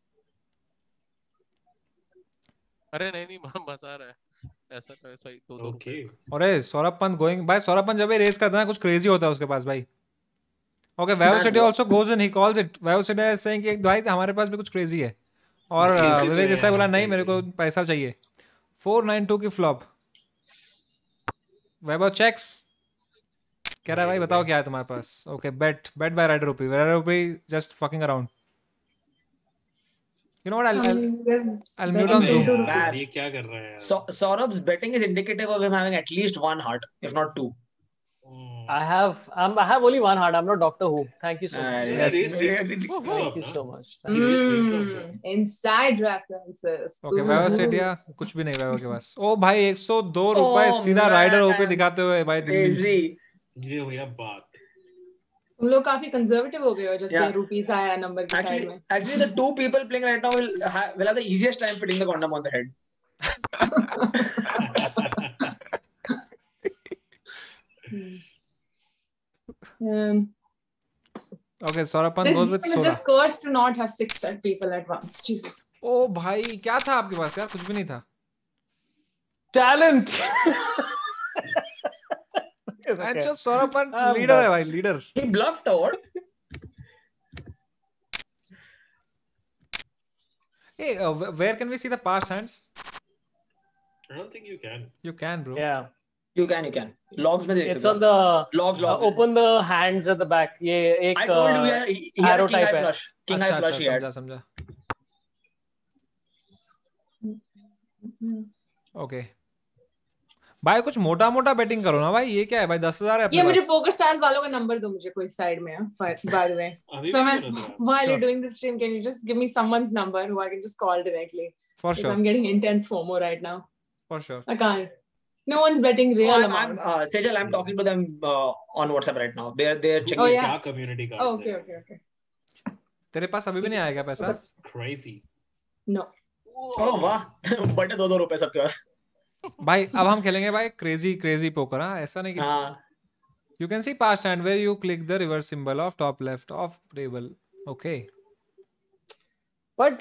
अरे नहीं मजा आ रहा है. ऐसा ही 2 Okay. अरे सौरभ पंत गोइंग भाई. सौरभ पंत जब भी रेस करता है कुछ क्रेजी होता है उसके पास भाई. Okay, Vaibhav Setia also goes in. He calls it. Vaibhav Setia is saying कि भाई हमारे पास भी कुछ क्रेजी है. और विवेक देसाई बोला नहीं मेरे को पैसा चाहिए. 492 की फ्लॉप. वैभव चेक्स कह रहा है भाई बताओ क्या है तुम्हारे पास. Okay bet by rider OP just fucking around. You know what? I'll mute on Zoom. ये क्या कर रहा है यार? So Saurabh's betting is indicative of him having at least one heart, if not two. I have only one heart. I'm not Doctor Who. Thank you so much. Yes. Thank you so much. Inside references. Okay, वैभव सेठिया कुछ भी नहीं वैभव के पास. ओ भाई 102 रुपए सीधा rider OP दिखाते हुए भाई दिल्ली. Crazy. ये हो गया बात. तुम लोग काफी कंजर्वेटिव हो गए हो जब से रुपीस आया नंबर के साइड में. Actually, the two people playing right now will have the easiest time fitting the condom on the head. Okay, Saurabh Pant This goes game with is soda. just cursed to not have 6 people at once. Jesus. ओ भाई क्या था आपके पास यार? कुछ भी नहीं था. Talent. अच्छा सौरभ पंत लीडर है भाई leader. He bluffed or? Hey, where can we see the past hands? I don't think you can. You can, bro. Yeah. You can. Logs में देख It's सकते on the logs. open the hands at the back. ये एक I told you he had arrow a king type high है. flush. King high flush he had. समझा. Okay. भाई कुछ मोटा मोटा बैटिंग करो ना भाई. ये क्या है भाई 10,000 है अपने ये मुझे पास. पोकर स्टार्स वालों का नंबर दो मुझे कोई साइड में. By the way. अभी So भी man, नहीं होता. while Sure. you're doing this stream, can you just give me someone's number who I can just call directly? For Because sure. I'm getting intense FOMO right now. for sure. I can't. No one's betting real amounts. Sejal, I'm talking to them on WhatsApp right now. They're checking. Oh, yeah. क्या community cards Oh, okay, है? okay, okay. तेरे पास अभी भी नहीं आया क्या पैसा? That's crazy. No. Oh वाह, बटे 2-2 रुपए सबके पास. भाई अब हम खेलेंगे भाई क्रेजी पोकर. हाँ, ऐसा नहीं कि हाँ. you can see past hand where you click the reverse symbol of top left of table. Okay. But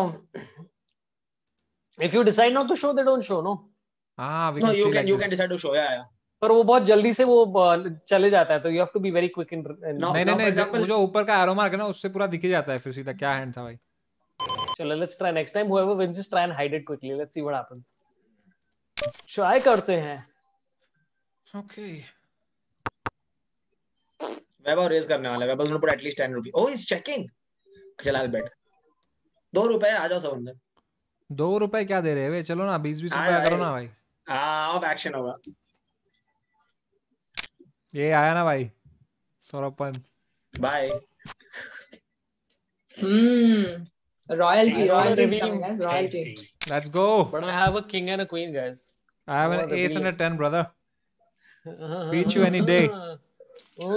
if you decide not to show, they don't show, no? Ah, we No, can see like you this. can decide to show. Yeah. पर वो बहुत जल्दी से वो चले जाता है, तो you have to be very quick in. No. नहीं for नहीं example- वो जो ऊपर का एरो मार्क है ना उससे पूरा दिख ही जाता है फिर सीधा क्या हैंड था भाई. चलो, let's try next time. Whoever wins, just try and hide it quickly. Let's see what happens. Try करते हैं. Okay. वैभव रेज करने वाला है. वैभव ने put at least 10 रुपए. Oh, he's checking. चल I'll bet. 2 रुपए आ जाओ सब अंदर. 2 रुपए क्या दे रहे हैं वे? चलो ना 20-20 रुपए आए, करो आए. ना भाई. अब एक्शन होगा. ये आया ना भाई Saurabh Pant. Bye. Royalty is Royalty. coming, guys. Royalty. Let's go. But I have a king and a queen, guys. I have an ace and a 10, brother. Beat you any day. I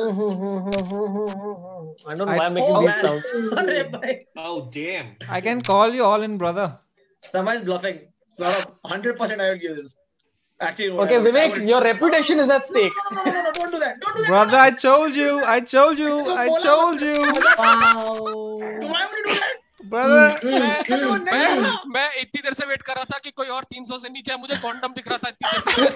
don't know why I'm making these sounds. अरे भाई. Oh damn. I can call you all in, brother. Someone's bluffing. 100% I will give this. Actually, no, Okay, I would- Vivek, your reputation is at stake. No, don't do that. Don't do that. Brother, I told you. I told you. Wow. Why would you do that? Brother. मैं इतनी देर से wait कर रहा था कि कोई और 300 से नीचे है, मुझे कॉन्डम दिख रहा था इतनी देर से.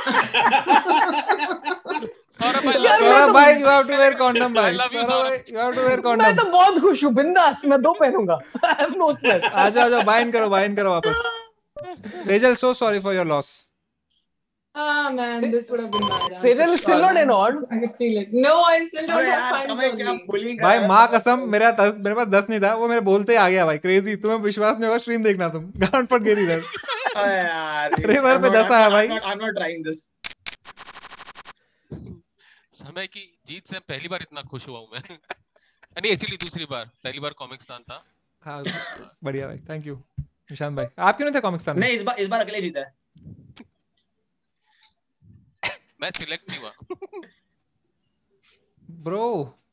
Saurabh bhai, you have to wear condom, bhai. I love you, Saurabh bhai, you have to wear मैं condom. तो बहुत खुश हूँ, बिंदास. मैं 2 पहनूंगा. I have no stress. आजा बाइन करो वापस. Sejal, so sorry for your loss. Ah man, this would have been bad. Sejal is still not in odd. I could feel it. No, I still don't अरे have यार, funds हमें क्या only. bullying कर भाई रहा है? माँ कसम मेरे पास 10 नहीं था, वो मेरे बोलते ही आ गया भाई. क्रेजी. तुम्हें विश्वास नहीं होगा, स्ट्रीम देखना तुम. गांड फट गई इधर. अरे यार. रिवर पे 10 आया भाई. I'm not trying this. समय की जीत से पहली बार इतना खुश हुआ हूँ मैं. नहीं, एक्चुअली दूसरी बार. पहली बार कॉमिक्स्तान था. हाँ बढ़िया भाई. थैंक यू निशांत भाई. आप क्यों नहीं थे कॉमिक्स्तान में? नहीं, इस बार अकेले जीता है. मैं सिलेक्ट नहीं हुआ. Bro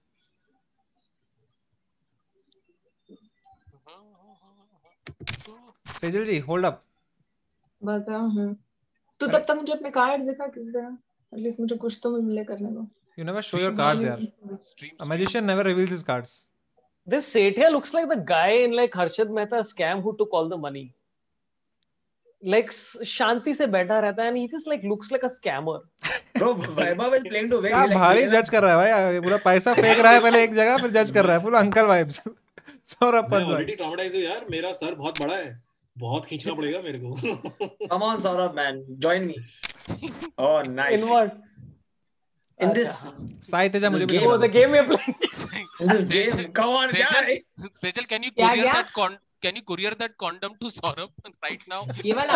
Sejal ji hold up. बताओ. तू तब तक मुझे अपने कार्ड्स दिखा किसी तरह. एटलीस्ट मुझे कुछ तो मिले करने को. You never show your cards यार. A magician never reveals his cards. This Sethia looks like the guy in like Harshad Mehta scam who took all the money. Like शांति से बैठा रहता है and he just like looks like a scammer. Bro, Vaibhav is playing to win. क्या भारी जज कर रहा है भाई. पूरा पैसा फेंक रहा है पहले एक जगह, फिर जज कर रहा है. Full uncle vibes. सौरभ मैं पंत भाई. already traumatized हूँ यार. मेरा सर बहुत बड़ा है. बहुत खींचना पड़ेगा मेरे को. Come on, Saurabh, man. Join me. Oh, nice. In what? In this Sai Teja मुझे भी Oh, the game we're playing. game. Come on, guy. Sejal, can you क्या courier क्या? can you courier that condom to Saurabh right now? ये वाला.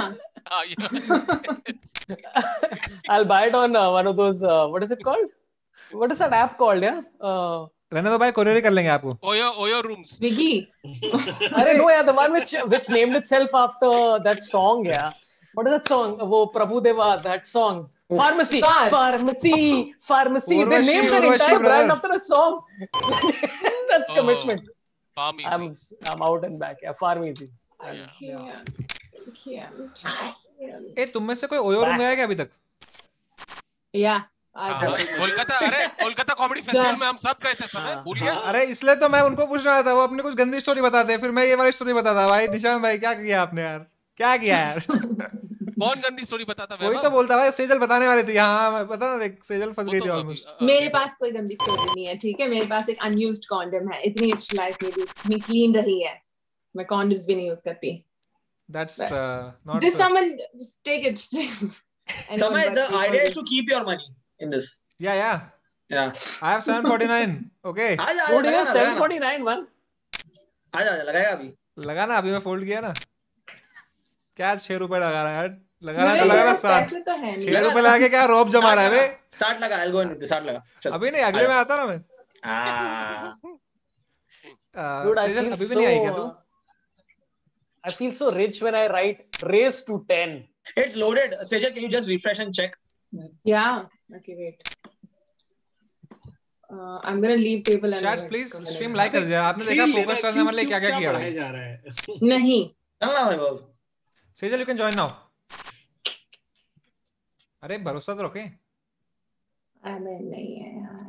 Yeah. I'll buy it on one of those. What is it called? What is that app called? Yeah. रहने दो भाई, courier कर लेंगे आपको. Oyo rooms. Swiggy. अरे no, yeah, the one which named itself after that song. Yeah. What is that song? वो प्रभु देवा, that song. Pharmacy. God. Pharmacy. They Urvashi, named their Urvashi, entire brand brother. after a song. That's Oh. commitment. Farm easy. I'm out and back. Yeah, Pharmacy. Yeah. ए तुम में से कोई OYO room गया है क्या अभी तक? Yeah. कोलकाता कॉमेडी फेस्टिवल में हम सब गए थे. समय भूल गया. अरे इसलिए तो मैं उनको पूछ रहा था. वो अपनी कुछ गंदी स्टोरी बताते हैं, फिर मैं ये वाली स्टोरी बताता. भाई निशांत भाई क्या किया आपने यार? क्या किया यार? कौन गंदी स्टोरी बताता? कोई तो बोलता भाई सेजल बताने वाली थी. हाँ मैं पता ना, सेजल फंस गई थी ऑलमोस्ट. मेरे पास कोई गंदी स्टोरी नहीं है, ठीक है. मेरे पास एक अनयूज्ड कॉन्डम है. इतनी अच्छी लाइफ मेरी इतनी क्लीन रही है. मैं कॉन्डम्स भी नहीं यूज करती. That's not Just someone just take it. Samay, the idea is to keep your money in this. Yeah. Yeah. I have 749. Okay. आजा What is लगाना, 749 man? आजा लगाएगा अभी. लगाना अभी मैं फोल्ड किया ना. क्या 6 रुपए लगा रहा है यार? लगाना मेरे तो लगाना पास 7. पैसे तो है नहीं. 6 रुपए लगा के क्या रोब जमा रहा है बे? 60 लगा. I'll go in with the 60 लगा. चल. अभी नहीं, अगले में आता ना मैं. Dude, I सेजल feel अभी भी नहीं आई क्या तू? I feel so rich when I write raise to 10. It's loaded. Sejal, can you just refresh and check? Yeah. Okay, wait. I'm gonna leave table and Chat please stream like us यार. आपने देखा poker stars ने हमारे लिए क्या-क्या किया भाई? जा रहा है? नहीं. चलना भाई बाबू. Sejal, you can join now. अरे भरोसा तो रखे. अबे नहीं है यार.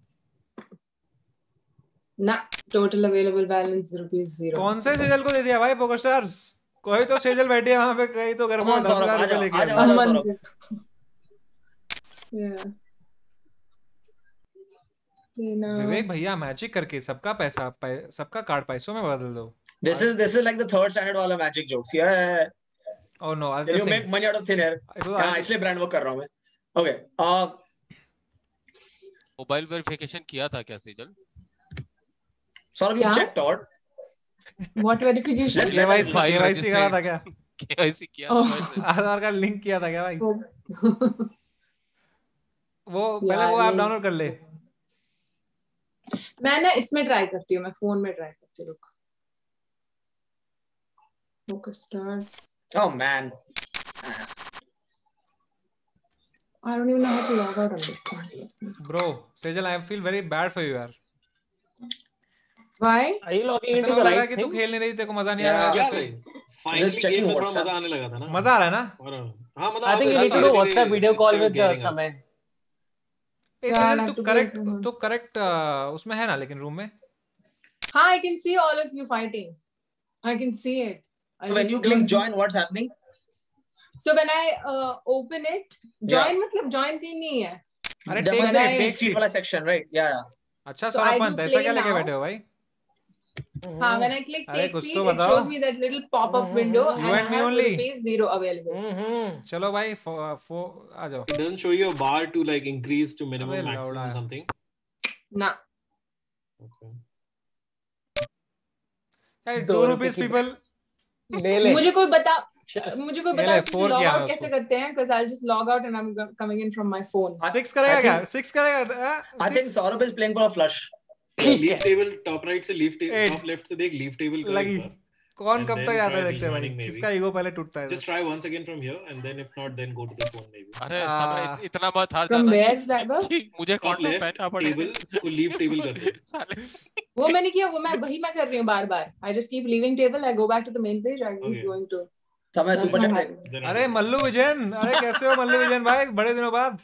ना टोटल अवेलेबल बैलेंस ₹0. कौन से सेजल को दे दिया भाई पोकर स्टार्स? कोई तो सेजल बैठी है वहां पे, कहीं तो घर में 10,000 रुपए लेके आया. अमन से. विवेक भैया मैजिक करके सबका पैसा सबका कार्ड पैसों में बदल दो. This is like the third standard वाला magic jokes. Yeah. Oh no, I'll Can just you make money out of thin air? हाँ, इसलिए brand work कर रहा हूँ मैं. Okay. मोबाइल वेरिफिकेशन किया था क्या Sejal? Sorry, you checked out. What verification? KYC करा था क्या? KYC किया. आधार कार्ड लिंक किया था क्या भाई? वो पहले वो ऐप डाउनलोड कर ले. मैं ना इसमें ट्राई करती हूँ, मैं फोन में ट्राई करती हूँ. PokerStars. Oh man. I don't even know how to log out on this thing. Bro, Sejal, I feel very bad for you यार. Why? Are you logging into the right thing? कि तू खेल नहीं रही, तेरे को मजा नहीं आ रहा है. फाइनली गेम में थोड़ा मजा आने लगा था ना. मजा आ रहा है ना? हाँ मतलब. I think you need to do WhatsApp video call with Samay. तू करेक्ट उसमें है ना, लेकिन रूम में. हाँ, I can see all of you fighting. I can see it. When you click join, what's happening? So when I open it, join मतलब join कहीं नहीं है. अरे take seat वाला section, right? Yeah. अच्छा सौरभ, ऐसा क्या लेके बैठे हो भाई? हाँ, when I click take seat, it shows me that little pop-up window. You and me only. ₹0 available. चलो भाई, आ जाओ. It doesn't show you a bar to like increase to minimum, maximum something. ना. Okay. ₹2 people. ले. मुझे कोई बता log out कैसे करते हैं? Because I'll just log out and I'm coming in from my phone. 6 करेगा क्या? 6 करेगा? I think Saurabh is playing for a flush. Leave table top right से लीफ टेबल टॉप लेफ्ट से देख लीफ टेबल लगी. कौन कब तक आता है देखते भाई. किसका ईगो पहले टूटता है. Just try once again from here and then if not then go to the phone maybe. अरे समय इतना मत हार जाना. From where जाएगा? मुझे कॉर्नर पहनना पड़ेगा. टेबल को लीफ टेबल कर दे. वो मैंने किया, वो मैं कर रही हूँ बार-बार. I just keep leaving table. I go back to the main page. I keep going to. Samay super chat. अरे मल्लू विजयन, अरे कैसे हो मल्लू विजयन भाई, बड़े दिनों बाद.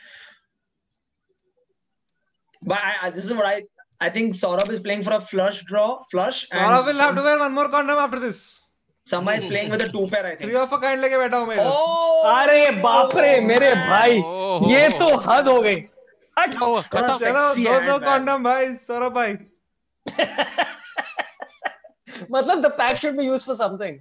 But this is what I think Saurabh is playing for a flush. Saurabh will have to wear one more condom after this. Samay is playing with a 2 pair, I think. 3 of a kind लेके बैठा हूँ मैं. अरे बाप रे मेरे भाई, ये तो हद हो गई. चलो 2 condom भाई सौरभ भाई. मतलब the pack should be used for something.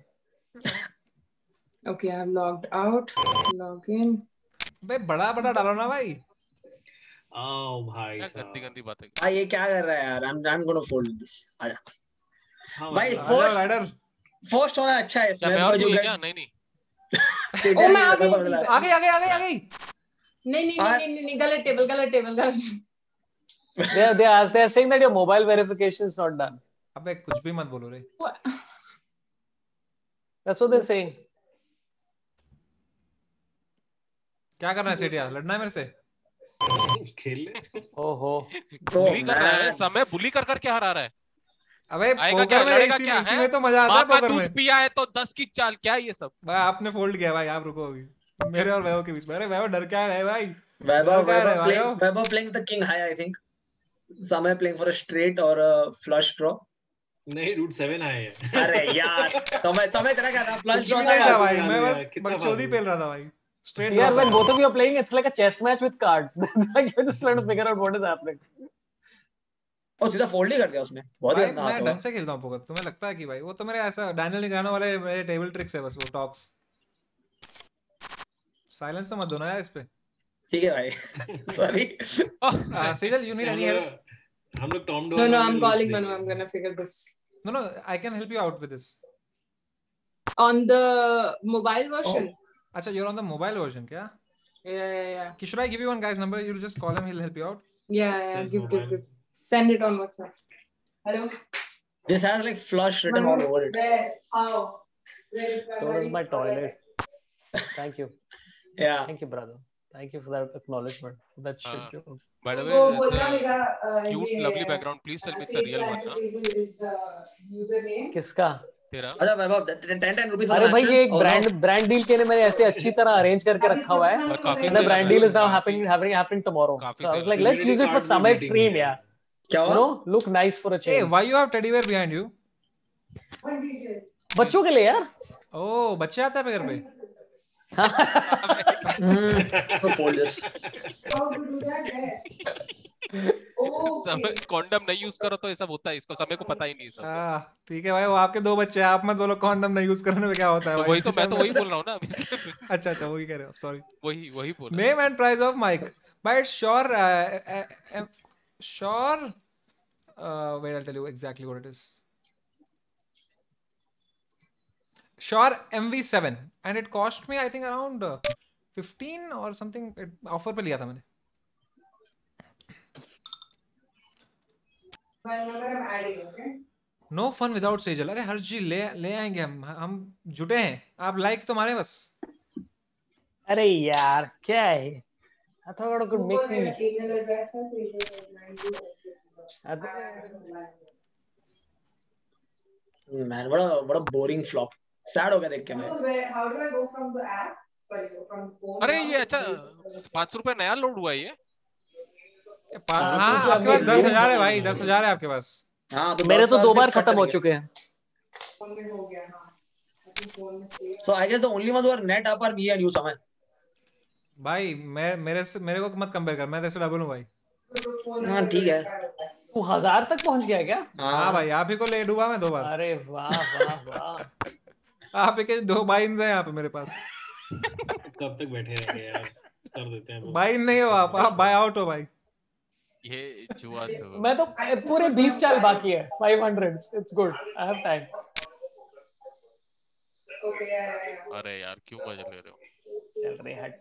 Okay, I'm logged out. Log in. बे बड़ा डालो ना भाई. भाई गंदी बातें. ये क्या कर रहा है यार? I'm going to fold this. आजा. भाई first होना अच्छा है इसमें. मैं और तू क्या? नहीं. ओ मैं आ गई. नहीं गलत table. They are saying that your mobile verification is not done. अबे कुछ भी मत बोलो रे. That's what they're saying. क्या करना है सेठिया? लड़ना है मेरे से? खेल ले. ओहो. बुली कर रहा है समय. बुली कर क्या हरा रहा है? अबे पोकर में इसी में तो मजा आता है. पोकर में दूध पिया है तो 10 की चाल. क्या ये सब भाई? आपने फोल्ड किया भाई. आप रुको अभी. मेरे और वैभव के बीच में. अरे वैभव डर क्या है भाई? Webber playing the king high, I think. Samay playing for a straight or a flush draw. नहीं रूट 7 आया है. अरे यार समय तेरा क्या था? फ्लश ड्रॉ था भाई. मैं बस बकचोदी पेल रहा था भाई. Straight. Yeah, when both of you are playing, it's like a chess match with cards. Like you're just trying to figure out what is happening. और सीधा फोल्ड ही कर दिया उसने. बहुत ही मैं ढंग से खेलता हूँ पोकर. तुम्हें लगता है कि भाई वो तो मेरे ऐसा डैनियल निग्रानो वाले मेरे टेबल ट्रिक्स है बस. वो टॉक्स. साइलेंस तो मत दो ना यार इस पे. ठीक है भाई. Sorry. Sejal, you need any help? हम लोग Tom Dwan. No, I'm calling Manu. I'm gonna figure this. No, I can help you out with this. On the mobile version. अच्छा, you're on the mobile version, क्या? Yeah. Should I give you one guy's number? You'll just call him. He'll help you out. Yeah. Give. Send it on WhatsApp. Hello. This has like flush written all over it. Where? How? So does my toilet. Thank you. Yeah. Thank you, brother. Thank you for that acknowledgement. That shit joke. By the way, वो it's बोलना a मेरा cute, ये lovely background. Please tell me it's a real one, ना? username. किसका? तेरा? अच्छा वैभव 10 rupees अरे भाई ये एक ब्रांड डील के लिए मैंने ऐसे अच्छी तरह अरेंज करके रखा हुआ है. और काफी And the brand deal is now happening tomorrow. So I was like, let's use it for Samay stream, yeah. क्या You know, look nice for a Hey, change. why you have teddy bear behind you? बच्चों के लिए यार. Oh, बच्चे आते हैं घर पे. समय कॉन्डम नहीं यूज करो तो ये सब होता है, इसको समय को पता ही नहीं सब. ठीक है भाई, वो आपके 2 बच्चे हैं, आप मत बोलो कॉन्डम नहीं यूज करने में क्या होता है भाई. वही तो मैं तो वही बोल रहा हूँ ना अभी. अच्छा वही कह रहे हो, सॉरी. वही बोल. Name and price of mic. But it's sure wait, I'll tell you exactly what it is. Shure MV7 and it cost me I think around 15 or something. Offer पे लिया था मैंने. No fun without Sejal. अरे हर्ष जी ले आएंगे हम जुटे हैं. आप लाइक तो मारे बस. अरे यार क्या है? I thought I could make me. Man, what a boring flop. Sad हो गया देख के मैं. How do I go from the app? Sorry, from phone. अरे ये अच्छा 500 रुपए नया लोड हुआ ये. हाँ आपके पास 10,000 है भाई, 10,000 है आपके पास. हाँ तो मेरे तो 2 बार खत्म हो चुके हैं. So I guess the only ones who are net up are me and you, Samay. भाई मेरे को मत कंपेयर कर, मैं तेरे से डबल हूँ भाई. हाँ ठीक है. तू 1000 तक पहुंच गया क्या? हाँ भाई, आप ही को ले डूबा मैं 2 बार. अरे वाह. आप ही के 2 बाइन्स हैं यहाँ पे मेरे पास. कब तक बैठे रहेंगे यार, कर देते हैं. बाइन नहीं हो आप बाय आउट हो भाई. ये जुआ तो मैं तो पूरे 20 चाल बाकी है. 500. It's good. I have time. अरे यार क्यों मजा ले रहे हो? चल रहे हट.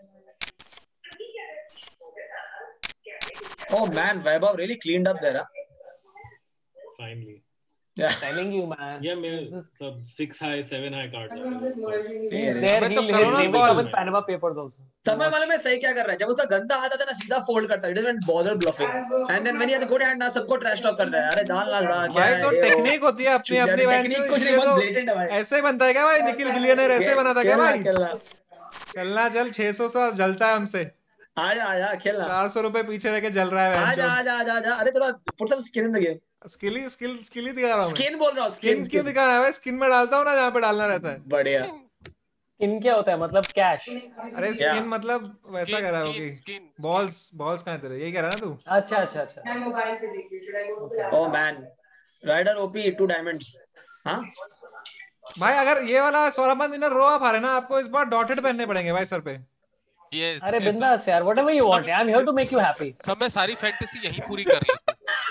Oh man, Vaibhav really cleaned up there. Finally. Yeah. Telling you, man. Yeah, मेरे सब 6 high 7 high cards. He's there. He'll come with Panama Papers also. समय वाले में सही क्या कर रहा है? जब उसका गंदा आता था ना सीधा फोल्ड करता है. He doesn't bother bluffing. And then when he has a good hand ना सबको trash talk कर रहा है. अरे दाल क्या भाई तो टेक्निक होती है अपनी इसलिए तो ऐसे ही बनता है क्या भाई? निखिल बिलियनर ऐसे बना था क्या भाई? चलना चल 600 सा जलता है हमसे. आजा खेलना. 400 रुपए पीछे रह के जल रहा है. आजा. अरे थोड़ा put some skin in the game. Skill ही दिखा रहा हूँ. स्किन बोल रहा हूँ. स्किन क्यों दिखा रहा है भाई? स्किन में डालता हूँ ना जहाँ पे डालना रहता है. बढ़िया. स्किन क्या होता है? मतलब कैश. अरे स्किन मतलब वैसा कह रहा होगी. बॉल्स कहाँ तेरे? यही कह रहा है ना तू? अच्छा. मैं मोबाइल पे देख रही हूं. Should I go to the app? Oh man. Rider OP 2 diamonds. हाँ? भाई अगर ये वाला 16 दिनर रो आप हारे ना, आपको इस बार डॉटेड पहनने पड़ेंगे भाई सर पे. Yes. अरे बिंदास यार. Whatever you want. I'm here to make you happy. सब मैं सारी फैंटेसी यहीं पूरी कर ली.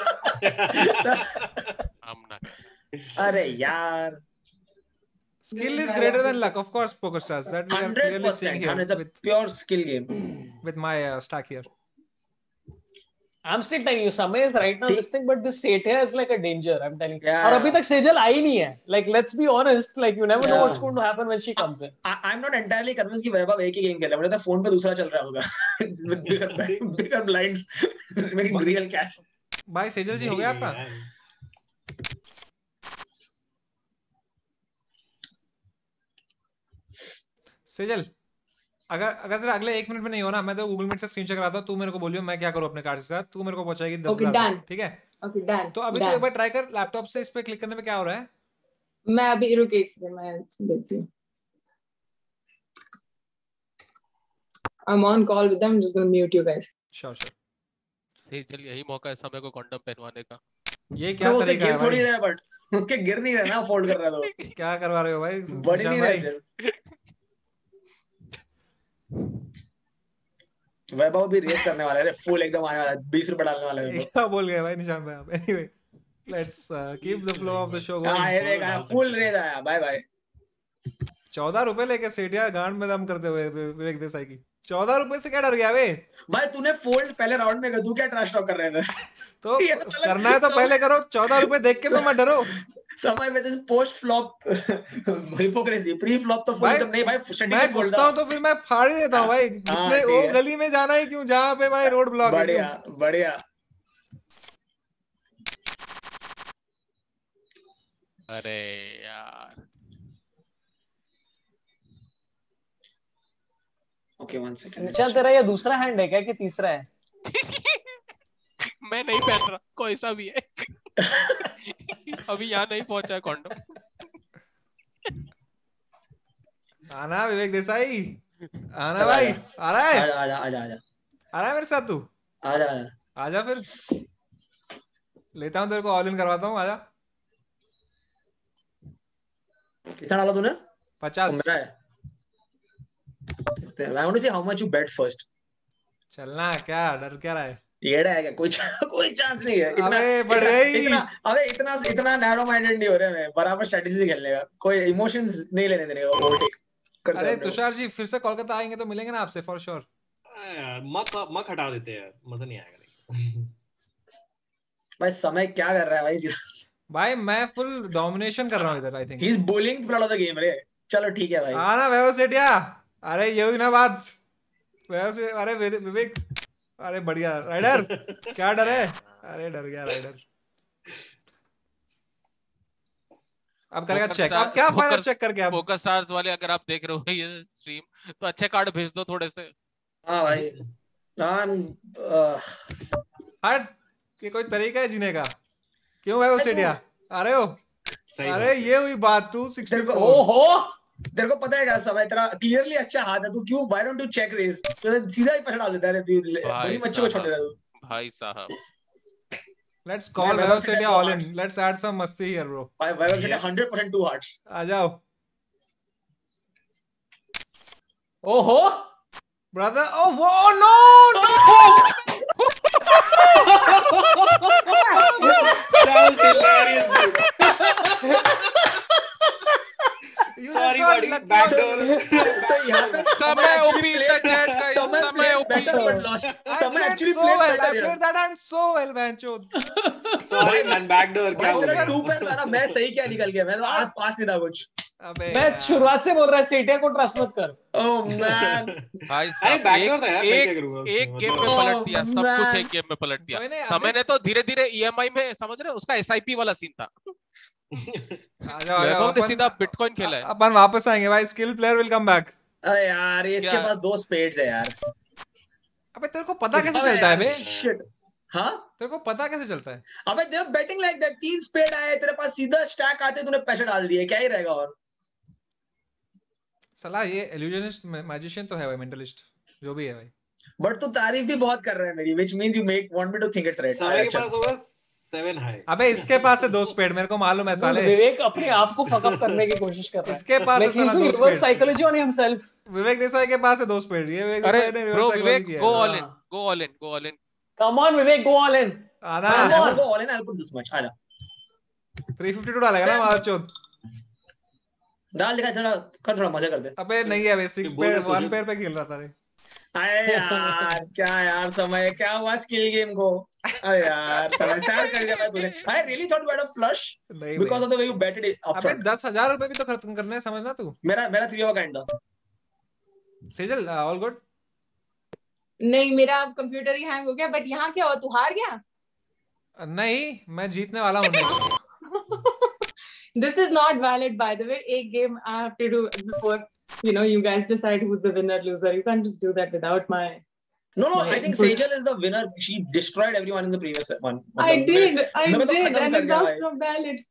हम ना. अरे यार. Skill is greater than luck, of course, PokerStars. That we are clearly seeing here it's a pure skill game. With my stack here. I'm still telling you, Samay is right now this thing, but this Setia is like a danger. I'm telling you. Yeah. और अभी तक सेजल आई नहीं है. Like let's be honest, like you never know what's going to happen when she comes in. I'm not entirely convinced कि वैभव एक ही game खेल रहा है. मुझे तो फोन पे दूसरा चल रहा होगा. With bigger blinds, making real cash. भाई सेजल जी हो गया आपका? सेजल अगर तेरा अगले 1 मिनट में नहीं हो ना, मैं तो गूगल मीट से स्क्रीन शेयर कराता हूँ. तू मेरे को बोलियो मैं क्या करूँ अपने कार्ड के साथ. तू मेरे को पहुंचाएगी 10,000. ठीक है? Okay, done. तो अभी तो एक बार ट्राई कर लैपटॉप से इस पे क्लिक करने पे क्या हो रहा है. मैं अभी रुक एक सेकंड मैं देखती हूँ. I'm on call with them. I'm just going to mute you guys. Sure. सही चल यही मौका है समय को कॉन्डम पहनवाने का. ये क्या तरीका है थोड़ी रहा है बट उसके गिर नहीं रहा ना फोल्ड कर रहा है. तो क्या करवा रहे हो भाई? बड़ी नहीं रही. वैभव भी रेस करने वाला है. फुल एकदम आने वाला है. 20 रुपए डालने वाला है. क्या बोल गए भाई निशान भाई आप? Anyway let's keep the flow of the show going. हां ये देखा फुल रेस आया. Bye bye. ₹14 लेके सेठिया गांड में दम करते हुए विवेक देसाई की। ₹14 से क्या डर गया बे? भाई तूने फोल्ड पहले राउंड में कर, तू क्या ट्रैश टॉक कर रहे थे? तो करना है तो पहले करो, ₹14 देख के तो मत डरो। समय में this post flop hypocrisy, pre flop तो भाई, नहीं भाई स्टडी मैं घुसता हूँ तो फिर मैं फाड़ ही देता हूँ भाई। इसने वो गली में जाना ही क्यों जहाँ पे भाई रोड ब्लॉक है? बढ़िया बढ़िया। अरे यार ओके 1 सेकंड। निशान तेरा ये दूसरा हैंड है क्या कि तीसरा है? मैं नहीं पहन रहा, कोई सा भी है। अभी यहाँ नहीं पहुंचा है कॉन्डम। आना विवेक देसाई, आना भाई। आ रहा है? आजा आजा आजा आ रहा है मेरे साथ तू? आजा आजा फिर लेता हूँ तेरे को, ऑल इन करवाता हूँ। आजा। कितना डाला तूने? 50। मेरा है। I want to see how much you bet first. चलना क्या, डर क्या रहा है? ये है क्या? कोई चांस नहीं है। अबे बढ़ गई। अबे इतना नैरो माइंडेड नहीं हो रहे मैं, बराबर स्ट्रेटजी खेलने का, कोई इमोशंस नहीं लेने देने का, ओवरटेक। अरे तुषार जी फिर से कोलकाता आएंगे तो मिलेंगे ना आपसे फॉर श्योर। यार मक हटा देते हैं यार, मजा नहीं आएगा। नहीं भाई समय क्या कर रहा है भाई? भाई मैं फुल डोमिनेशन कर रहा हूँ इधर। I think he is bowling from the game रे। चलो ठीक है भाई। आना वैभव सेठिया। अरे ये हुई ना बात वैभव से। अरे विवेक, अरे बढ़िया राइडर। क्या डर है? अरे डर गया राइडर। अब करेगा चेक। अब क्या फायदा चेक करके? अब पोकर स्टार्स वाले अगर आप देख रहे हो ये स्ट्रीम तो अच्छे कार्ड भेज दो थोड़े से। हाँ भाई हट कि कोई तरीका है जीने का? क्यों वैभव सेठिया आ रहे हो? अरे ये हुई बात। 264। ओहो तेरे को पता है क्या समय तेरा क्लियरली अच्छा हाथ है, तू क्यों why don't you check raise? तो सीधा ही पछड़ा देता है तू, बड़ी मच्छी को छोड़ देता है तू। भाई साहब let's call Vaibhav Sethia all in. Let's add some मस्ती हियर ब्रो। भाई वैभव सेठिया 100% 2 हार्ट्स। आ जाओ ओहो ब्रदर। ओह वो no That was hilarious, dude. Sorry, buddy. Backdoor. तो यहाँ पे Samay OP the chat guys, Samay OP. Samay actually so well. I played that hand so well, Vancho. Sorry man, backdoor क्या हो गया? 2 पे था, मैं सही क्या निकल गया? मैं तो आस पास नहीं था कुछ। अबे मैं शुरुआत से बोल रहा सेठिया को ट्रस्ट मत कर। ओह मैन भाई अरे साहब backdoor था यार, मैं क्या करूँगा उसमें? एक गेम में पलट दिया सब man. कुछ। एक गेम में पलट दिया। कोई नहीं, समय ने तो धीरे धीरे ईएमआई में समझ रहे हो, उसका एसआईपी वाला सीन था। आ जाओ वैभव ने सीधा बिटकॉइन खेला है। अपन वापस आएंगे भाई। Skill player will come back. अरे यार ये इसके क्या? पास 2 स्पेड्स है यार। अबे तेरे को पता कैसे चलता है बे? शिट। हाँ तेरे को पता कैसे चलता है? अबे they're betting like that, 3 spade आए तेरे पास, सीधा स्टैक आते तूने पैसे डाल दिए, क्या ही रहेगा? और साला ये इल्यूजनिस्ट मैजिशियन तो है भाई, मेंटलिस्ट जो भी है भाई। बट तू तारीफ भी बहुत कर रहा है मेरी, which means you want me to think it's right। समय के पास होगा 7 हाई। अबे इसके पास है 2 स्पेड, मेरे को मालूम है साले। विवेक अपने आप को फक अप करने की कोशिश कर रहा है। इसके पास है साला 2 spade. Psychology on himself. Vivek Desai के पास है 2 स्पेड। ये विवेक अरे देसाई ने bro reverse Vivek psychology go किया ऑल है। In, go all in, go all in. Come on Vivek go all in. आना I will go all in, I'll put this much। आजा 352 डालेगा ना मारचोद। डाल दिखा, थोड़ा मजा कर दे। अबे नहीं है बे, 6 पेयर 1 पेयर पे खेल रहा था रे। अरे यार क्या यार समय, क्या हुआ स्किल गेम को? अरे यार समय सैड कर दिया मैं तुझे। I really thought you had a flush नहीं because of the way you betted it अबे upfront। 10,000 रुपए भी तो खत्म करने हैं, समझना तू। मेरा 3 का काइंड था। Sejal all good? नहीं मेरा कंप्यूटर ही हैंग हो गया। बट यहाँ क्या हुआ, तू हार गया? नहीं मैं जीतने वाला हूँ next. This is not valid, by the way. एक game I have to do before you guys decide who's the winner loser. You can't just do that without my. No, my I think input. Sejal is the winner. She destroyed everyone in the previous one। I did, मैं तो खत्म and कर दिया that's not valid.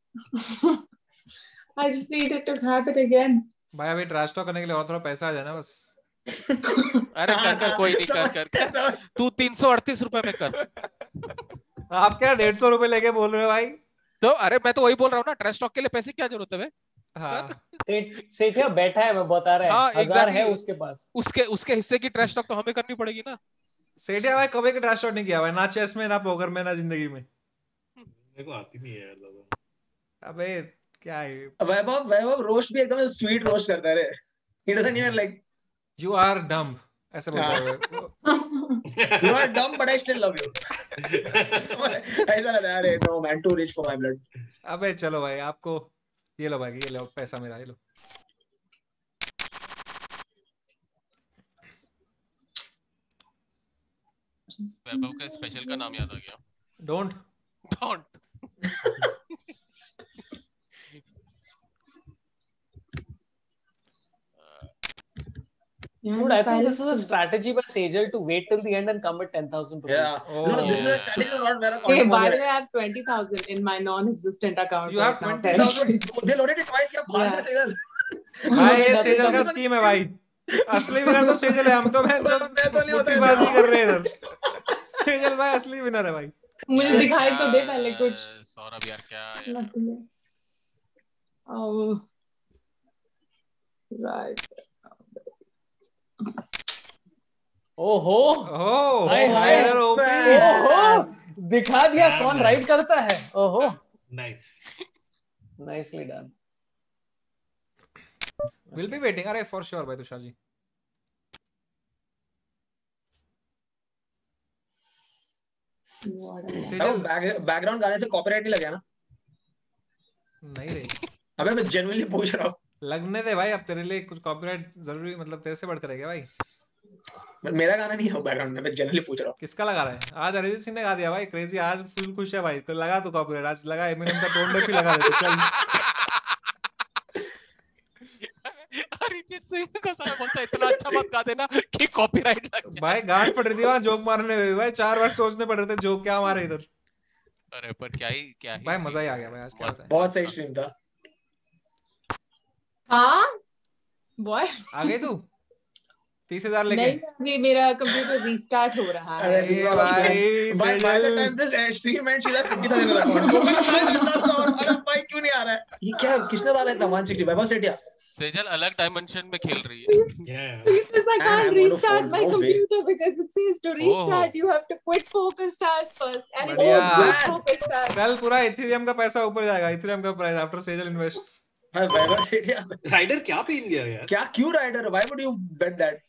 I just needed to have it again. भाई अभी trash talk करने के लिए और थोड़ा पैसा आ जाए ना बस। अरे कर कोई नहीं, कर तू 338 रुपए में कर। आप क्या 150 रुपए लेके बोल रहे हो भाई? तो अरे मैं तो वही बोल रहा हूँ ना, ट्रैश टॉक के लिए पैसे क्या जरूरत है बे? हाँ सेठिया बैठा है, मैं बता रहा हाँ, है 1000 है exactly। उसके पास। उसके हिस्से की ट्रैश टॉक तो हमें करनी पड़ेगी ना। सेठिया भाई कभी का ट्रैश टॉक नहीं किया भाई, ना चेस में ना पोकर में ना जिंदगी में। मेरे को आती नहीं है यार ज़्यादा। अबे क्या है? वैभव रोस्ट भी एकदम स्वीट रोस्ट करता है रे. He doesn't even like. You are dumb. ऐसे बोलता है वो. You are dumb, but I still love you. ऐसा लगता है, no man, too rich for my blood. अबे चलो भाई, आपको ये लो भाई, ये लो पैसा मेरा, ये लो. वैभव का स्पेशल का नाम याद आ गया. Don't. Dude, I think this is a strategy by Sejal to wait till the end and come with 10,000 rupees. Yeah. Oh. No, this is a strategy not where a Hey, by the way, I have 20,000 in my non-existent account. You have right now. 20,000? They loaded it twice. क्या भाग रहे थे? भाई ये सेजल का scheme है भाई. असली विनर तो सेजल है, हम तो मुट्ठीबाजी कर रहे हैं इधर. सेजल भाई असली विनर है भाई. मुझे दिखाई तो दे पहले कुछ. सौरभ यार क्या है? Oh, right. ओहो हाय राइडर ओपी. ओहो दिखा दिया कौन राइड करता है. ओहो nicely done. We'll be waiting. अरे for sure भाई तुषार जी. बैकग्राउंड गाने से कॉपीराइट नहीं लगा ना? नहीं रे. अबे मैं जेन्युइनली पूछ रहा हूँ. लगने दे भाई, अब तेरे लिए कुछ कॉपीराइट जरूरी, मतलब तेरे से बढ़कर है क्या भाई? मेरा गाना नहीं है बैकग्राउंड में, मैं जनरली पूछ रहा हूँ. किसका लगा रहा है? आज अरिजीत सिंह ने गा दिया भाई. क्रेजी आज फुल खुश है भाई. कल लगा तो कॉपीराइट, आज लगा एमिनेम का टोन डेफ ही लगा दे. चल अरिजीत सिंह का साला बोलता है इतना अच्छा मत गा देना कि कॉपीराइट लग जाए. भाई गांड फट रही थी वहां जोक मारने में भाई. 4 बार सोचने पड़ रहे थे जोक क्या मारे इधर. अरे पर क्या ही भाई मजा ही आ गया भाई आज. क्या बहुत सही स्ट्रीम था. हाँ बॉय आ गई तू 30,000 लेके. नहीं, अभी मेरा कंप्यूटर रीस्टार्ट हो रहा है. अरे भाई by the time this stream ends she'll have 50,000 account. अरे भाई क्यों नहीं आ रहा है? ये क्या किसने डाला था 160 वैभव सेठिया? सेजल अलग डायमेंशन में खेल रही है. Because I can't restart my computer because it says to restart you have to quit PokerStars first and quit PokerStars. कल पूरा इथेरियम का पैसा ऊपर जाएगा. इथेरियम का प्राइस आफ्टर सेजल इन्वेस्ट्स. हां वैभव सेठिया राइडर क्या पहन गया यार? क्या क्यों rider? Why would you bet that?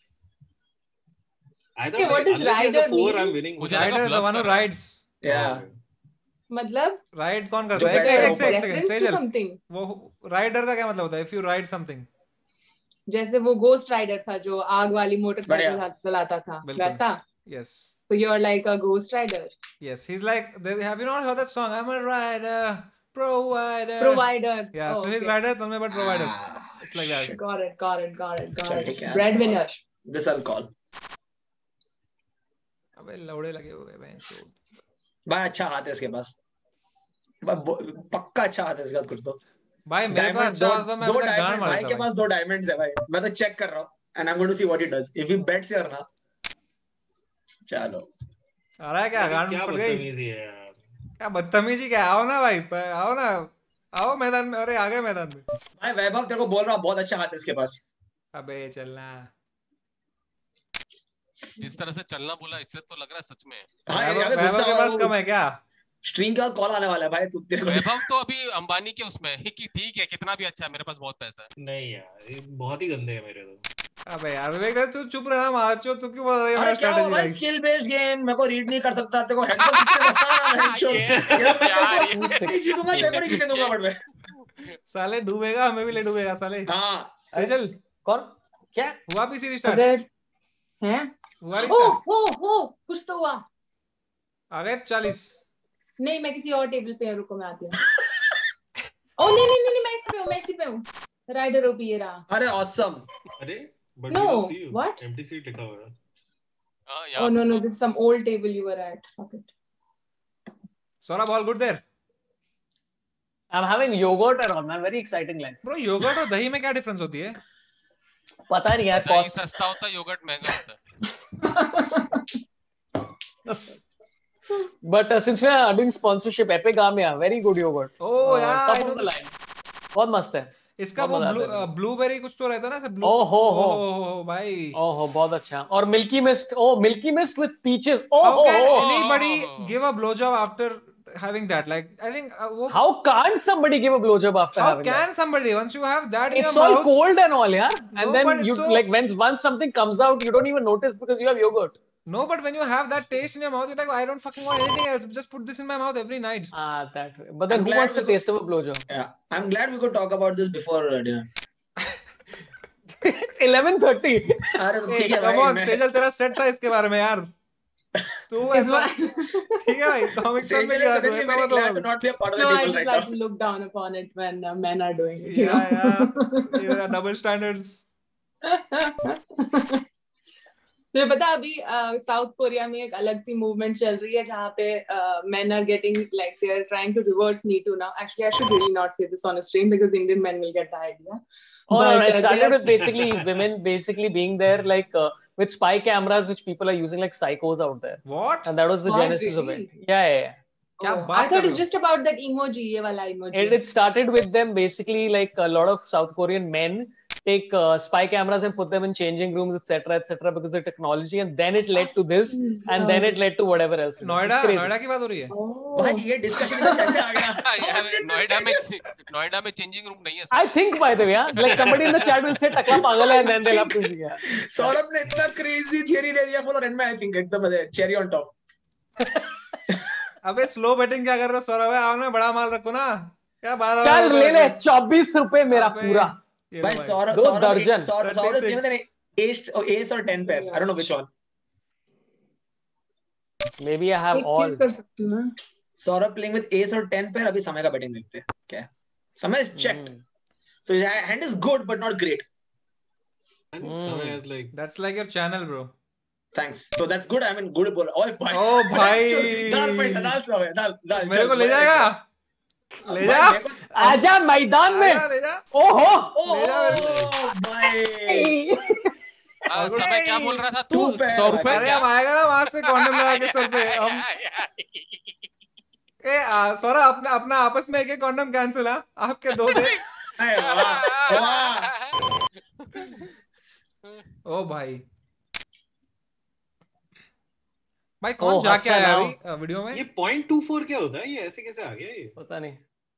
I don't know. What does rider mean? I'm winning. Rider the one who rides. Yeah. मतलब राइड कौन करता है? एक सेकंड सेजल. वो राइडर का क्या मतलब होता है? If you ride something. जैसे वो गोस्ट राइडर था जो आग वाली मोटरसाइकिल चलाता था वैसा. Yes. So you're like a ghost rider. Yes, he's like. Have you not heard that song? I'm a rider, provider. Yeah, so he's rider, Tanmay but provider. It's like that. Got it. Breadwinner. This I'll call. अबे लौड़े लगे हुए बहन चोद. भाई अच्छा हाथ है इसके पास. पक्का अच्छा हाथ है इसके पास कुछ तो. भाई मेरे पास अच्छा हाथ था, मैं अपना गांड मारता. भाई के पास 2 डायमंड्स है भाई. मैं तो चेक कर रहा हूं and I'm going to see what he does. If he bets here ना. चलो. आ रहा है क्या? गांड फट गई. क्या बदतमीजी क्या? आओ ना भाई, आओ ना, आओ मैदान में. अरे आ गए मैदान में. भाई वैभव तेरे को बोल रहा हूं बहुत अच्छा हाथ है इसके पास. अबे चलना. जिस तरह से चलना बोला इससे तो लग रहा है सच में. वैभव के पास कम है क्या? स्ट्रीम का कॉल आने वाला है भाई. तू तेरे को वैभव तो अभी अंबानी के उसमें है कि ठीक है कितना भी अच्छा है, मेरे पास बहुत पैसा है. नहीं यार ये बहुत ही गंदे हैं मेरे तो. अबे यार विवेक तू चुप रहा. माचो तू क्यों बता रही है मेरा स्ट्रेटजी भाई? स्किल बेस्ड गेम मेरे को रीड नहीं कर सकता. तेरे को हेडफोन किसने बताया? साले डूबेगा, हमें भी ले डूबेगा साले. हां सेजल कौन क्या हुआ? पीसी रिस्टार्ट हैं? हुआ हो कुछ तो हुआ. आ गए 40. नहीं मैं किसी और टेबल पे रुको मैं आती हूँ. ओ नहीं मैं इसी पे हूँ. राइडर ओपी ये रहा. अरे ऑसम. अरे No, what? empty seat लिखा हुआ है. Oh no, this is some old table you were at. Fuck it. Saurabh, all good there? I'm having yogurt and all, man. Very exciting line. Bro, yogurt और दही में क्या difference होती है? पता नहीं यार. दही सस्ता होता है, योगर्ट महंगा होता है. But since we are doing sponsorship, Epigamy, very good yogurt. Oh yeah, top of the line. बहुत मस्त है. इसका वो ब्लूबेरी कुछ तो रहता है ना ऐसे ब्लू. ओहो भाई. ओहो बहुत अच्छा. और Milky Mist. Milky Mist with peaches. How can anybody give a blowjob after having that. Like I think How can't somebody give a blowjob after how having can that? somebody once you have that in It's your all mouth? cold and all, yeah. And No, then but you it's so- like once something comes out, you don't even notice because you have yogurt. No, but when you have that taste in your mouth, you're like, I don't fucking want anything else. Just put this in my mouth every night. That way. But then I'm who glad wants the we taste of a blowjob? Yeah, I'm glad we could talk about this before dinner. It's 11:30. अरे Hey, ठीक है come भाई, on, Sejal तेरा set था इसके बारे में यार. तू Is ऐसा what- ठीक है भाई, कॉमिक Sejal में is गया तू suddenly ऐसा very मत glad to बोल. not be a part of the No, I table just right like now. to look down upon it when men are doing it. You Yeah, know? yeah. These are double standards. तो पता अभी south Korea में एक अलग सी movement चल रही है जहाँ पे men are getting like they are trying to reverse Me Too now. Actually, I should really not say this on a stream because Indian men will get the idea. Oh, no, But, it started they're- with basically women basically being there like with spy cameras which people are using like psychos out there. What? And that was the What, genesis of really? it. Yeah. क्या Oh, बात I कर thought रहे it's हो? just about that emoji, ये वाला emoji. It started with them basically like a lot of South Korean men take spy cameras and put them in changing rooms, etc., because of technology, and then it led to this, and then it led to whatever else. Noida It's crazy. Noida की बात हो रही है. Oh. भाई ये discussion इधर कैसे आ गया? नोएडा में चेंजिंग रूम नहीं है I think, by the way, like somebody in the chat will say "टकला पागल है," and then they'll have to see. Saurabh ने इतना क्रेजी थियरी दे दिया फॉर एंड में, आई थिंक एकदम चेरी ऑन टॉप. अबे स्लो बैटिंग क्या कर रहे हो सौरभ? आओ ना, बड़ा माल रखो ना. क्या बात है? चल ले ले 24 रुपए मेरा अबे, पूरा. ये लो भाई भाई. सौरभ दो दर्जन. Saurabh is 36. given an ace or 10 pair. I don't know which one. Maybe I have एक all. चीज कर सकती हूँ ना. Saurabh playing with ace or 10 pair. अभी समय का बैटिंग देखते हैं क्या है. समय is checked. So his hand is good but not great. I think Samay has like That's like your channel, bro. Thanks. So that's good. I mean good bowler. Oh भाई. Oh, भाई. डाल पैसा डाल समय डाल. मेरे को ले जाएगा? ले जा. आजा मैदान में. आजा, ले जा. ओहो. ले जा मेरे को. भाई. समय क्या बोल रहा था तू? 2 pair. 100 रुपए अरे हम आएगा ना वहां से कॉन्डम लगा के सर पे हम. सौरभ अपना आपस में एक कॉन्डम कैंसिल है. आपके 2 थे. ओ भाई कौन ओह, जाके अच्छा आया नाम. अभी वीडियो में? ये 0.24 क्या होता है? ये ऐसे कैसे आ गया ये? पता नहीं.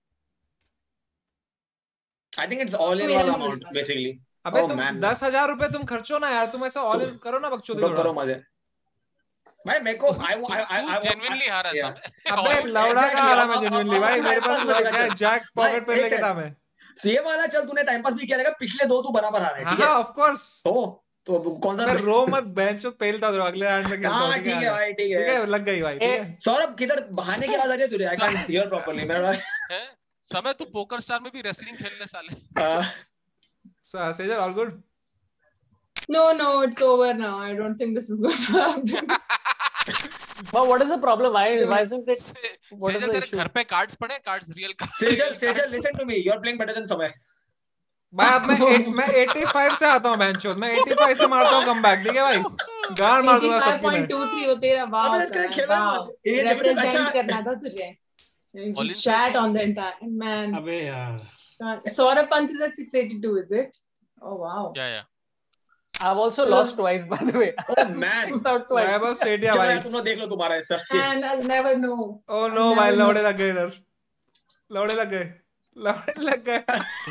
I think it's all in मेरा one भी amount नहीं basically. अबे Oh, तुम man. 10,000 रुपए तुम खर्चो ना यार. तुम ऐसा ऑल इन करो ना बकचोदी तो थोड़ा. करो मजे. भाई मेरे को तू जेन्युइनली हारा Yeah. समय. अबे लौड़ा का आ रहा मैं जेन्युइनली भाई. मेरे पास क्या जैक पॉकेट पे लेके था मैं. ये वाला चल तूने टाइम पास भी किया रहेगा. पिछले 2 तू बराबर आ रहा है. हाँ ठीक है. हाँ ऑफ कोर्स. तो कौन सा? मैं रो मत बेंच पे पेलता हूँ अगले हैंड में खेलता हूँ. हाँ ठीक है भाई ठीक ठीक है. है लग गई भाई. ठीक है सौरभ किधर बहाने की आवाज आ रही है तुझे? I can't hear properly. मेरा समय तू पोकर स्टार में भी रेसलिंग खेलने साले. Sejal all good. No, it's over now. I don't think this is going to happen. But what is the problem? Why isn't it? What is Sejal the तेरे issue? घर पे cards पड़े? Cards real cards. Sejal listen to me. You are playing better than Samay. भाई अब मैं 85 से आता हूँ बेंचो. मैं 85 से मारता हूँ कमबैक. ठीक है भाई. गाड़ मार दूंगा सबकी मैं. 85.23 हो तेरा. वाह अबे इसका खेला मत. ये represent करना था तुझे. Olympics Chat on the entire man. अबे यार. Saurabh Pant is at 682, is it? Oh wow. या I've also lost twice, by the way. Oh man. Without twice. मैं बस सेटिया चलो भाई. यार तुम लोग देख लो तुम्हारा हिस्सा. And I'll never know. Oh no भाई लौड़े लग गए इधर. लौड़े लग गए. लौड़े लग गए.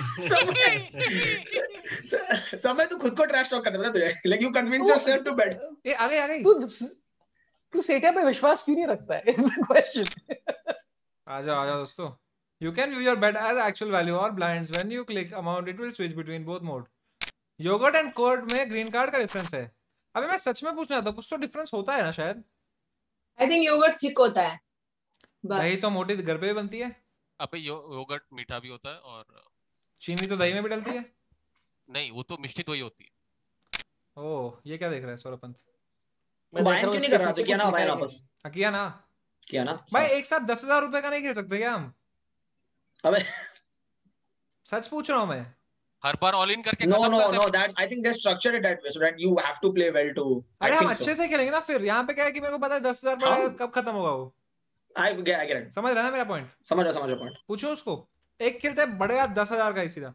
समय तू खुद को ट्रैश टॉक करने पता तुझे. Like you convince yourself to bet. ये आ गई. तू सेटिया पे विश्वास क्यों नहीं रखता है? Is the question. आ जाओ दोस्तों. You can view your bet as actual value or blinds. When you click amount, it will switch between both mode. Yogurt and curd में green card का डिफरेंस है. अबे मैं सच में पूछना था. कुछ तो डिफरेंस होता है ना शायद. I think yogurt thick होता है. दही बस. तो मोटी घर पे भी बनती है. अबे योगर्ट मीठा भी होता है और चीनी तो दही में भी डलती है. नहीं वो तो मिष्टी तो ही होती है. ओह ये क्या देख रहा है सौरभ पंत? मैं बायन क्यों नहीं कर रहा था? किया ना बायन वापस. किया ना किया ना. भाई. एक साथ 10,000 रुपए का नहीं खेल सकते क्या हम? अबे सच पूछ रहा हूँ मैं. हर बार ऑल इन करके no खत्म कर दे. that I think they structured it that way so that you have to play well to. अरे I हम think अच्छे so. से खेलेंगे ना फिर. यहाँ पे क्या है कि मेरे को पता है 10,000 पड़ा है, हाँ. कब खत्म होगा वो. I get it. समझ रहा है ना मेरा पॉइंट? समझ रहा पॉइंट. पूछो उसको. एक खेलते हैं बड़े 10,000 का ही सीधा.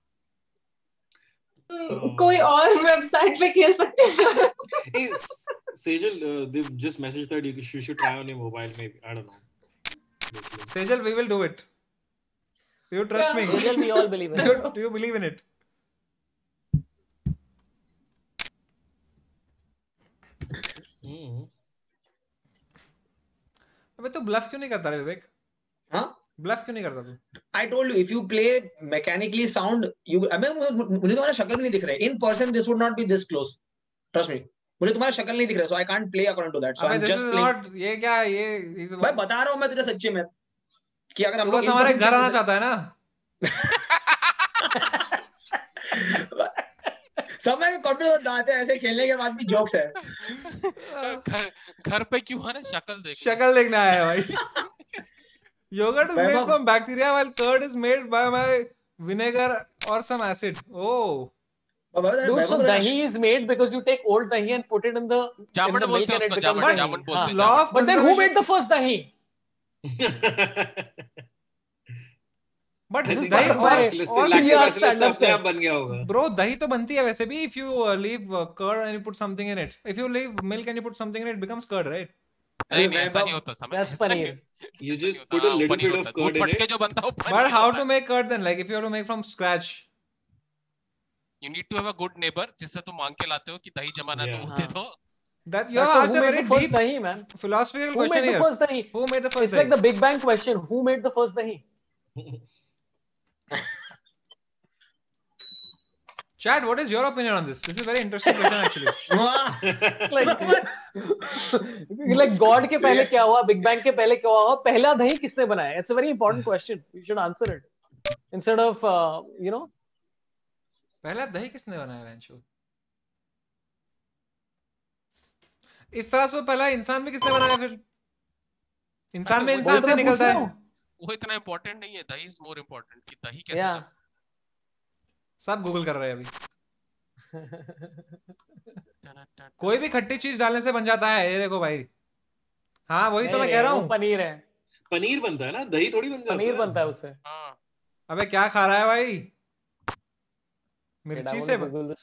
कोई और वेबसाइट पे खेल सकते हैं. Hey, Sejal, they've just messaged that you should try on your mobile maybe. I don't know. Sejal, we will do it. You trust me? Sejal, we all believe in it. Do you believe in it? अबे तो bulb क्यों नहीं करता रे विवेक? हाँ? Bulb क्यों नहीं करता तू? I told you, if you play mechanically sound, you. मुझे तुम्हारा शक्ल नहीं दिख रहा है. In person, this would not be this close. Trust me. मुझे तुम्हारा शक्ल नहीं दिख रहा है, so I can't play according to that. So अबे I'm this just is playing. not ये क्या ये भाई बता रहा हूँ मैं तुझे सच्ची में कि अगर हम तू बस हमारे घर आना चाहता है ना? सब में कॉन्फिडेंस आते हैं ऐसे खेलने के बाद भी जोक्स है. घर पे क्यों आना? शक्ल देख. शक्ल देखना आया है भाई. Yogurt is made from bacteria while curd is made by my vinegar or some acid. Oh. Dude, so dahi is made because you take old dahi and put it in the जामुन बोलते हैं उसको. जामुन बोलते हैं. Law of But then who made the first dahi? But This is dahi all अपने आप बन गया होगा. bro, dahi तो बनती है वैसे भी if you leave curd and you put something in it. If you leave milk and you put something in it, it becomes curd, right? नहीं ऐसा नहीं होता. समझ. That's paneer. You just put a little bit of curd in फटके it. जो बनता है वो paneer. But how to make curd then? Like if you have to make from scratch. You need to have a good neighbor जिससे तुम मांग के लाते हो कि दही जमाना है तो वो दे दो. That you have So asked who a made very the first deep dahi, man? philosophical Who question made the here. first dahi? Who made the first It's like dahi? the Big Bang question. Who made the first dahi? Chad, what is your opinion on this? This is a very interesting question actually. Like God के पहले क्या हुआ? Big Bang के पहले क्या हुआ? पहला दही किसने बनाया? It's a very important question. You should answer it instead of पहला दही किसने बनाया वैंशु? इस तरह से पहला इंसान भी किसने बनाया फिर? इंसान में इंसान से निकलता है. वो इतना इम्पोर्टेंट नहीं है. दही इज मोर इम्पोर्टेंट कि दही कैसे. Yeah. सब गूगल कर रहे हैं अभी. कोई भी खट्टी चीज डालने से बन जाता है. ये देखो भाई. हाँ वही तो मैं कह रहा हूँ. पनीर है. पनीर बनता है ना, दही थोड़ी बन जाता है. पनीर बनता है उससे. हाँ. अबे क्या खा रहा है भाई? मिर्ची से.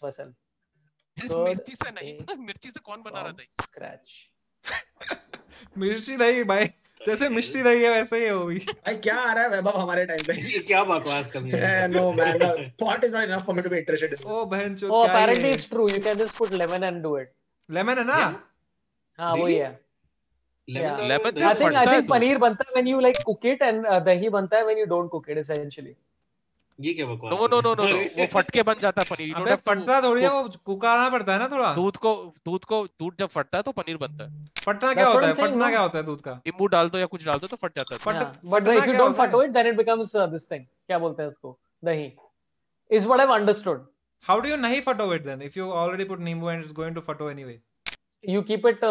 मिर्ची से नहीं. मिर्ची से कौन बना रहा दही? स्क्रैच. मिर्ची दही भाई. जैसे मिष्टी दही है वैसे ही है वो भी. भाई क्या आ रहा है वैभव हमारे टाइम पे? ये क्या बकवास कमी है? No man, pot is not enough for me to be interested in. ओ बहनचोद. Oh, apparently it's true. You can just put lemon and do it. Lemon है ना? हाँ वही है. Lemon I think पनीर बनता है when you like cook it and दही बनता है when you don't cook it essentially. ये क्या बकवास? No. वो फटके बन जाता है पनीर. अबे फटता थोड़ी है वो. कुकाना पड़ता है ना थोड़ा. दूध जब फटता है तो पनीर बनता है. फटना क्या होता है? फटना क्या होता है दूध का? नींबू डाल दो या कुछ डाल दो तो फट जाता है. But if you don't फटो it, then it becomes this thing. क्या बोलते हैं इसको? दही. Is what I've understood. How do you नहीं फटो it then? If you already put नींबू and it's going to फटो anyway. You keep it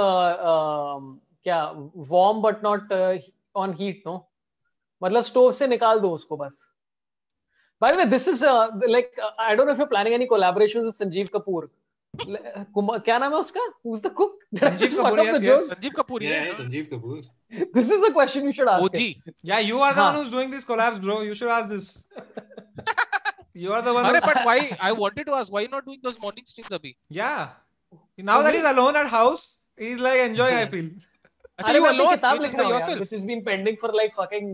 क्या warm but not on heat, no? मतलब स्टोव से निकाल दो उसको बस. By the way, this is like I don't know if you're planning any collaborations with Sanjeev Kapoor. क्या नाम है उसका? Who's the cook? Sanjeev Kapoor, yes. Sanjeev Kapoor. Yeah, Sanjeev Kapoor. This is the question you should ask. OG. Yeah, you are the one who's doing these collabs, bro. You should ask this. You are the one. अरे but why? I wanted to ask why not doing those morning streams अभी? Yeah. Now that he's alone at house, he's like enjoying. I feel. अच्छा you alone? किताब You लिख just रहा by हूँ यार, yourself. which has been pending for like fucking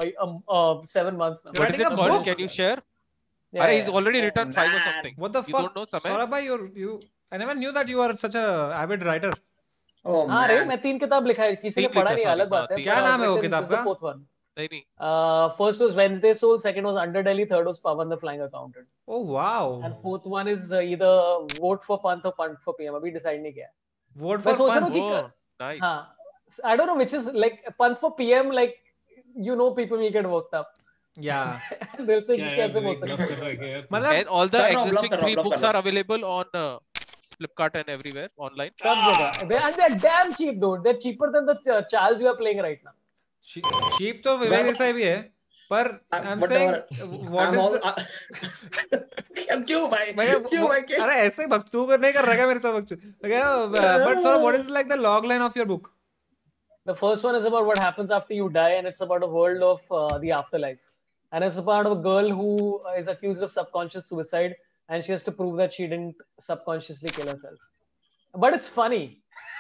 7 months now. What is it called? Can you share? Yeah, अरे he's already written 5 or man. something. What the You fuck? don't know Samay? Saurabh bhai, you. I never knew that you are such a avid writer. Oh हाँ रे man. मैं 3 किताब लिखा है. किसी ने 3 पढ़ा लिखे, नहीं, अलग बात है. क्या नाम है वो किताब का? Fourth one. नहीं. First was Wednesday Soul, second was Under Delhi, third was Pawan the Flying Accountant. Oh wow. And fourth one is either Vote for Panth or Panth for PM. अभी decide नहीं किया. Vote मैं for सोच रहा हूँ Panth. कि Nice. हाँ. I don't know which is like Panth for PM, like you know people will get worked up. Yeah. They'll say क्या कैसे बोल bluff सकते कर रहा है क्या यार? मतलब And all the Bluff existing करो, 3 bluff books करो. are available on Flipkart and everywhere online. सब जगह. And they're damn cheap, dude. They're cheaper than the Charles you are playing right now. cheap तो विवेक जैसा भी है. पर I'm saying what is the क्यों भाई? क्यों भाई? अरे ऐसे तू नहीं कर रहा क्या मेरे साथ बकचोद? But sort of what is like the log line of your book? The first one is about what happens after you die, and it's about a world of the afterlife. And it's about a girl who is accused of subconscious suicide, and she has to prove that she didn't subconsciously kill herself. But it's funny.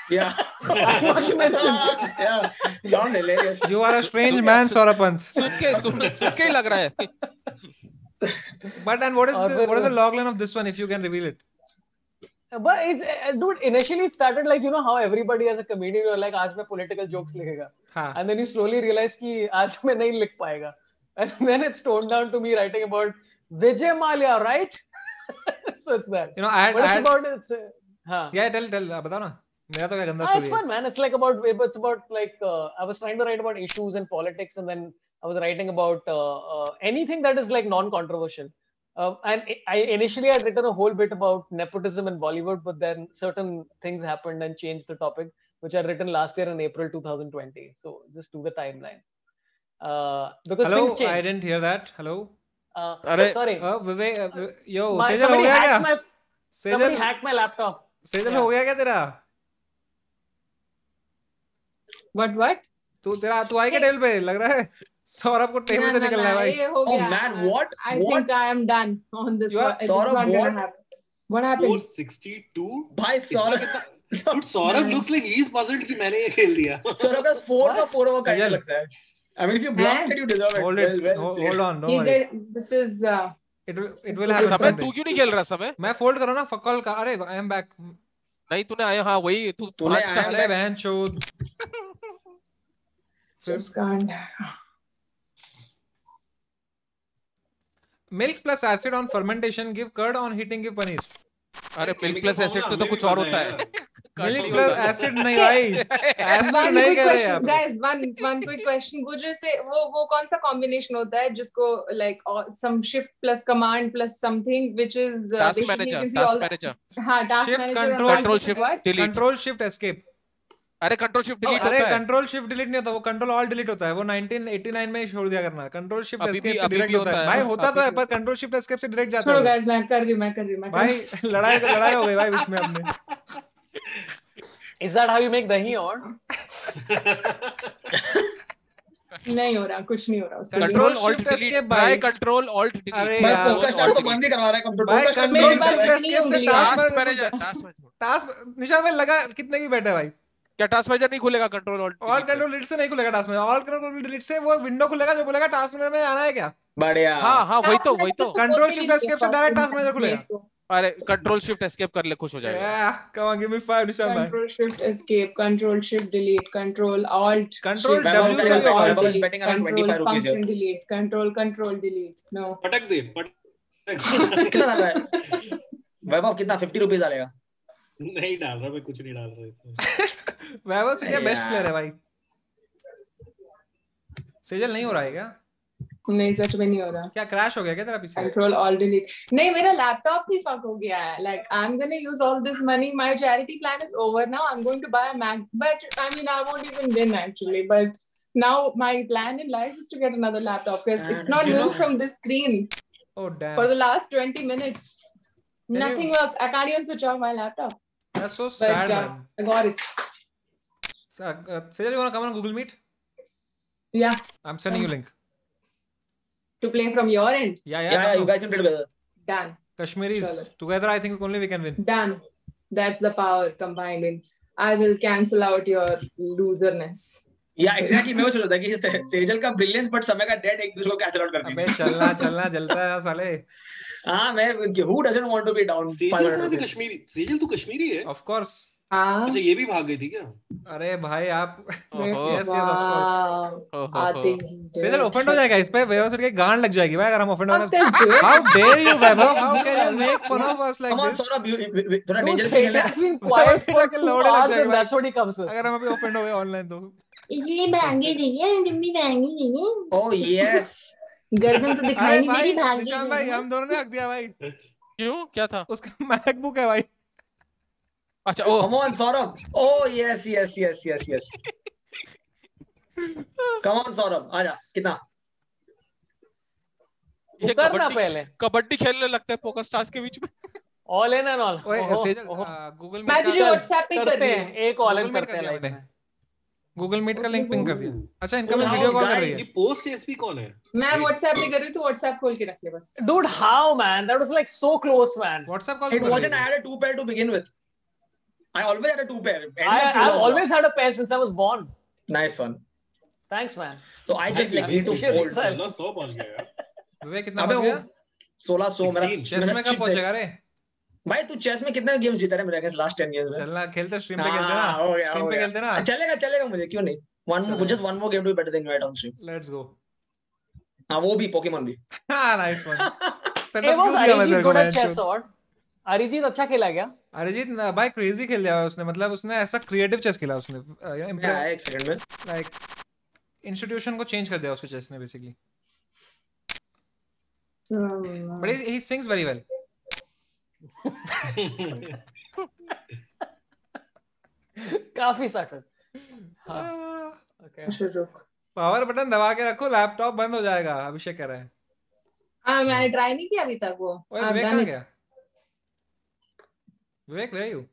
Yeah. I was mentioned. Yeah. Sound hilarious. You are a strange man, Saurabh Pant. सुन के ही लग रहा है. But and what is the logline of this one, if you can reveal it? But it's dude, initially it started like, you know how everybody as a comedian you're like, आज मैं political jokes लिखेगा. हाँ. And then you slowly realize कि आज मैं नहीं लिख पाएगा. And then it's toned down to me writing about Vijay Mallya, right? So it's that. You know, I had about it's हाँ. Yeah, tell बताओ ना. मेरा तो क्या गंदा It's story fun, man. It's about like I was trying to write about issues and politics, and then I was writing about anything that is like non-controversial. And I initially had written a whole bit about nepotism in Bollywood, but then certain things happened and changed the topic, which I had written last year in April 2020. So just do the timeline. Because Hello, things change. I didn't hear that. Hello. Sorry. Vivek, yo, Sejal हो गया क्या? Somebody hacked my laptop. Sejal हो गया क्या तेरा? What? तू आई क्या table पे लग रहा है? सौरभ को टेबल से निकलना है भाई. Oh man, what? I think I am done on this. Saurabh, what? What happened? 462. भाई Saurabh. Dude, Saurabh looks like he's puzzled कि मैंने ये खेल दिया. Saurabh का 4 का 4 का kind लगता है. I mean, if you block it, you deserve it. Hold on, don't worry. This is. It will happen. समय तू क्यों नहीं खेल रहा समय? मैं फोल्ड करो ना फकॉल का. अरे I am back. नहीं तूने आया हाँ वही तू आज स्टार्ट. अरे बहन चोद. Just can't. Milk plus acid on fermentation give curd, on heating give paneer. अरे मिल्क प्लस एसिड से तो कुछ और होता है. मिल्क प्लस एसिड नहीं भाई. एसिड नहीं कह रहे आप. Guys, one quick question. वो जैसे वो कौन सा combination होता है जिसको like some shift plus command plus something which is task manager. हाँ, task shift manager. Control shift delete. Control shift escape. अरे कंट्रोल शिफ्ट डिलीट होता है. अरे कंट्रोल शिफ्ट डिलीट नहीं होता, वो कंट्रोल ऑल डिलीट होता है. वो 1989 में ही छोड़ दिया करना. कंट्रोल शिफ्ट एस्केप से डायरेक्ट होता है भाई. होता तो है पर कंट्रोल शिफ्ट एस्केप से डायरेक्ट जाता है. छोड़ो गाइस, मैं कर रही हूं भाई. लड़ाई हो गई भाई बीच में अपने. Is that how you make dahi or? नहीं हो रहा, कुछ नहीं हो रहा. कंट्रोल ऑल्ट डिलीट भाई. Control alt delete. अरे यार फोकस स्टार्ट तो बंद ही करवा रहा है कंप्यूटर. भाई कंट्रोल शिफ्ट एस्केप से टास्क टास्क निशान में लगा कितने की बैठा है भाई. क्या टास्क मैनेजर नहीं खुलेगा? कंट्रोल कंट्रोल डिलीट से नहीं खुलेगा टास्क में. ऑल कंट्रोल डिलीट से वो विंडो खुलेगा जो बोलेगा टास्क में आना है क्या. बढ़िया. हाँ वही तो कंट्रोल शिफ्ट एस्केप से डायरेक्ट टास्क मैनेजर खुलेगा. अरे कंट्रोल शिफ्ट एस्केप कर ले, खुश हो जाएगा. Come on, give me 5 निशान भाई. Control shift escape, control shift delete, control alt, control shift, W से भी alt delete, delete, control function delete, control delete. No. पटक दे. कितना डाल रहा है वैभव? कितना 50 रुपीस डालेगा? नहीं डाल रहा, मैं कुछ नहीं डाल रहा इसमें. वैभव से क्या बेस्ट प्लेयर है भाई. सेजल नहीं हो रहा है क्या? नहीं सच में नहीं हो रहा. क्या क्रैश हो गया क्या तेरा पीसी? Control all delete. नहीं, मेरा लैपटॉप ही फक हो गया है. Like I'm gonna use all this money. My charity plan is over now. I'm going to buy a Mac, but I mean I won't even win actually. But now my plan in life is to get another laptop because it's not moved from this screen. Oh damn. For the last 20 minutes. Nothing works. I can't even switch off my laptop. That's so sad, man. I got it. Sejal, you wanna come on Google Meet? Yeah. I'm sending you link. To play from your end? Yeah, you guys can play together. Done. Kashmiris together, I think only we can win. Done. That's the power combined in. I will cancel out your loserness. Yeah, exactly. मैं वो सोच रहा था कि सेजल का brilliance but समय का dead एक दूसरे को कैंसिल आउट कर दिया. अबे चलना जलता है साले. हाँ मैं who doesn't want to be down. Sejal कहाँ से कश्मीरी? सेजल तू कश्मीरी है? Of course. अच्छा ये भी भाग गई थी क्या? अरे भाई आप yes of course. आते ही. सेजल ऑफेंड हो जाएगा इस पे. वैभव के गांड लग जाएगी भाई अगर हम ऑफेंड होना. How dare you Vaibhav? How can you make fun of us like this? थोड़ा डेंजरस है. It's been quiet for 2 hours and that's what he comes with. अगर हम अभी ऑफेंड हो गए ऑनलाइन तो. ये भांगे नहीं है, जम्मी भांगी नहीं है. Oh yes. गर्दन तो दिखाई नहीं दे रही भांगी. निशान भाई हम दोनों ने हक दिया भाई. क्यों? क्या था? उसका मैकबुक है भाई. अच्छा ओ come on Saurabh. Oh yes. come on Saurabh आजा. कितना? ये करना पहले. कबड्डी खेलने लगता है पोकर स्टार्स के बीच में. All in and all. ओए सेजल गूगल मीट मैं तुझे व्हाट्सएप पे कर रही हूं. एक ऑल इन करते हैं लाइव में. गूगल मीट का लिंक पिंग कर दिया. अच्छा इनका मैं वीडियो कॉल कर रही है. ये पोस्ट सीएसपी कौन है? मैं व्हाट्सएप पे कर रही हूं, तो व्हाट्सएप खोल के रख ले बस. Dude, how man? That was like so close, man. WhatsApp call it wasn't I had a 2 pair to begin with. I always had a 2 pair. I've always had a pair since I was born. Nice one. Thanks, man. So I just like need to fold. 1600 पहुंच गया यार. विवेक कितना बच गया? 1600 मेरा. Chess में कब पहुंचेगा रे? भाई तू चेस में कितने गेम्स जीता है मेरे अगेंस्ट लास्ट 10 गेम्स में? चलना खेलते स्ट्रीम पे खेलते ना. स्ट्रीम पे खेलते ना. चलेगा मुझे क्यों नहीं? Just one more game to be better than you right on stream. Let's go. हाँ वो भी पोकेमॉन भी. हाँ nice one. Hey, was Arijit good at chess or? Arijit अच्छा खेला क्या? अरिजीत भाई क्रेजी खेल लिया उसने, मतलब उसने ऐसा क्रिएटिव चेस खेला उसने. एक सेकंड में लाइक इंस्टीट्यूशन को चेंज कर दिया उसके चेस ने basically. But he sings very well. काफी सटल. पावर बटन दबा के रखो, लैपटॉप बंद हो जाएगा. अभिषेक कह रहा है. हाँ मैंने ट्राई नहीं किया अभी तक वो. विवेक कहाँ गया? Vivek, where are you?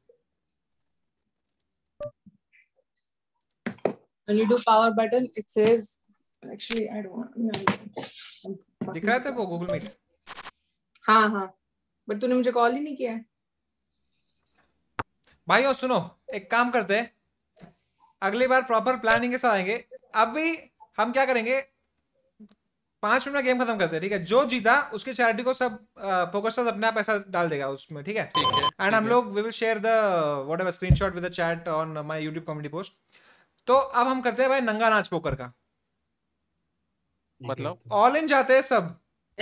When you do power button, it says actually I don't want. दिख रहा है तेरे को Google Meet? हाँ. बट तूने मुझे कॉल ही नहीं किया. भाई और सुनो, एक काम करते हैं. अगली बार प्रॉपर प्लानिंग के साथ आएंगे. अभी हम क्या करेंगे? 5 मिनट में गेम खत्म करते हैं, ठीक है? जो जीता उसके चैरिटी को सब पोकरस्टार्स अपना पैसा डाल देगा उसमें, ठीक है? एंड हम लोग we will share the whatever screenshot with the chat on my YouTube community post. तो अब हम करते हैं भाई नंगा नाच पोकर का. मतलब ऑल इन जाते हैं सब.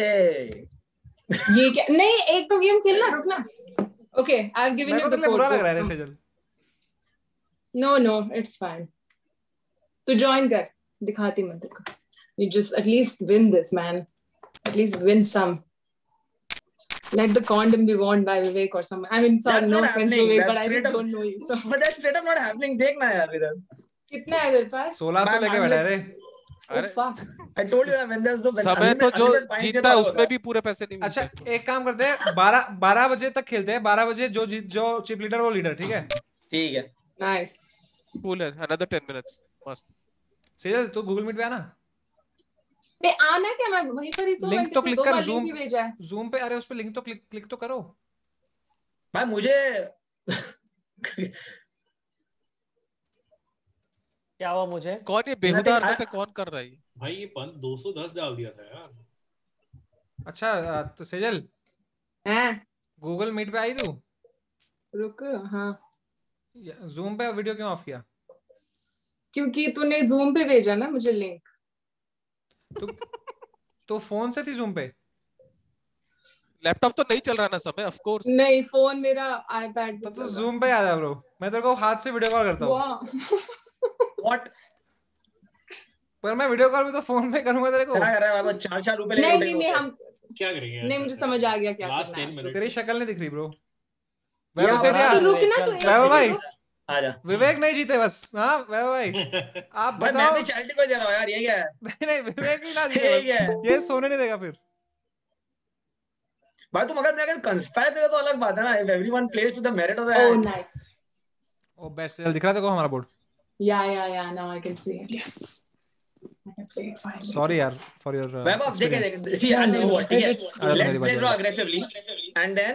ये क्या? नहीं, एक तो गेम खेलना, रुकना. Okay, I have given you the code. बुरा लग रहा है सेजल. No, it's fine. तू जॉइन कर, दिखाती मैं तेरे को. You just at least win this, man. At least win some. Let the condom be worn by Vivek or someone. I mean, sorry, no offense, Vivek, but I just don't know you. So. But that's straight up not happening. देखना यार इधर. कितना है तेरे पास? 1600 लेके बैठा है रे. अरे I told you when there's no. समय तो जो जीतता है उसमें भी पूरे पैसे नहीं मिलते. अच्छा एक काम करते हैं, 12 बजे तक खेलते हैं. 12 बजे जो चिप लीडर वो लीडर, ठीक है? ठीक है. Nice. Cool है. Another 10 minutes. मस्त. सेजल तू गूगल मीट पे आना. बे आना क्या, मैं वहीं पर ही तो. लिंक तो क्लिक कर. जूम पे अरे उस पे लिंक तो क्लिक तो करो. भाई मुझे क्या हुआ मुझे? कौन ये बेहुदा हरकतें कौन कर रहा है? भाई ये 210 डाल दिया था यार. अच्छा तो सेजल गूगल मीट पे आई तू? रुक. हाँ जूम पे वीडियो क्यों ऑफ किया? क्योंकि तूने जूम पे भेजा ना मुझे लिंक. तो फोन से थी जूम पे? लैपटॉप तो नहीं चल रहा ना समय, ऑफ कोर्स. नहीं, फोन मेरा आईपैड पे. तो जूम पे आ जा ब्रो, मैं तेरे को हाथ से वीडियो कॉल करता हूँ. व्हाट? पर मैं वीडियो कॉल भी तो फोन पे करूंगा तेरे को. क्या कर रहा है बाबा? 4 रुपए ले. नहीं हम क्या करेंगे? नहीं, मुझे समझ आ गया क्या लास्ट 10 करना है. तेरी शक्ल नहीं दिख रही ब्रो. वैभव सेठिया रुक ना तू. वैभव भाई आजा. विवेक नहीं जीते बस. हाँ वैभव भाई आप बताओ. मैं चैरिटी को दे रहा हूं यार. ये क्या है? नहीं विवेक ही ना जीते बस. ये सोने नहीं देगा फिर. भाई तुम अगर मेरे कंस्पायर करे तो अलग बात है ना. If everyone plays to the merit of the. Oh nice. Oh best दिख रहा है देखो हमारा board. Yeah, now I can see it. Yes. I can play it fine. Sorry यार for your Web देख see I know what. Yes. Let's play draw aggressively and then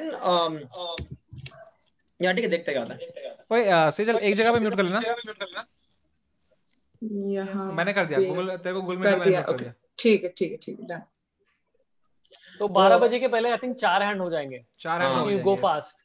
यार ठीक है देखते क्या होता है. ओए सेजल एक जगह पे म्यूट कर लेना. यहाँ मैंने कर दिया. गूगल तेरे को गूगल मीट में मैंने कर दिया. ठीक है डन. तो 12 बजे के पहले आई थिंक 4 हैंड हो जाएंगे. 4 हैंड हो जाएंगे. Go fast.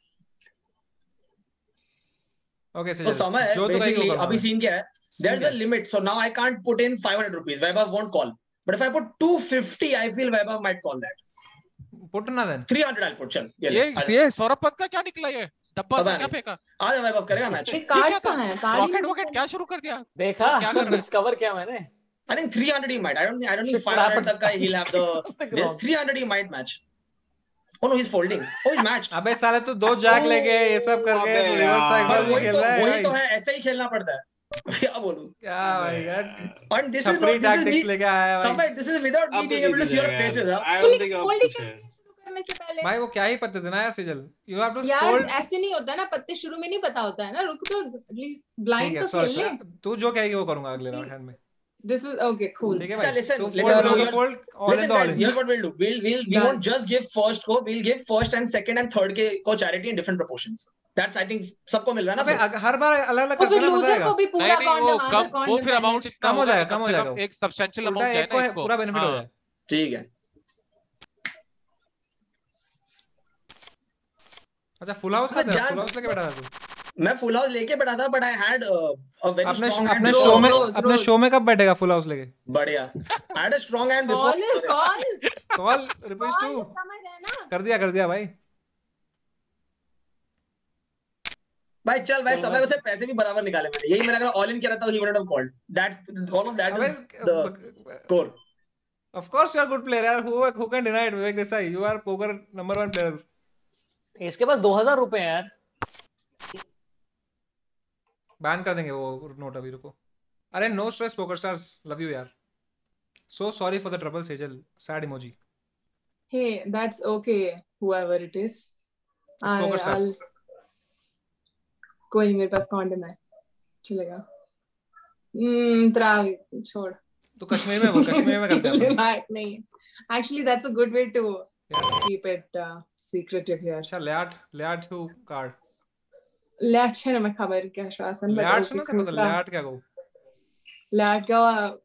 Okay, so Samay basically अभी सीन क्या है? There's a limit, so now I can't put in 500 rupees. Vaibhav won't call. But if I put 250, I feel Vaibhav might call that. Put ना then. 300 I'll put. चल. ये सौरभ पंत का क्या निकला ये? डब्बा से क्या फेंका? आज Vaibhav करेगा मैच. कार्ड्स कहाँ हैं? रॉकेट क्या शुरू कर दिया? देखा? डिस्कवर किया मैंने. I think 300 he might. I don't think 500 तक का he'll have the. This 300 he might match. Oh no, he's folding. Oh, he's matched. अबे साले तू 2 जैक लेके ये सब करके रिवर्स साइकोलॉजी खेल रहा है. वही तो है, ऐसे ही खेलना पड़ता है. क्या बोलूं? क्या भाई यार? And this is छपरी टैक्टिक्स लेके आया है भाई. This is without me being able to see your faces. I don't think आप कुछ है. करने से पहले भाई वो क्या ही पत्ते थे ना यार सेजल. You have to यार fold. ऐसे नहीं होता ना, पत्ते शुरू में नहीं पता होता है ना. रुक तो एटलीस्ट ब्लाइंड तो खेल ले. तू जो कहेगी वो करूंगा अगले राउंड में. This is okay, cool. ठीक है भाई. Listen, तो fold all in the all in. Here's what we'll do. We won't just give first को. We'll give first and second and third के को charity in different proportions. That's I think सबको मिल रहा है अबे ना। हर बार अलग-अलग तो करके फिर ना मजा लूजर आएगा। को भी पूरा नहीं वो कॉन्डम कम, वो फिर अमाउंट इतना कम हो होगा, जाएगा, कम कम हो से जाएगा। कम एक सब्सटेंशियल उल्टा अमाउंट जाए एक ना को एक को। पूरा बेनिफिट हो हाँ। जाए। ठीक है। अच्छा फुल हाउस था तेरा, फुल हाउस लेके बैठा था तू? मैं फुल हाउस लेके बैठा था, but I had a very अपने स्ट्रांग हैंड। अपने रोज, शो में रोज, अपने रोज। शो में कब बैठेगा फुल हाउस लेके? बढ़िया। I had a strong hand call before. Call call repeat to call समझ है ना। कर दिया भाई। भाई चल भाई, समय से पैसे भी बराबर निकाले मैंने। यही मैंने अगर ऑल इन किया रहता, he would have called that. All of that अबे is the core. Of course you are good player यार, who can deny it? Vivek Desai, you are poker number 1 player. इसके पास 2000 रुपए हैं यार। बैन कर देंगे वो नोट अभी, रुको। अरे no stress Poker Stars, love you यार। So sorry for the trouble Sejal, sad emoji. Hey, that's okay, whoever it is. It's poker stars. कोई नहीं, मेरे पास कॉन्डम है, चलेगा। त्राव छोड़। तो कश्मीर में करते हैं अपन। नहीं, actually that's a good way to keep it secretive here. अच्छा लैट हु कार्ड। लैट छे ना मैं खबर क्या शासन लैट सुना से पता लैट क्या कहूँ? लैट का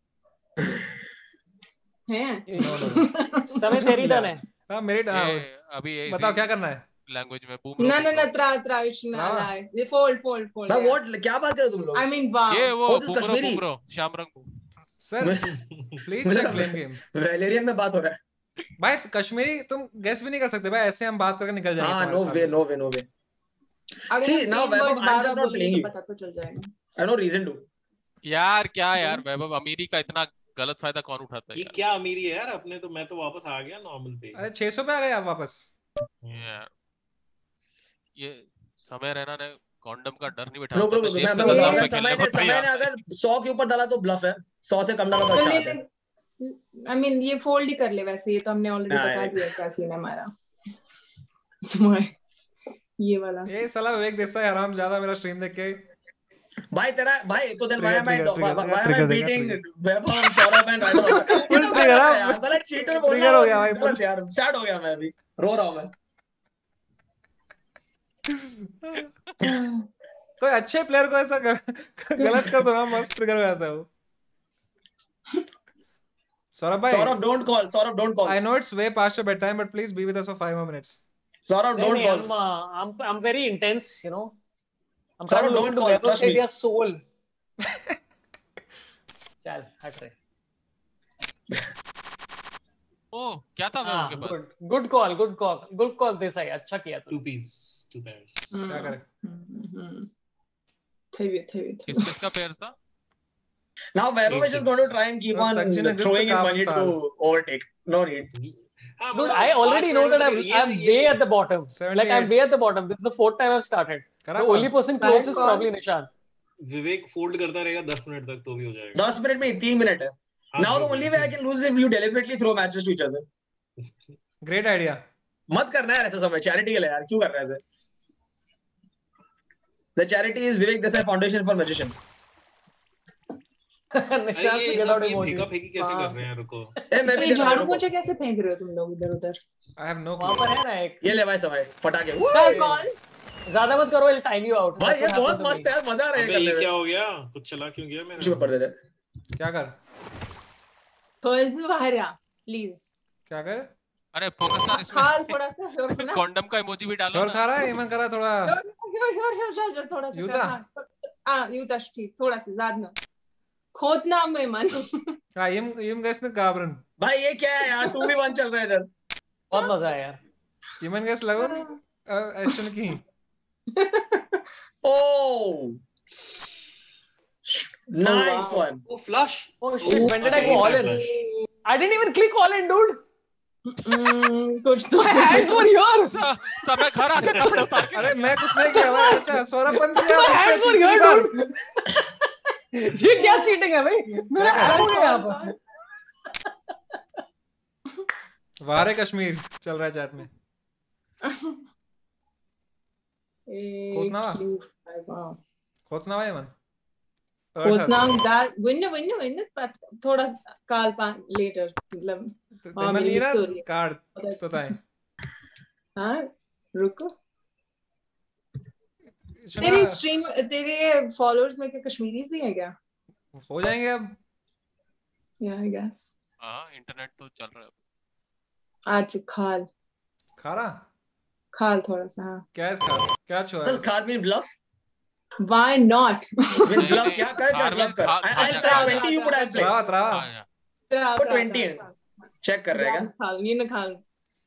है। समय तेरी टर्न है। हाँ मेरी ये अभी ये बताओ क्या करना है? लैंग्वेज में बूम। ना त्रा इतना लाए ये फोल्ड मैं व्हाट क्या बात कर रहे हो तुम लोग? I mean wow. ये वो Oh, this is बुमरो Kashmiri. बुमरो श्याम रंग। Sir please check blame game. वैलेरियन में बात हो रहा है भाई कश्मीरी तुम गेस भी नहीं कर सकते भाई, ऐसे हम बात करके निकल जाएंगे हाँ। तुम्हारे नो सामने वे से। अगर See, हम now same Vaibhav, words I'm बार-बार just not बोलेंगे playing तो you. पता तो चल जाएगा। I know reason to. यार क्या यार वैभव, अमीरी का इतना गलत फायदा कौन उठाता है ये यार? क्या अमीरी है यार अपने तो, मैं तो वापस आ गया नॉर्मल पे। अरे 600 पे आ गए आप वापस। यार ये समय रहना ने कॉन्डम का डर नहीं बैठा रुक होता, रुक तो जेब से मैं 10,000 बता रुपए खेलने को समय ने अगर 100 के ऊपर डाला तो ब्लफ है, 100 से कम डाला तो अच्छा है। I mean ये फोल्ड ही कर ले, वैसे ये तो हमने ऑलरेडी हाँ, बता एक- दिया क्या सीन है हमारा। तुम्हारे ये वाला ये साला विवेक देसाई हराम ज्यादा मेरा स्ट्रीम देख के। भाई तेरा भाई तो then why am I Trigger देगा, beating trigger. Vaibhav Saurabh and rider. Full trigger, हाँ। यार साला चीटर बोल Trigger हो गया भाई, full. यार सैड हो गया मैं अभी, रो रहा हूं मैं। कोई अच्छे प्लेयर को ऐसा गलत कर दो ना, मस्त ट्रिगर हो जाता है वो। सौरभ भाई, Saurabh don't call. I know it's way past your bedtime, but please be with us for 5 more minutes. Saurabh don't नहीं, call. I'm very intense, you know. I'm Sir, trying to look don't into call, Vaibhav trust me. Setia's soul. चल हट रहे। ओ क्या था वैभव के पास? Good call Desai, अच्छा किया तूने। 2 पीस 2 पैर्स। क्या करे? थे किस किसका पेयर था? Now Vaibhav is just going to try and keep No, on Sachin is just throwing the in money carbon to overtake. No need. हाँ, Dude, मतलब I already 5 know that minute I'm way at the bottom. 78. Like I'm way at the bottom. This is the 4th time I've started. करा The कौन? only person closest is कौन? probably Nishant. Vivek fold करता रहेगा 10 minute तक तो भी हो जाएगा। 10 मिनट में 3 मिनट है। हाँ, Now the जो only भी। way I can lose is if you deliberately throw matches to each other. Great idea. मत करना यार ऐसा समय, चैरिटी के लिए यार क्यों कर रहा है ऐसे? The charity is Vivek Desai Foundation for Magicians. Nishant ये से get सब out ये emojis. फेंका फेंकी कैसे हाँ। कर रहे हैं, रुको। मैं भी इसमें झाड़ू पोछे कैसे फेंक रहे हो तुम लोग इधर उधर? I have no वहाँ clue. पर है ना एक। ये ले भाई समय पटाखे। कॉल ज्यादा मत करो, I'll time you out. भाई That's ये what बहुत happened to मस्त me. है यार, मजा आ रहा है अबे करने ये में। क्या हो गया? कुछ चला क्यों गया मेरा? चुप कर दे। क्या कर? पर्ल्स बाहर आ प्लीज। क्या कर? अरे फोकस स्टार खाल इसमें थोड़ा सा और ना। कॉन्डम का इमोजी भी डालो और ना। खा रहा है ईमन, कर रहा है थोड़ा। चल थोड़ा सा यूता? यूताश ठीक, थोड़ा सा ज्यादा खोजना में मन। हाँ ईम गैस ने गाबरन। भाई ये क्या है यार, 2v1 चल रहा है इधर। बहुत मजा आया यार। ईमन गैस लगो एशन की। Oh, nice wow. one. वो flush. Oh shit, when did I अच्छा, go all ये in? flash। I didn't even click all in, dude. कुछ तो My hands were here. समय घर आके कपड़े उतार के। अरे मैं कुछ नहीं किया भाई। अच्छा सौरभ बंद किया My फिर से hands were तीसरी here, बार। dude. ये क्या चीटिंग है भाई? मेरा क्या hand हो गया यहाँ पर। वारे कश्मीर चल रहा है चैट में। खोजना वा? खोजना भाई मन। खोजना that win थोड़ा काल later मतलब हाँ, मन मेरी नहीं mix हो रही ना है। कार्ड तो ताए। हाँ रुको तेरे स्ट्रीम तेरे फॉलोअर्स में क्या कश्मीरीज भी हैं क्या? हो जाएंगे अब। Yeah, I guess. हाँ इंटरनेट तो चल रहा है। आज खारा थोड़ा सा हाँ। क्या है खार? क्या छुआ है? Does car mean bluff? Why not? Means bluff क्या bluff कर? I'll try 20 you put I'll play. त्रवा Put 20 in. Check कर रहेगा। ये न खाल।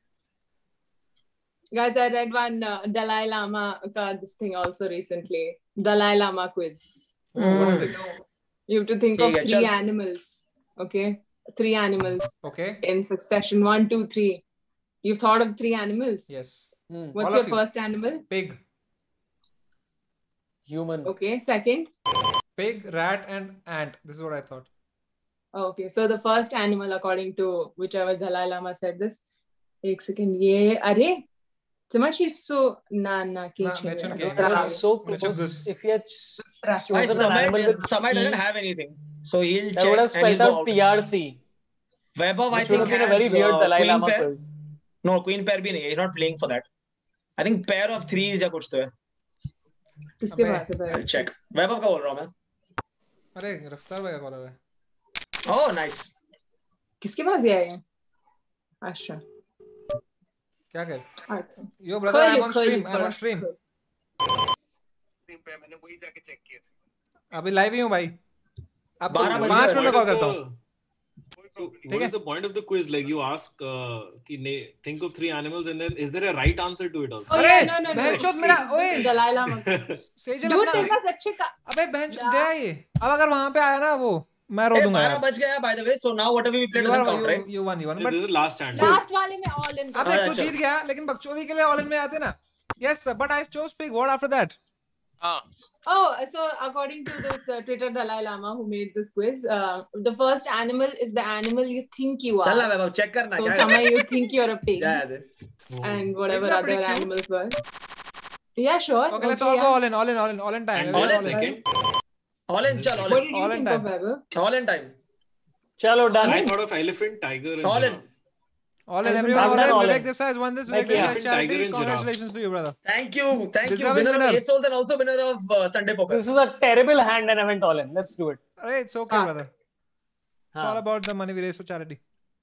Guys, I read one Dalai Lama ka this thing also recently. Dalai Lama quiz. What is it? You have to think of 3 animals. Okay? 3 animals. Okay. In succession. 1, 2, 3. You've thought of 3 animals? Yes. What's your first animal? Pig. Human. Okay. Second? Pig, rat, and ant. This is what I thought. Okay. So the first animal, according to whichever Dalai Lama said this. 1 second. Ye, are? Tamashi so so close. If he had chosen an animal with Samay doesn't have anything, so he'll that would have spelled out PRC. Vaibhav, I Which would think have been a very weird Dalai Lama quiz. No, queen pair भी नहीं है. He's not playing for that. I think pair of threes या कुछ तो है. किसके पास है? I'll check. Vaibhav का बोल रहा हूँ मैं. अरे रफ्तार भाई का कॉलर है. Oh, nice. किसके पास ये है? अच्छा. क्या कर? अच्छा. Yo brother, I'm on stream. मैंने वही जाके चेक किए थे. अभी लाइव ही हूँ भाई. अब 5 मिनट में कॉल करता हूँ. So what is the point of the quiz? Like you ask, think of 3 animals, and then is there a right answer to it also? Oh yeah, no. बहनचोद मेरा, ओए दलाई लामा. सेजल Dude, अपना. तेरे पास अच्छे का. अबे बहनचोद दे ये. अब अगर वहाँ पे आया ना वो, मैं रो दूंगा यार. 12 बज गया by the way. So now whatever we played doesn't count, right? You won. But this is last stand. Last वाले में all in. अबे तू जीत गया, लेकिन बकचोदी के लिए all in में आते ना. Yes, but I chose pig. What after that? Oh, so according to this Twitter Dalai Lama who made this quiz, the first animal is the animal you think you are. चल ना बाबा check करना. So somewhere you think you're a pig. Yeah. And whatever other animals were. Yeah, sure. Okay, let's all go all in time. All in second. All in, chal, all What in. did you think of, Vaibhav? All in time. Chalo, done. I thought of elephant, tiger, and All in. giraffe. All in, everyone. All in. all in. Vivek Desai has won this. Vivek Desai charity. Congratulations to you, brother. Thank you. Deserving Winner winner. of 8 Souls and also winner of Sunday Poker. This is a terrible hand and I went all in. Let's do it. Alright, it's okay, brother. It's all about the money we raise for charity.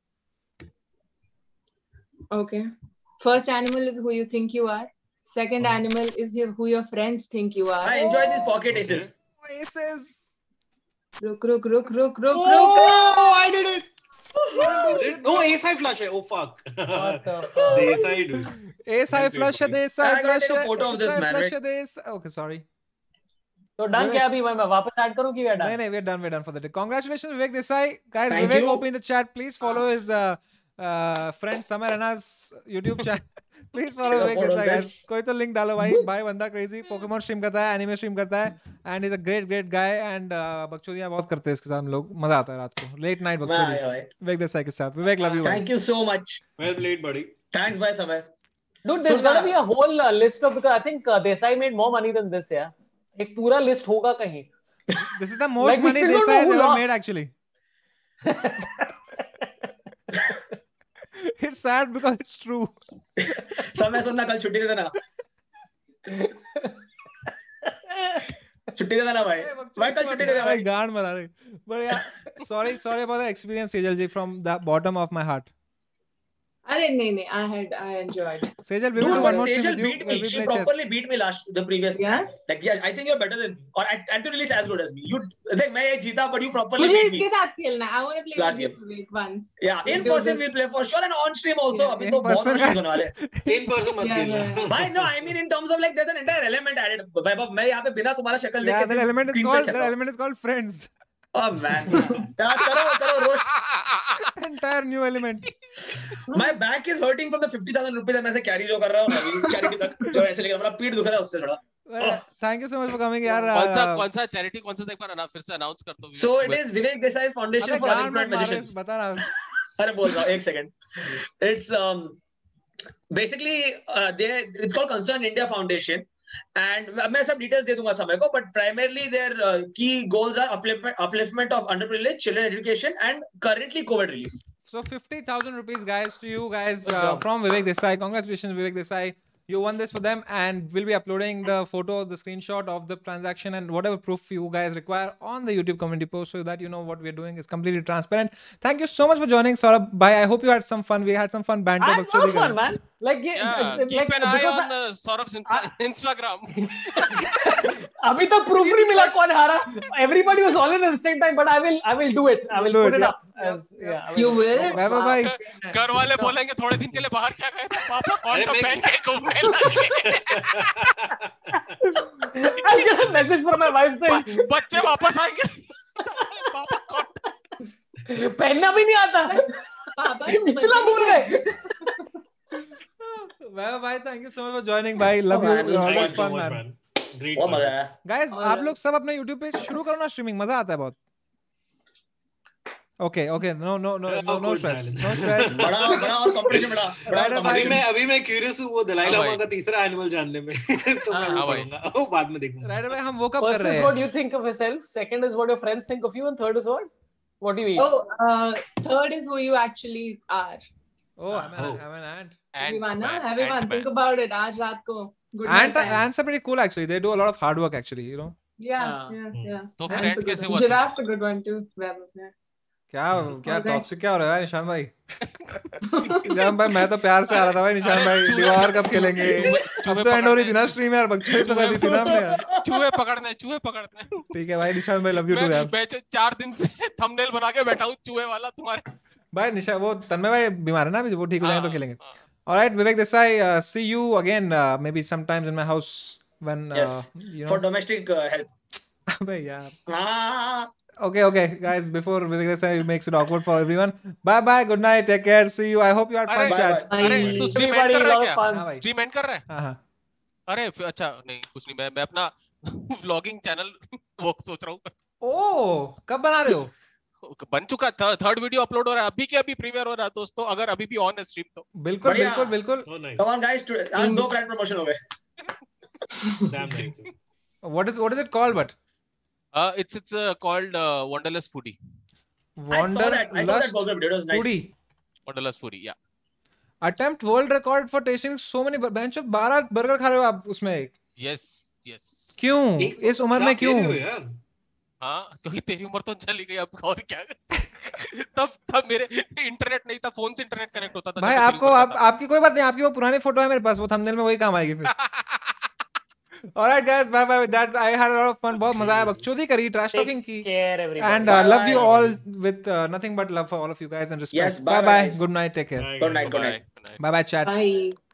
Okay. First animal is who you think you are. Second animal is who your friends think you are. I enjoy these pocket aces. Aces. Ruk. Oh, I did it. No, ace high flush. Oh fuck. What the fuck? The ace high dude. Ace high flush. Ace high I gotta flush. take a photo of this, man, right? Okay, sorry. So done क्या अभी मैं वापस add करूँ कि we are done? No, we're done for the day. Congratulations, Vivek Desai. Guys, Thank Vivek you. open the chat. Please follow his friend Samay Rana's YouTube channel. Please follow Vivek Desai, guys. कोई तो link डालो भाई बंदा crazy Pokemon stream करता है, anime stream करता है, and he's a great guy and बकचोदियाँ बहुत करते हैं इसके साथ हम लोग, मजा आता है रात को late night बकचोदी Vivek Desai के साथ. Vivek, love you. Thank you so much. Well played, buddy. Thanks, bye, Samay. Dude, there's gonna be a whole list of because I think Desai made more money than this, yeah. एक पूरा list होगा कहीं. This is the most Like, we money still don't Desai has know who ever lost. made, actually. It's sad because it's true. समय सुनना कल छुट्टी दे देना. छुट्टी दे देना भाई. भाई कल छुट्टी दे देना भाई. गांड बना रहे. But yeah, sorry about the experience, Sejal ji, from the bottom of my heart. अरे नहीं, I enjoyed. Sejal, we will do one more stream with you. Beat Where me. we She play chess. properly beat me the previous. Yeah? Like yeah, I think you're better than me. Or at the release as good as me. You like मैं ये जीता, but you properly मुझे beat me. इसके साथ खेलना. I want to play Last with you Vivek once. Yeah, in person we'll play for sure and on stream also. Yeah, अभी in तो बहुत person मुश्किल होने वाले. In person मत खेलना. भाई no, I mean in terms of like there's an entire element added. भाई मैं यहाँ पे बिना तुम्हारा शक्ल Yeah, देखे that element is screen पे खेल रहा हूँ. called friends. Oh man. यार करो roast. Entire new element. My back is hurting from the 50,000 rupees मैं से carry जो कर रहा हूँ ना अभी charity तक जो ऐसे लेकर मेरा पीठ दुख रहा है उससे थोड़ा. Well, thank you so much for coming, यार. कौन सा charity कौन सा एक बार फिर से announce कर दो. So it is Vivek Desai Foundation अबे for गांड मत Unemployed मारो, Magicians. बता ना. अरे बोल रहा हूँ एक second. It's basically it's called Concern India Foundation. And मैं सब details दे दूंगा समय को, but primarily their key goals are upliftment of underprivileged children education and currently COVID relief. So 50,000 rupees, guys, to you guys from Vivek Desai. Congratulations, Vivek Desai. You won this for them, and we'll be uploading the photo, the screenshot of the transaction, and whatever proof you guys require on the YouTube community post, so that you know what we're doing is completely transparent. Thank you so much for joining, Saurabh. Bye. I hope you had some fun. We had some fun banter. I had a lot of fun, man. Like, Yeah, keep an eye on Saurabh's Instagram. अभी तो proof नहीं मिला कौन हारा. Everybody was all in at the same time, but I will do it. I will put it up. You will? Bye. घर वाले बोलेंगे थोड़े दिन के लिए बाहर क्या गए थे पापा कौन सा पहन के घूमने लगे. I get a message from my wife saying बच्चे वापस आएंगे. पापा कौन पहनना भी नहीं आता. पापा इतना भूल गए. Bye. Thank you so much for joining. Bye. Love you. man, it was Always Thank you so fun, much, man. man. Great बहुत fun. मजा आया. Guys, आप लोग सब अपना YouTube पे शुरू करो ना स्ट्रीमिंग. मजा आता है बहुत. Okay. No stress. No stress. बड़ा और कंपटीशन बड़ा. अभी मैं क्यूरियस हूँ वो दलाई लामा का तीसरा एनिमल जानने में. तो मैं वो करूंगा. वो बाद में देखूंगा. Right away हम वो कब कर First रहे is हैं? what you think of yourself. Second is what your friends think of you, and third is what? What do you eat? Oh, third is who you actually are. Oh, I'm an ant. Vivana, everyone, think about it. आज रात को. Good night time. Ants are pretty cool actually. They do a lot of hard work actually, you know. Yeah. तो फिर Ants ant are कैसे good. हुआ? Giraffe's a good one too. Yeah. क्या Alright. Toxic क्या हो रहा है निशान भाई? निशान भाई मैं तो प्यार से आ रहा था भाई. निशान भाई दीवार कब खेलेंगे? अब तो एंड हो रही थी ना स्ट्रीम यार. बच्चे तो कर दी थी ना हमने यार. चूहे पकड़ने. ठीक है भाई निशान भाई लव यू टू यार. मैं 4 दिन से थंबनेल बना के बैठा हूँ चूहे वाला तुम्हारे. भाई निशान वो तन्मय भाई बीमार है ना अभी. वो ठीक हो जाएंगे तो खेलेंगे. Alright, Vivek Desai, see you again maybe sometimes in my house when Yes. you know. For domestic help. अबे यार. Ah. Okay, guys. Before Vivek Desai makes it awkward for everyone. Bye. Good night. Take care. See you. I hope you had fun अरे, chat. अरे तू stream and कर रहा है क्या? Fun. हाँ भाई. स्ट्रीम एंड कर रहा है? हाँ. अरे अच्छा नहीं कुछ नहीं मैं अपना व्लॉगिंग चैनल वो सोच रहा हूँ. ओह कब बना रहे हो? बन चुका. थर्ड वीडियो अपलोड हो रहा है अभी के अभी प्रीमियर हो रहा है दोस्तों. अगर अभी भी ऑन है स्ट्रीम तो बिल्कुल. Oh, nice. Come on guys, आज 2 ब्रांड प्रमोशन हो गए. Damn nice. What is it called? But it's called Wanderlust Foodie. I saw that burger video. It was nice. Foodie. Wanderlust Foodie, yeah. Attempt world record for tasting so many. बेंचो 12 burger खा रहे हो आप उसमें. Yes. क्यों? इस उम्र में क्यों? हाँ क्योंकि तेरी उम्र तो चली गई अब और क्या. तब मेरे इंटरनेट नहीं था. फोन से इंटरनेट कनेक्ट होता था. भाई आपकी कोई बात नहीं. आपकी वो पुरानी फोटो है मेरे पास. वो थंबनेल में वही काम आएगी फिर. Alright guys, bye with that. I had a lot of fun. बहुत मजा आया. बकचोदी करी, trash talking की. Take care, everybody. And love you all with nothing but love for all of you guys and respect. Yes, bye. bye. Good night. Take care. Good night. Bye chat. Bye.